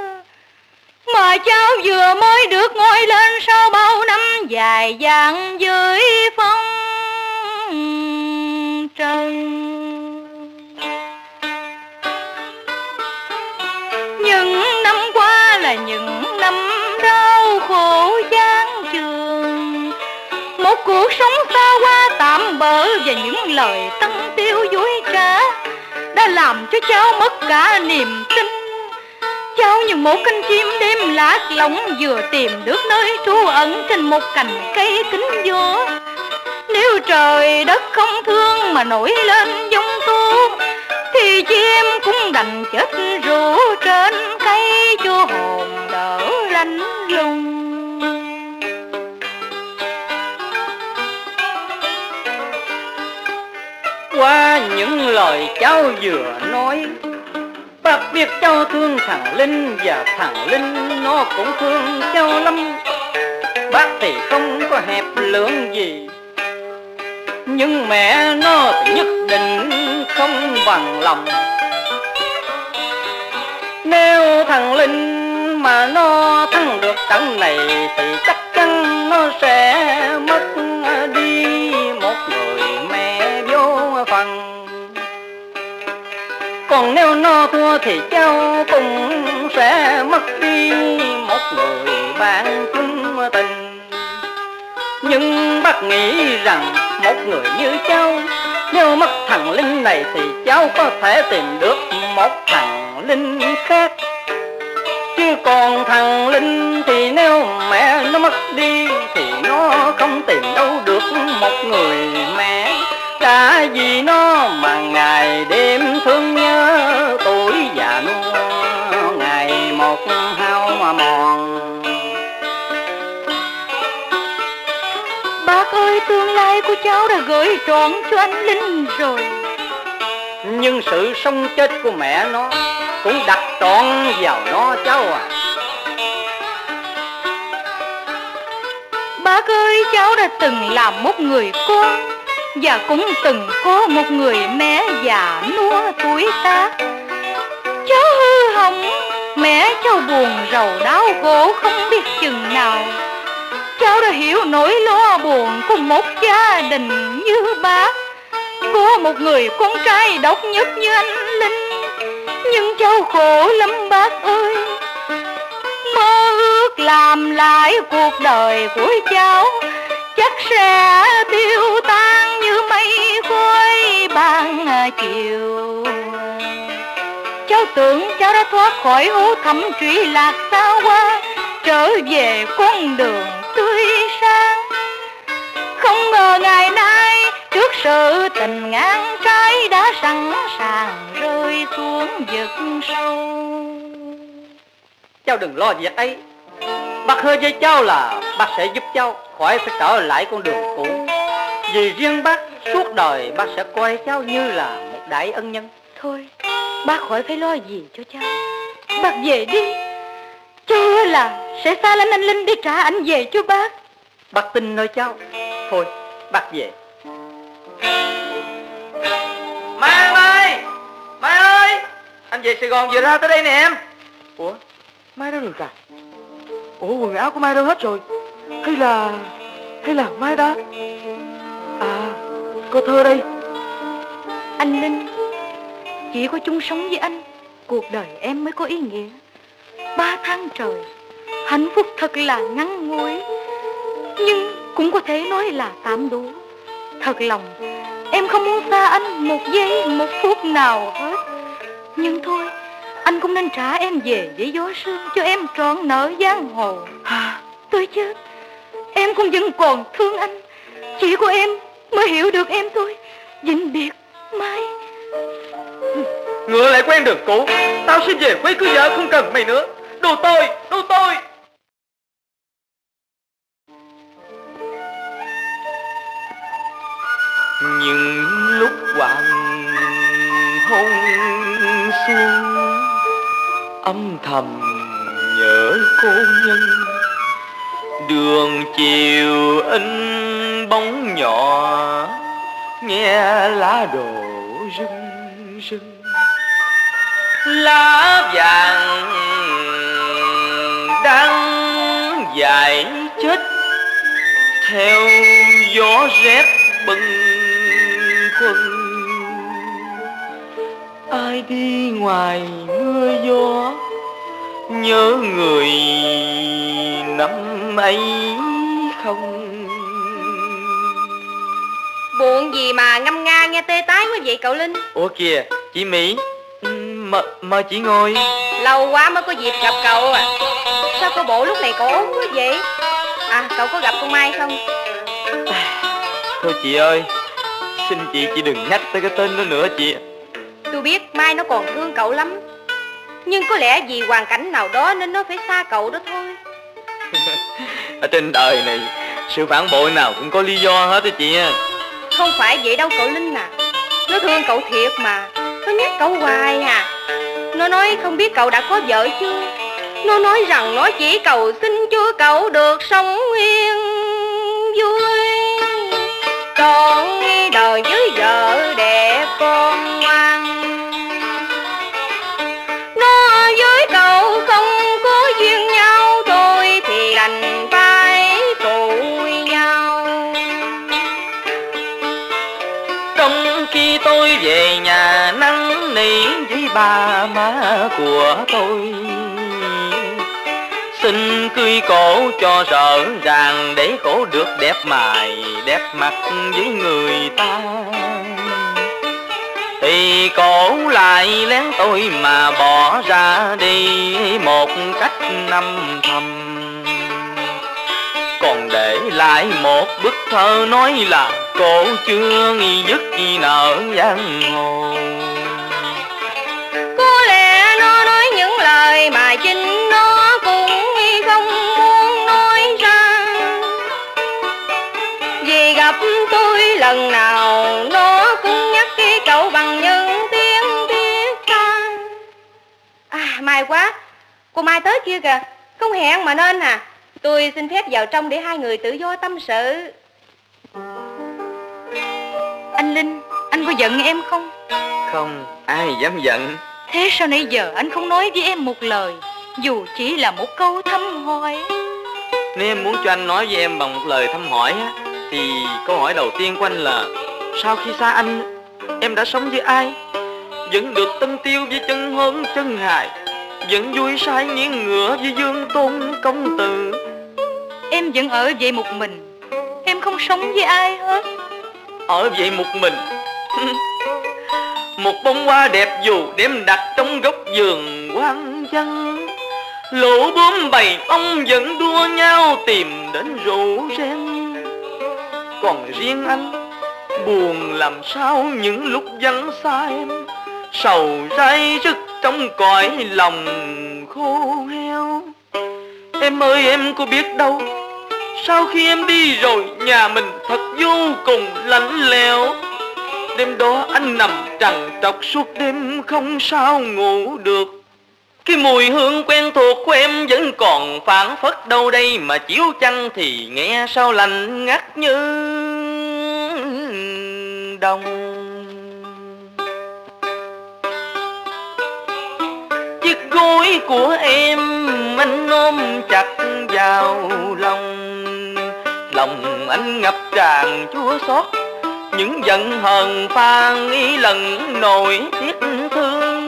mà cháu vừa mới được ngồi lên sau bao năm dài dặn dưới phong trần. Những năm qua là những năm đau khổ gian trường, một cuộc sống xa hoa tạm bỡ và những lời tân tiêu dối trá đã làm cho cháu mất cả niềm tin. Cháu như một cánh chim đêm lạc lõng vừa tìm được nơi trú ẩn trên một cành cây kính gió. Nếu trời đất không thương mà nổi lên giông tố thì chim cũng đành chết ru trên cây cho hồn đỡ lạnh lùng. lời cháu vừa nói. Bác biết cháu thương thằng Linh và thằng Linh nó cũng thương cháu lắm. Bác thì không có hẹp lượng gì, nhưng mẹ nó thì nhất định không bằng lòng. Nếu thằng Linh mà nó thắng được trận này thì chắc chắn nó sẽ mất đi một người mẹ vô phần. Còn nếu nó thua thì cháu cũng sẽ mất đi một người bạn chung tình. Nhưng bác nghĩ rằng một người như cháu, nếu mất thằng Linh này thì cháu có thể tìm được một thằng Linh khác. Chứ còn thằng Linh thì nếu mẹ nó mất đi thì nó không tìm đâu được một người mẹ. Cả vì nó mà ngày đêm thương nhớ, tuổi già nua ngày một hao mà mòn. Bác ơi, tương lai của cháu đã gửi trọn cho anh Linh rồi. Nhưng sự sống chết của mẹ nó cũng đặt trọn vào nó cháu à. Bác ơi, cháu đã từng làm một người con, và cũng từng có một người mẹ già nua tuổi tác. Cháu hư hỏng, mẹ cháu buồn rầu đau khổ không biết chừng nào. Cháu đã hiểu nỗi lo buồn của một gia đình như bác, có một người con trai độc nhất như anh Linh. Nhưng cháu khổ lắm bác ơi. Mơ ước làm lại cuộc đời của cháu chắc sẽ tiêu tan như mây khói ban chiều. Cháu tưởng cháu đã thoát khỏi hố thẳm trụy lạc xa hoa, trở về con đường tươi sáng. Không ngờ ngày nay trước sự tình ngang trái đã sẵn sàng rơi xuống vực sâu. Cháu đừng lo việc ấy. Bác hứa với cháu là bác sẽ giúp cháu khỏi phải trở lại con đường cũ. Vì riêng bác, suốt đời bác sẽ coi cháu như là một đại ân nhân. Thôi, bác khỏi phải lo gì cho cháu. Bác về đi. Cháu hứa là sẽ xa lánh anh Linh để trả anh về cho bác. Bác tin nơi cháu. Thôi, bác về. Mai ơi! Mai ơi! Anh về Sài Gòn vừa ra tới đây nè em. Ủa? Mai đâu rồi cả? Ủa, quần áo của Mai đâu hết rồi? Hay là... hay là Mai đã... À, cô Thơ đây. Anh Linh, chỉ có chung sống với anh, cuộc đời em mới có ý nghĩa. Ba tháng trời, hạnh phúc thật là ngắn ngủi, nhưng cũng có thể nói là tạm đủ. Thật lòng, em không muốn xa anh một giây, một phút nào hết. Nhưng thôi, anh cũng nên trả em về với gió sương, cho em trọn nợ giang hồ. À, tôi chết, em cũng vẫn còn thương anh. Chỉ có em mới hiểu được em thôi. Vĩnh biệt Mai. Ngựa lại quen đường cũ. Tao xin về quê cưới vợ, không cần mày nữa. Đồ tôi, đồ tôi. Những lúc hoàng hôn xuân, âm thầm nhớ cô nhân. Đường chiều in bóng nhỏ, nghe lá đổ rưng rưng. Lá vàng đang dại chết theo gió rét bâng khuâng. Ai đi ngoài mưa gió, nhớ người năm ấy không? Buồn gì mà ngâm nga nghe tê tái quá vậy cậu Linh? Ủa kìa, chị Mỹ, mời, mời chị ngồi. Lâu quá mới có dịp gặp cậu à. Sao cô bộ lúc này cổ ốm quá vậy? À, cậu có gặp con Mai không? Thôi chị ơi, xin chị chị đừng nhắc tới cái tên đó nữa chị. Tôi biết Mai nó còn thương cậu lắm, nhưng có lẽ vì hoàn cảnh nào đó nên nó phải xa cậu đó thôi. Ở trên đời này, sự phản bội nào cũng có lý do hết đó chị. Không phải vậy đâu cậu Linh à. Nó thương cậu thiệt mà. Nó nhắc cậu hoài à. Nó nói không biết cậu đã có vợ chưa. Nó nói rằng nó chỉ cầu xin cho cậu được sống yên vui, trọn đời với vợ đẹp con ngoan. Nó với cậu không có duyên nhau thôi thì đành phải tụi nhau. Trong khi tôi về nhà năn nỉ với ba má của tôi, xin cưới cổ cho rõ ràng để cổ được đẹp mày đẹp mặt với người ta, thì cổ lại lén tôi mà bỏ ra đi một cách âm thầm, còn để lại một bức thơ nói là cổ chưa nghi dứt nợ giang hồ. Có lẽ nó nói những lời mà chính nó cũng không muốn nói ra, vì gặp tôi lần nào nó cũng nhắc cái cậu bằng những tiếng tiếc tha. À, may quá, cô Mai tới kia kìa, không hẹn mà nên à. Tôi xin phép vào trong để hai người tự do tâm sự. Anh Linh, anh có giận em không? Không, ai dám giận. Thế sao nãy giờ anh không nói với em một lời, dù chỉ là một câu thăm hỏi? Nếu em muốn cho anh nói với em bằng một lời thăm hỏi á, thì câu hỏi đầu tiên của anh là sau khi xa anh, em đã sống với ai? Vẫn được tân tiêu với chân hớn chân hài, vẫn vui say nghiêng ngựa với Dương Tôn công tử. Em vẫn ở vậy một mình, em không sống với ai hết. Ở vậy một mình. Một bông hoa đẹp dù đem đặt trong góc vườn hoang vắng, lũ bướm bầy ong vẫn đua nhau tìm đến rượu ren. Còn riêng anh buồn làm sao những lúc vắng xa em, sầu ray rứt trong cõi lòng khô heo. Em ơi em có biết đâu, sau khi em đi rồi nhà mình thật vô cùng lạnh lẽo. Đêm đó anh nằm trằn trọc suốt đêm không sao ngủ được. Cái mùi hương quen thuộc của em vẫn còn phảng phất đâu đây, mà chiếu chăn thì nghe sao lạnh ngắt như đông. Chiếc gối của em anh ôm chặt vào lòng, lòng anh ngập tràn chua xót, những giận hờn pha nghĩ lần nỗi tiếc thương.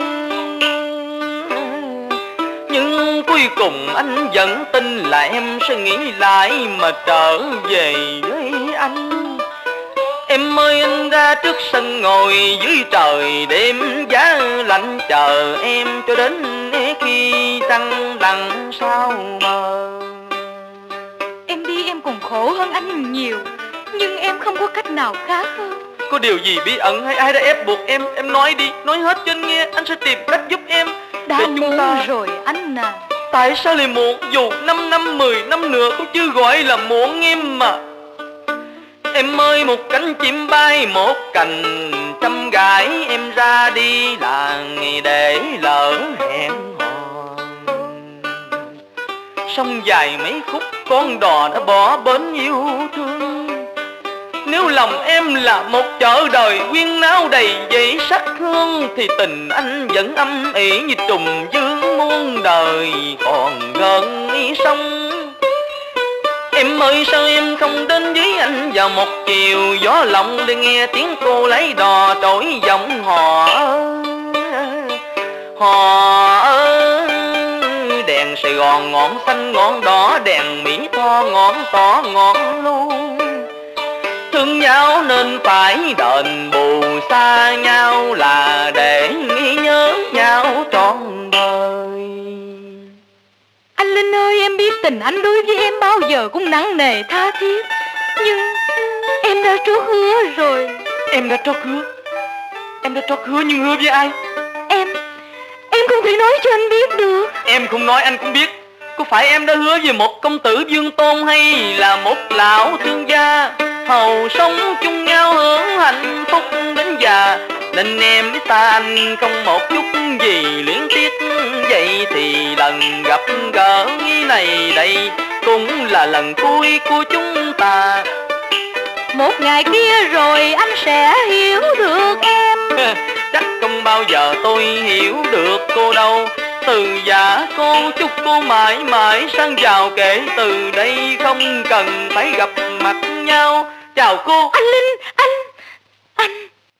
Nhưng cuối cùng anh vẫn tin là em sẽ nghĩ lại mà trở về với anh. Em ơi anh ra trước sân ngồi dưới trời đêm giá lạnh chờ em cho đến khi trăng lặng sao mờ. Em đi em còn khổ hơn anh nhiều, nhưng em không có cách nào khác hơn. Có điều gì bí ẩn hay ai đã ép buộc em? Em nói đi, nói hết cho anh nghe, anh sẽ tìm cách giúp em. Đã muộn ta... rồi anh à. Tại sao lại muộn? Dù năm năm, mười năm nữa cũng chưa gọi là muộn em mà. Em ơi một cánh chim bay một cành trăm gái, em ra đi là ngày để lỡ hẹn hò. Sông dài mấy khúc con đò đã bỏ bến yêu thương. Nếu lòng em là một chợ đời quyên náo đầy dây sắc hương, thì tình anh vẫn âm ỉ như trùng dương muôn đời còn gần sông. Em ơi sao em không đến với anh vào một chiều gió lộng, để nghe tiếng cô lấy đò trỗi giọng hò hò. Đèn Sài Gòn ngọn xanh ngọn đỏ, đèn Mỹ Tho ngọn tỏ ngọn lu. Thương nhau nên phải đền bù, xa nhau là để nghĩ nhớ nhau trọn đời. Anh Linh ơi, em biết tình anh đối với em bao giờ cũng nặng nề tha thiết, nhưng em đã trót hứa rồi. Em đã trót hứa? Em đã trót hứa nhưng hứa với ai? Em, em không thể nói cho anh biết được. Em không nói anh cũng biết. Có phải em đã hứa với một công tử Dương Tôn, hay là một lão thương gia, hầu sống chung nhau hưởng hạnh phúc đến già. Nên em biết ta anh không một chút gì luyến tiếc. Vậy thì lần gặp gỡ này đây cũng là lần cuối của chúng ta. Một ngày kia rồi anh sẽ hiểu được em. Chắc không bao giờ tôi hiểu được cô đâu. Từ già cô chúc cô mãi mãi sang giàu, kể từ đây không cần phải gặp mặt nhau. Chào cô. Anh Linh, anh, anh.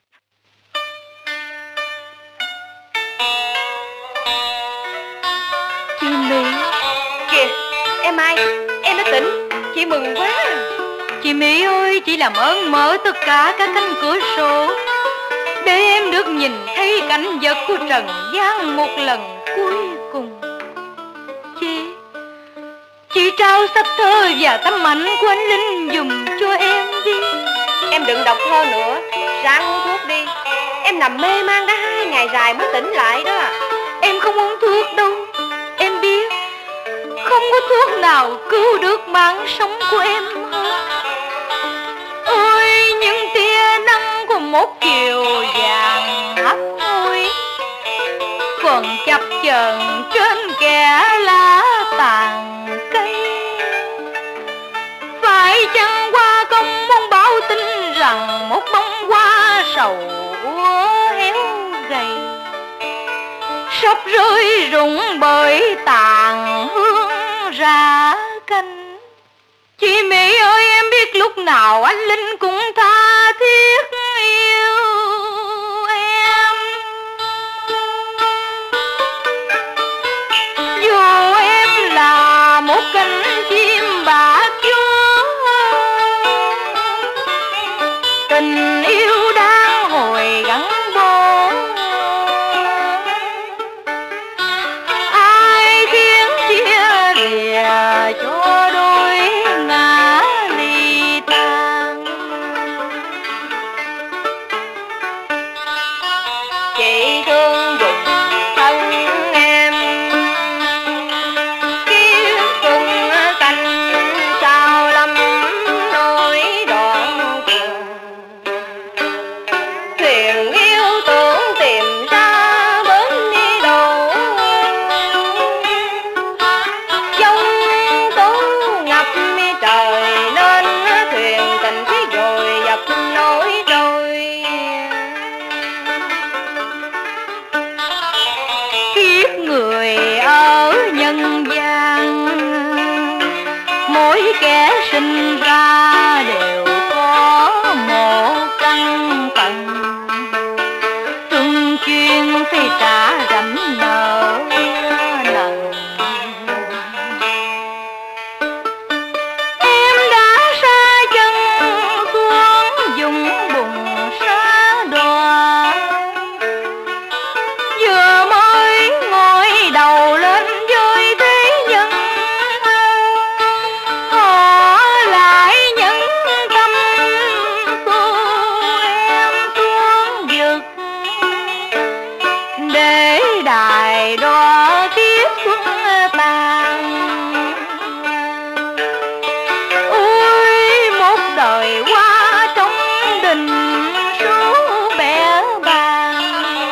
Chị Mỹ. Kìa, em ai? Em đã tỉnh, chị mừng quá. Chị Mỹ ơi, chị làm ơn mở tất cả các cánh cửa sổ để em được nhìn thấy cảnh vật của trần gian một lần cuối cùng. Chị, chị trao sách thơ và tấm ảnh của anh Linh dùm cho em đi. Em đừng đọc thơ nữa, ráng uống thuốc đi. Em nằm mê man đã hai ngày dài mới tỉnh lại đó. Em không uống thuốc đâu. Em biết không có thuốc nào cứu được mạng sống của em hết. Ôi những tia nắng của một chiều vàng hắt hối còn chập chờn trên kẽ lá tàn cây. Phải chăng qua công muốn báo tin rằng một bông hoa sầu héo gầy sắp rơi rụng bởi tàn hương ra canh. Chị Mỹ ơi, em biết lúc nào anh Linh cũng tha thiết yêu em. Dù em là một cánh chim bạc chúa, tình yêu đang hồi gắn bó. Ai khiến chia lìa cho đôi ngã ly tan. Chị thương dùng thân em, kiếp cùng canh sao lắm nỗi đoạn cùng. Thuyền yêu tưởng tìm ra bến đi đâu, giông tố ngập trời nên thuyền tình thế rồi dập nổi trôi. Kiếp người ở nhân gian, mỗi kẻ sinh ra đều có một căn phận, từng chuyên phải trả rảnh nợ nần. Em đã xa chân xuống vùng bùn xa đọa, vừa mới ngoi đầu lên với thế nhân. Họ lại nhẫn tâm xô em xuống vực để đài đo kiếp xuân tàn. Ôi một đời qua trong đình số bẻ bàng.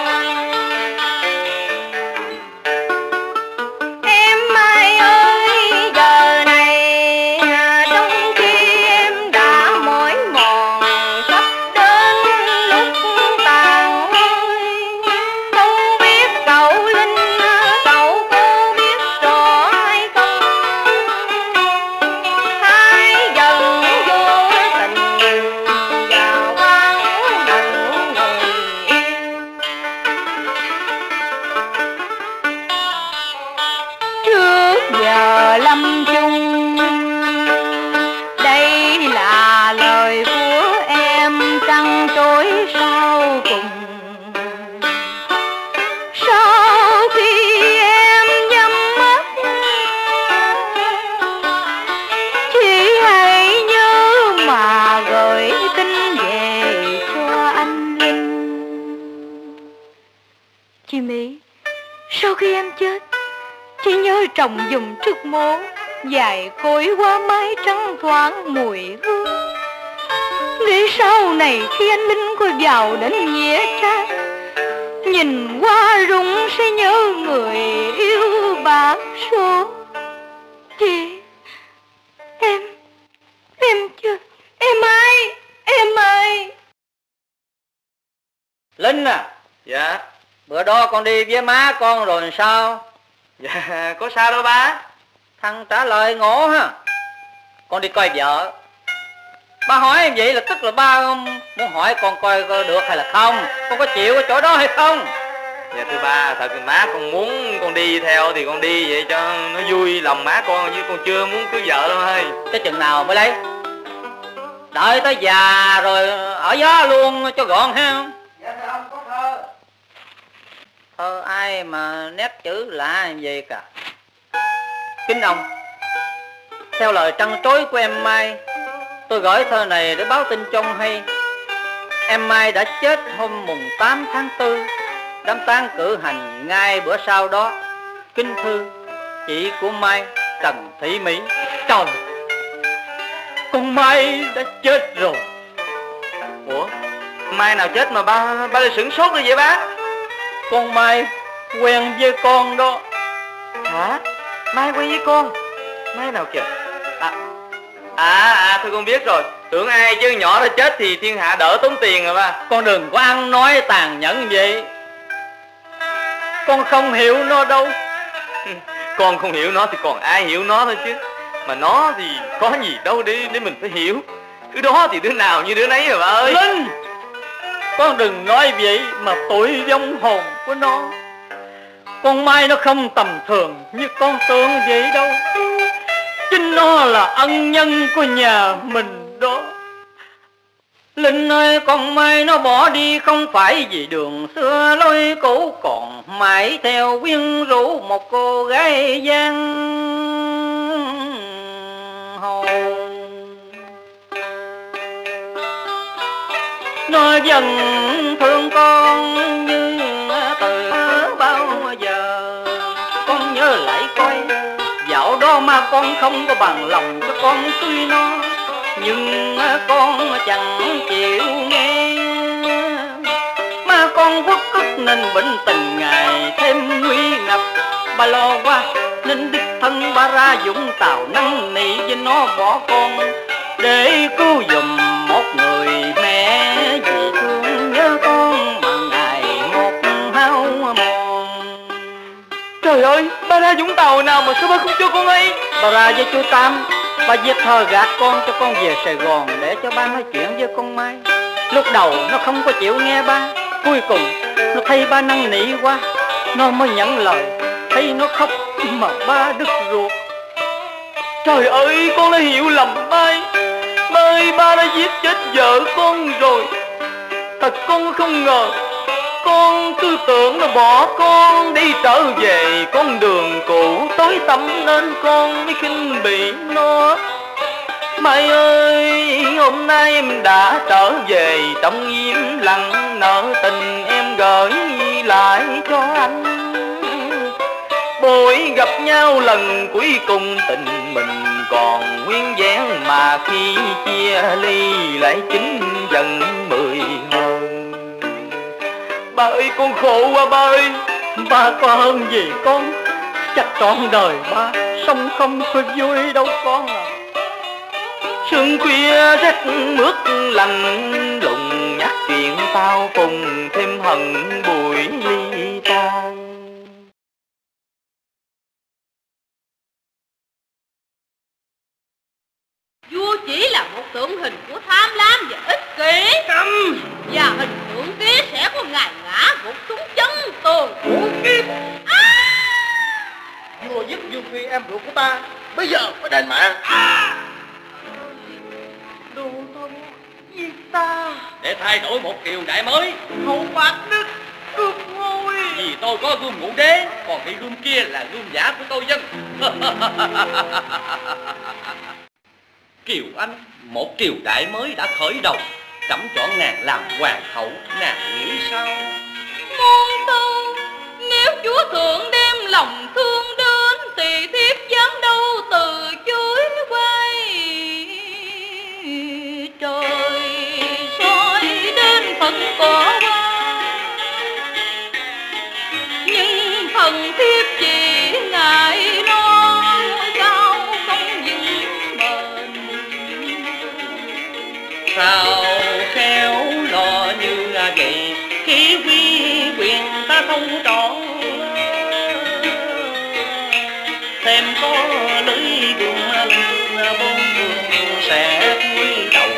Em ai ơi, giờ này trong khi em đã mỏi mòn sắp đến lúc tàn lối. Không biết cậu Linh, cậu có biết rõ hay không? Hai dần vô tình vào quán đồng người yêu. Trước giờ lâm chung, đây là lời của em trăng trối sau cùng. Sau khi em nhắm mắt, chỉ hãy nhớ mà gửi tin về cho anh Linh. Chị Mỹ, sau khi em chết, chị nhớ trồng dùm trước mố dài cối qua mái trắng thoáng mùi hương. để sau này khi anh Linh có vào đến Nghĩa Trang, nhìn qua rụng sẽ nhớ người yêu bạc số. Chị, em, em chưa, em ơi, em ơi. Linh à. Dạ. Bữa đó con đi với má con rồi sao? Dạ, có sao đâu ba. Thằng trả lời ngộ ha. Con đi coi vợ. Ba hỏi em vậy là tức là ba muốn hỏi con coi được hay là không, con có chịu ở chỗ đó hay không? Dạ thưa ba, thật thì má con muốn con đi theo thì con đi vậy cho nó vui lòng má con, chứ con chưa muốn cưới vợ đâu ơi. Tới chừng nào mới lấy? Đợi tới già rồi ở gió luôn cho gọn ha. Dạ thưa ông, có thơ. Thơ ai mà nét chữ lạ gì cả. Kính ông, theo lời trăn trối của em Mai, tôi gửi thơ này để báo tin cho ông hay. Em Mai đã chết hôm mùng tám tháng tư, đám tang cử hành ngay bữa sau đó. Kính thư chị của Mai, Trần Thị Mỹ. Trời, con Mai đã chết rồi. Ủa, Mai nào chết mà ba ba lại sửng sốt như vậy ba? Con Mai quen với con đó. Hả? Mai quen với con? Mai nào kìa? À, à, à thôi con biết rồi. Tưởng ai chứ nhỏ nó chết thì thiên hạ đỡ tốn tiền rồi ba. Con đừng có ăn nói tàn nhẫn vậy. Con không hiểu nó đâu. Con không hiểu nó thì còn ai hiểu nó thôi chứ. Mà nó thì có gì đâu để để mình phải hiểu. Thứ đó thì đứa nào như đứa nấy rồi ba ơi. Linh, con đừng nói vậy mà tội vong hồn của nó. Con Mai nó không tầm thường như con tưởng vậy đâu. Chính nó là ân nhân của nhà mình đó. Linh ơi, con Mai nó bỏ đi không phải vì đường xưa lối cũ, còn mãi theo quyến rũ một cô gái giang hồ. Nó dần thương con như từ bao giờ. Con nhớ lại coi, dạo đó mà con không có bằng lòng cho con cưới nó, nhưng con chẳng chịu nghe. Mà con quốc ức nên bệnh tình ngày thêm nguy ngập. Ba lo quá nên đích thân ba ra Vũng Tàu năn nỉ với nó bỏ con để cứu giùm một người mẹ vì thương nhớ con mà ngày một hao mòn. Trời ơi, ba ra Vũng Tàu nào mà sao ba không cho con ấy? Bà ra với chú Tám, ba viết thơ gạt con cho con về Sài Gòn để cho ba nói chuyện với con Mai. Lúc đầu nó không có chịu nghe ba, cuối cùng nó thấy ba năn nỉ quá, nó mới nhận lời. Thấy nó khóc mà ba đứt ruột. Trời ơi, con đã hiểu lầm Mai. Ba ơi, ba đã giết chết vợ con rồi. Thật con không ngờ. Con cứ tưởng là bỏ con đi trở về con đường cũ tối tăm nên con mới khinh bỉ nó. Mai ơi, hôm nay em đã trở về trong im lặng, nợ tình em gửi lại cho anh. Bội gặp nhau lần cuối cùng tình mình còn nguyên vẹn, mà khi chia ly lại chính dần mười hơn. Ba ơi, con khổ quá ba ơi. Ba có hơn gì con, chắc trọn đời ba sống không có vui đâu con à. Sương khuya rét mướt lạnh lùng nhắc chuyện tao cùng thêm hận buổi ly tan. Vua chỉ là một tượng hình của tham lam và ích kỷ. Câm. Và hình tượng kia sẽ có ngày ngã gục xuống chân tường của kim. À! Vua giết Dương Phi em ruột của ta, bây giờ phải đền mạng. À! Đồ tôi giết ta để thay đổi một triều đại mới. hậu bạc đức cướp ngôi. Vì tôi có gươm ngũ đế, còn cái gươm kia là gươm giả của tôi dân. Kiều Anh, một triều đại mới đã khởi đầu. Trẫm chọn nàng làm hoàng hậu, nàng nghĩ sao? Môn tư, nếu chúa thượng đem lòng thương đến thì thiếp dám đâu từ chối quay trời. thần thiếp chỉ ngại lo sao không vững bền. Sao khéo lo như vậy khi quy quyền ta không trọn, thêm có lưới đường bốn phương sẽ cúi đầu.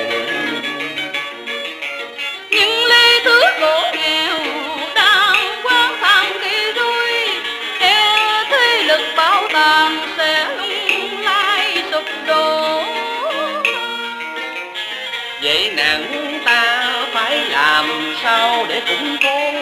Nhưng lê thứ gỗ nghèo đang quán thang đi đuôi, e thế lực bảo tàng sẽ lung lai sụp đổ. Vậy nàng ta phải làm sao để củng cố?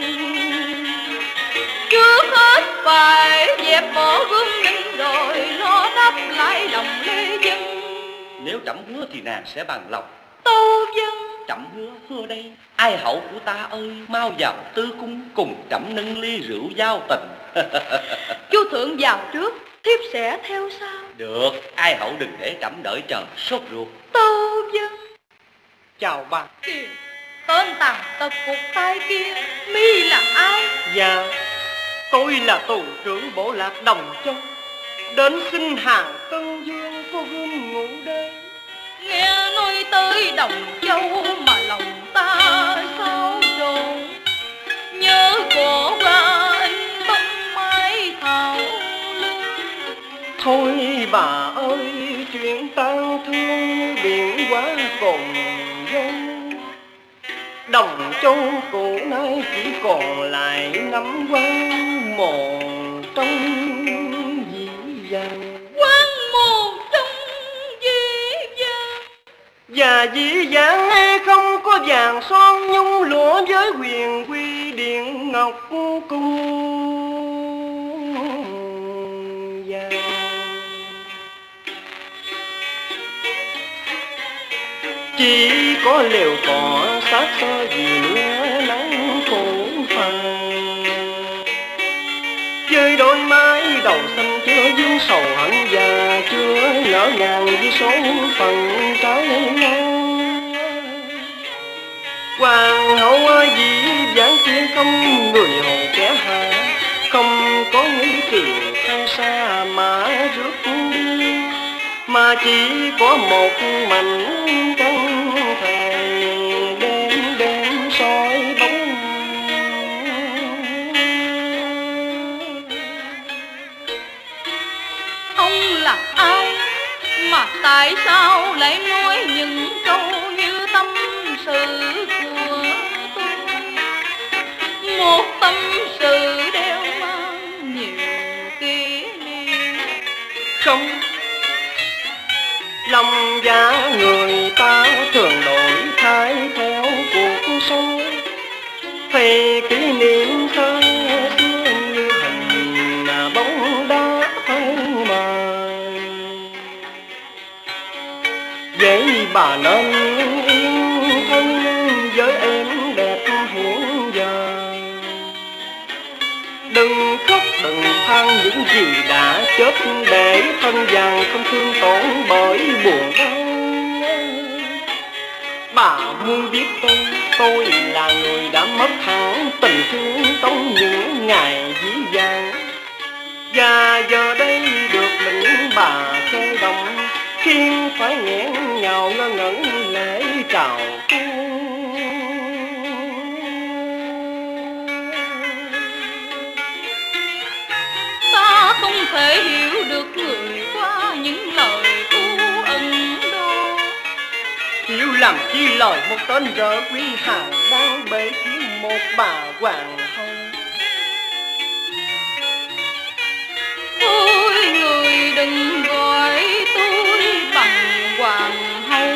Trước hết phải dẹp bỏ gương ninh rồi lo đắp lại lòng lê dân. Nếu trẫm hứa thì nàng sẽ bằng lòng. Tâu dân. Trẫm hứa, hứa đây. Ai hậu của ta ơi, mau vào tư cung cùng trẫm nâng ly rượu giao tình. Chú thượng vào trước, thiếp sẽ theo sau. Được, ai hậu đừng để trẫm đợi chờ sốt ruột. Tâu dân. Chào bà. Kìa, tên tàn tật phục tay kia, mi là ai? Dạ, tôi là tù trưởng bộ lạc Đồng Châu, đến xin hàng Tân Dương có gươm ngũ đế. Nghe nói tới Đồng Châu mà lòng ta sao trộn, nhớ cổ qua anh bông mai thảo lưng. Thôi bà ơi, chuyện tang thương biển quá cùng dông. Đồng Châu cũ nay chỉ còn lại năm quan mồ trong dĩ vãng. Quan mồ trong dĩ vãng. Và dĩ vãng không có vàng son nhung lụa với huyền quy điện ngọc cung vàng. Chỉ có liều cỏ sát sơ vì mưa nắng khổ phần. Với đôi mái đầu xanh chưa dính sầu hận và chưa ngỡ ngàng với số phận trái ngang. Hoàng hậu dĩ vãng kia không người hầu kẻ hạ, không có những tiền theo xa mà rước đi, mà chỉ có một mảnh trăng thầy đêm đêm soi bóng. Ông là ai mà tại sao lại nói những câu như tâm sự của tôi? Một tâm sự đeo mang nhiều kỷ niệm. Không, lòng dạ người ta thường đổi thay theo cuộc sống, thì kỷ niệm thơ xưa như hình bóng đá phai mờ. Vậy bà nên yên thân với em đẹp hiện giờ, đừng khóc đừng than những gì đã chết, để thân vàng không thương tổn bởi buồn đau. Bà muốn biết tôi, tôi là người đã mất hẳn tình thương trong những ngày dĩ vãng, và giờ đây được lĩnh bà khơi động, khiến phải nghẹn ngào ngơ ngẩn lễ chào Ta không thể hiểu được người qua những lời u ẩn đó. Hiểu làm chi lời một tên vợ quý hàng đang bể kiếm một bà hoàng hậu. Ôi người đừng gọi tôi bằng hoàng hậu,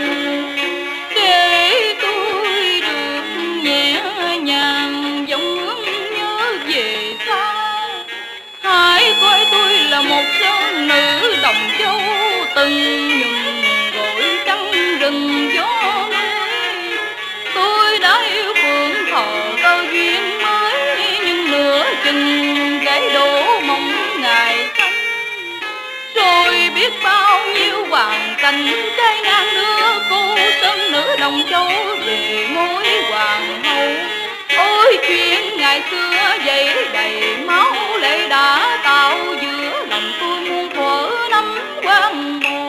để tôi được nhẹ nhàng dòng hướng nhớ về xa. Hãy coi tôi là một sơn nữ Đồng Châu từng nhường gọi trắng rừng gió núi. Tôi đã yêu phượng thọ tơ duyên mới, nhưng nửa chừng kẻ đổ mong ngày xanh. Rồi biết bao nhiêu hoàn cảnh trái ngang đưa cô sơn nữ Đồng Châu về ngôi hoàng hậu. Ôi chuyện ngày xưa dậy đầy máu lệ tôi muốn thuở năm quan mồ.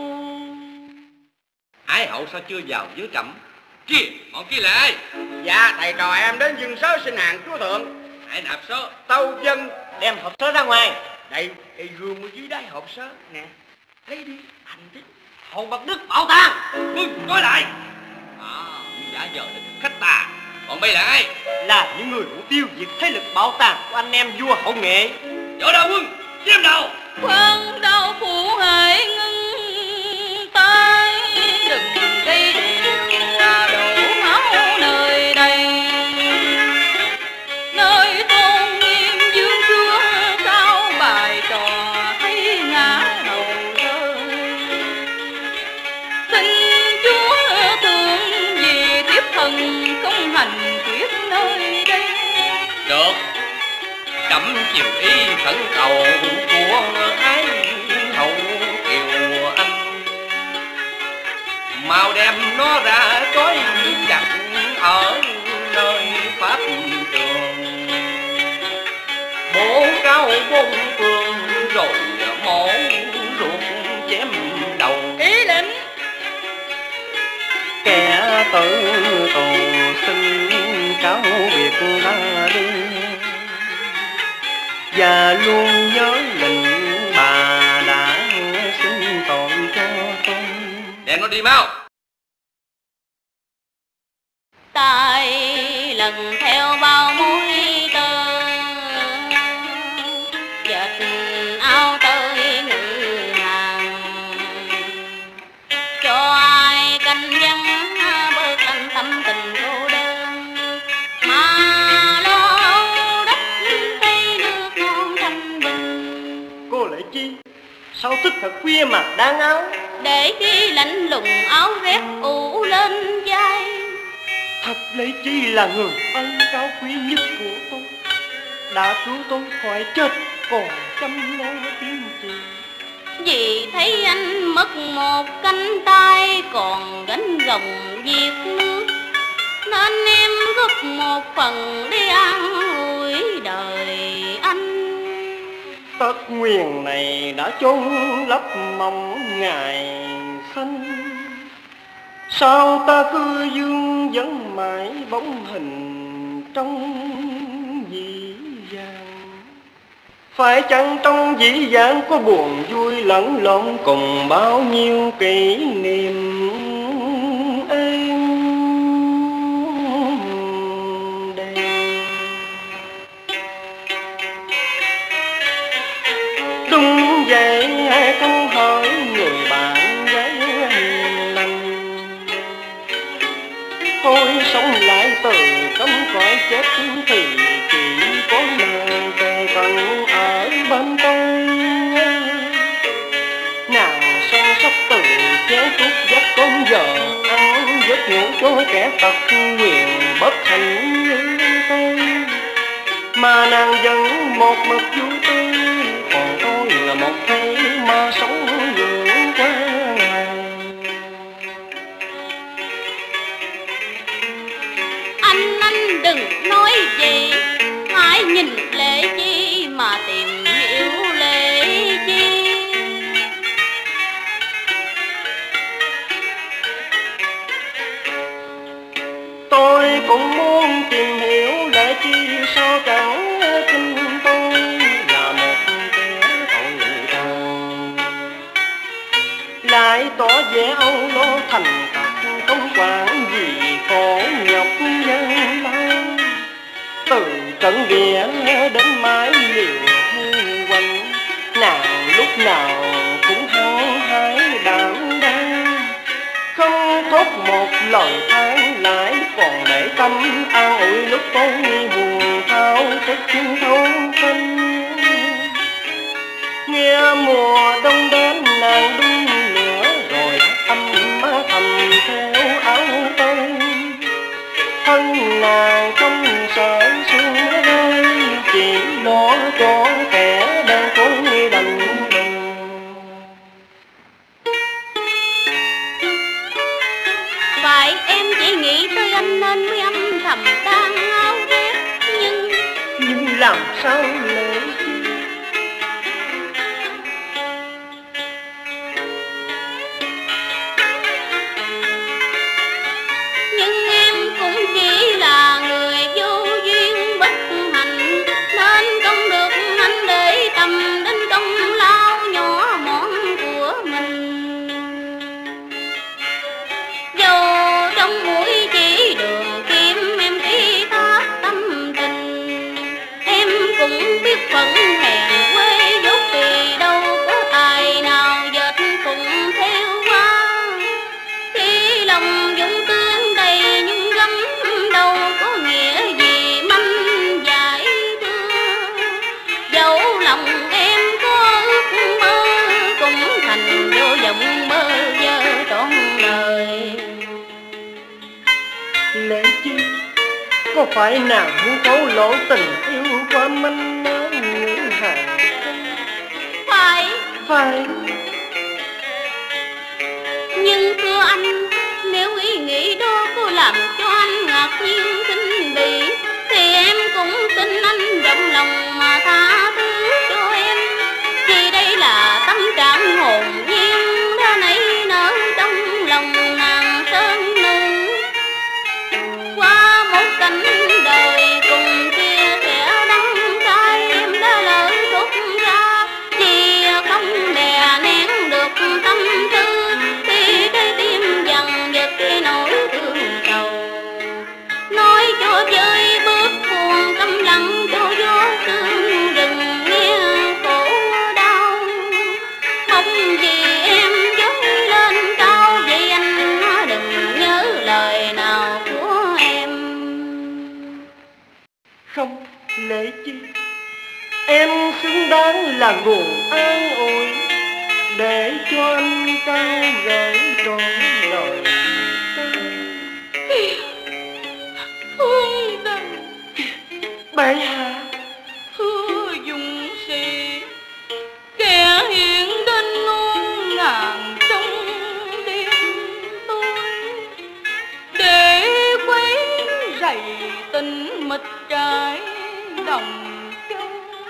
Ái hậu sao chưa vào với trẫm? Kia, bọn kia là ai? Dạ, thầy trò em đến dừng sớ xin hàng chúa thượng. Hãy nạp sớ. Tâu dân đem hộp sớ ra ngoài. Đây, đây gương ở dưới đáy hộp sớ nè. Lấy đi, hành đi. Hầu bậc đức bảo tàng. Ngươi nói lại. À, giả vờ là khách ta. Bọn bay là ai? Là những người muốn tiêu diệt thế lực bảo tàng của anh em vua Hậu Nghệ. Võ Đạo Quân, chiếm đầu. Quân đau phụ hãy ngưng tay, đừng gây điều đổ máu nơi đây. Nơi tôn nghiêm dương chúa sao bài trò thấy ngã đầu rơi. Xin chúa thương vì tiếp thần công hành quyết nơi đây. Được, trẫm chiều ý khẩn cầu của ái hậu kiều anh, mau đem nó ra trói chặt ở nơi pháp trường, bố cao bốn phương rồi mổ ruột chém đầu. Ý lệnh Kẻ tử tù xin cáo biệt ra đi, và luôn nhớ lệnh bà đã xin tội cho tôi. Đem nó đi mau. tay lần theo bao mối tơ, dệt áo tới ngự hàng, cho ai canh vắng bớt anh tâm tình cô đơn, mà lo âu đất tây nước non thanh bình. Cô Lệ Chi, sao thức thật khuya mà đang áo? Để khi lạnh lùng áo rét ủ lên vai. Thật Lệ Chi là người ân cao quý nhất của tôi, đã cứu tôi khỏi chết còn chăm lo tiếng chị. Vì thấy anh mất một cánh tay còn gánh gồng việc nước, nên em góp một phần để an ủi đời anh. Tất nguyền này đã chôn lấp mong ngày xanh, sao ta cứ vương vấn mãi bóng hình trong dĩ vãng? Phải chăng trong dĩ vãng có buồn vui lẫn lộn cùng bao nhiêu kỷ niệm êm đềm? Đúng vậy hay không hỏi người bạn gái hiền lành, thôi sống lại từ cấm cõi chết thì chỉ có nàng kề cận ở bên tôi. Nàng săn sóc từ chén thuốc dắt con giờ ăn giấc ngủ cho kẻ tật quyền bất hạnh như tôi, mà nàng vẫn một mực vui tươi, còn tôi là một cây mà sống vượt qua ngày. Anh anh đừng nói gì, hãy nhìn Lệ Chi mà tìm hiểu Lệ Chi. Tôi cũng muốn tìm hiểu Lệ Chi, sao chẳng tin tôi là một kẻ tội tàn, lại tỏ vẻ âu lo thành thật không quản gì khổ nhọc gian lao. Từ trận địa đến mái liều hương quanh, nàng lúc nào cũng hăng hái đảm đang, không thốt một lời than lại còn để tâm an ủi lúc tôi buồn thao thức thấu tinh. Nghe mùa đông đến nàng đun lửa rồi âm thầm theo áo tôi, thân nàng không sợ sương rơi, chỉ lo cho kẻ đang cối đành đành. Phải em chỉ nghĩ tới anh nên mới âm thầm tan áo rét, nhưng nhưng làm sao Lệ Chi? dẫu lòng em có ước mơ cũng thành vô vọng mơ vơ trọn đời. Lệ Chi, có phải nàng muốn thấu lộ tình yêu qua manh mối ngữ hàng? Phải. Phải. Nhưng thưa anh, nếu ý nghĩ đó có làm cho anh ngạc nhiên khinh bỉ thì em cũng xin anh rộng lòng mà tha thứ cho em. Vì đây là tâm trạng hồn nhiên đã nảy nở trong lòng nàng sơn nữ. Qua một cảnh đời cùng chia sẻ đắng cay em đã lỡ thốt ra vì không đè nén được tâm tư thì trái tim dằn vặt cái nỗi thương sầu. Nói cho vơi bước buồn câm lặng cho gió sương rừng nghe khổ đau. Mong gì em dâng lên cao vậy anh đừng nhớ lời nào của em. Không, Lệ Chi, em xứng đáng là nguồn an ủi để cho anh cao gửi trọn đời. Phương Tần, Bệ hạ, thưa dũng sĩ, kẻ hiện đến muôn ngàn trong đêm tối để quấy rầy tình mịch trái đồng châu,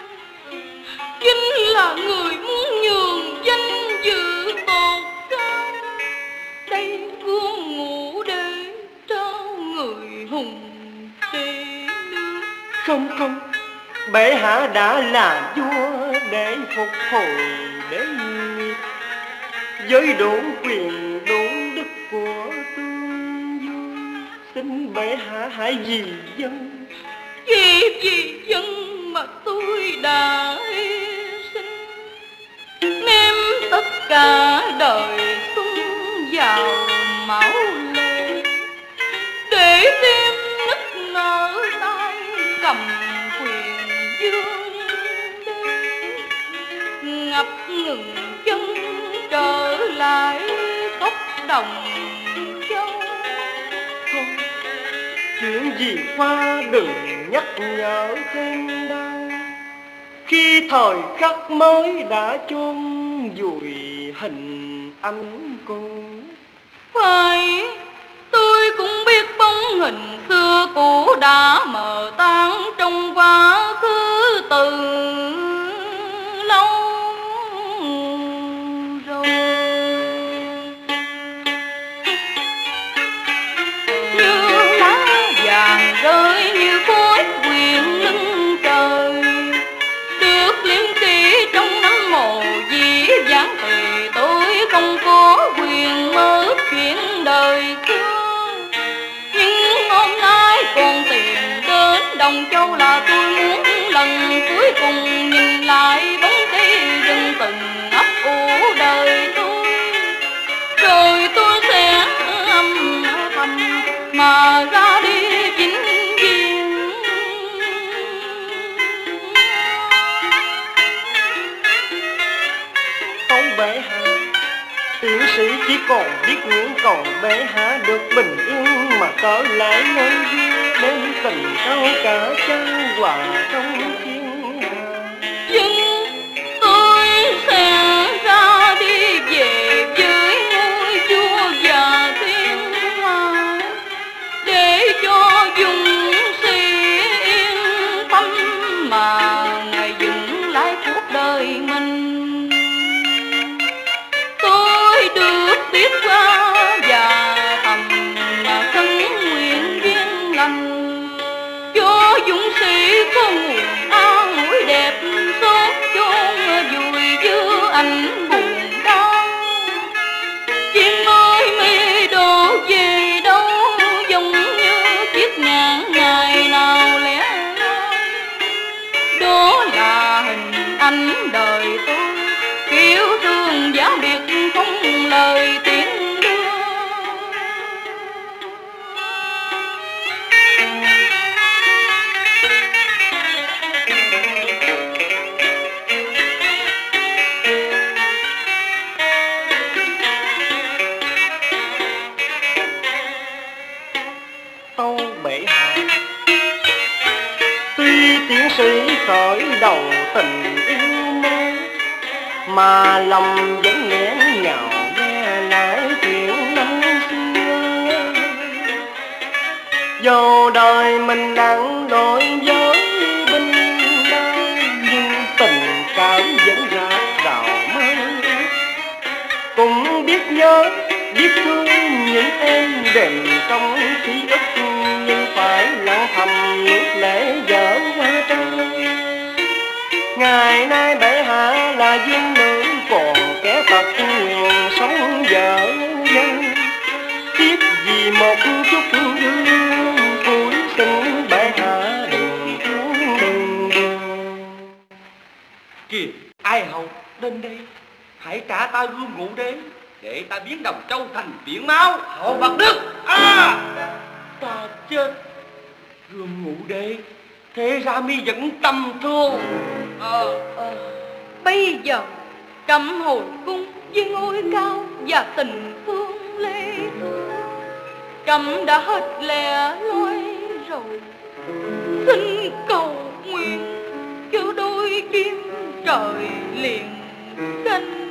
chính là người muốn nhường danh dự tột cao. Đây gương ngủ để trao người hùng để nước. không không, bệ hạ đã là vua để phục hồi đế nghiệp, với đủ quyền đủ đức của tương vua. Xin bệ hạ hãy vì dân, vì vì dân mà tôi đã hy sinh, ném tất cả đời xuống vào máu lệ để tim nức nở tay cầm quyền dương đế. Ngập ngừng chân trở lại cốc đồng châu. không, chuyện gì qua đừng nhắc nhở thêm đau, khi thời khắc mới đã chôn vùi hình anh cô. Phải, tôi cũng biết bóng hình xưa cũ đã mờ tan trong quá khứ từ lâu rồi. Như lá vàng rơi như khói quyện lưng trời, được liếm kỹ trong nắng mồ dĩ vãng thì tôi không có quyền mơ chuyện đời xưa. Nhưng hôm nay còn tìm đến Đồng Châu là tôi muốn lần cuối cùng nhìn lại bóng cây rừng từng ấp ủ đời tôi, rồi tôi sẽ âm thầm mà ra đi vĩnh viễn. Tấu bệ hạ, tiến sĩ chỉ còn biết nguyện cầu bệ hạ được bình yên mà trở lại nơi vua, đem tình cao cả chan hòa trong thiên hạ. Nhưng tôi sẽ ra đi về với ngôi vua và thiên hạ để cho dũng sĩ yên tâm mà ngày dựng lại cuộc đời mình. Tôi được biết qua và thầm mà khấn nguyện duyên lành cho dũng sĩ có nguồn an ủi đẹp tốt chôn vùi giữa ảnh buồn đau. Chim ơi mây đổ về đâu giống như chiếc nhạn ngày nào lẻ loi. Đó là hình ảnh đời tôi, kiểu thương giáo biệt không lời tiếng đưa. đầu tình yêu mới, mà lòng vẫn nghẹn ngào nghe lại chuyện năm xưa. Dù đời mình đang đổi với binh đao, nhưng tình cảm vẫn rạc rào mơ. Cũng biết nhớ, biết thương những em đềm trong ký ức, nhưng phải lặng thầm nước lệ vỡ qua trời. Ngày nay bệ hạ là dương nữ, còn kẻ tật nguyền sống vợ nhân. Tiếc vì một chút thương cuối xin bệ hạ đừng thương đừng đừng. Kìa, ai hầu đến đây, hãy trả ta gươm Ngũ Đế để ta biến Đồng Châu thành biển máu. Hậu Bạc Đức, à, ta chết. Gươm Ngũ Đế, thế ra mi vẫn tâm thương. À, à. Bây giờ cầm hồi cung với ngôi cao và tình phương lê thương, cầm đã hết lẻ loi rồi. Xin cầu nguyện cho đôi kim trời liền canh.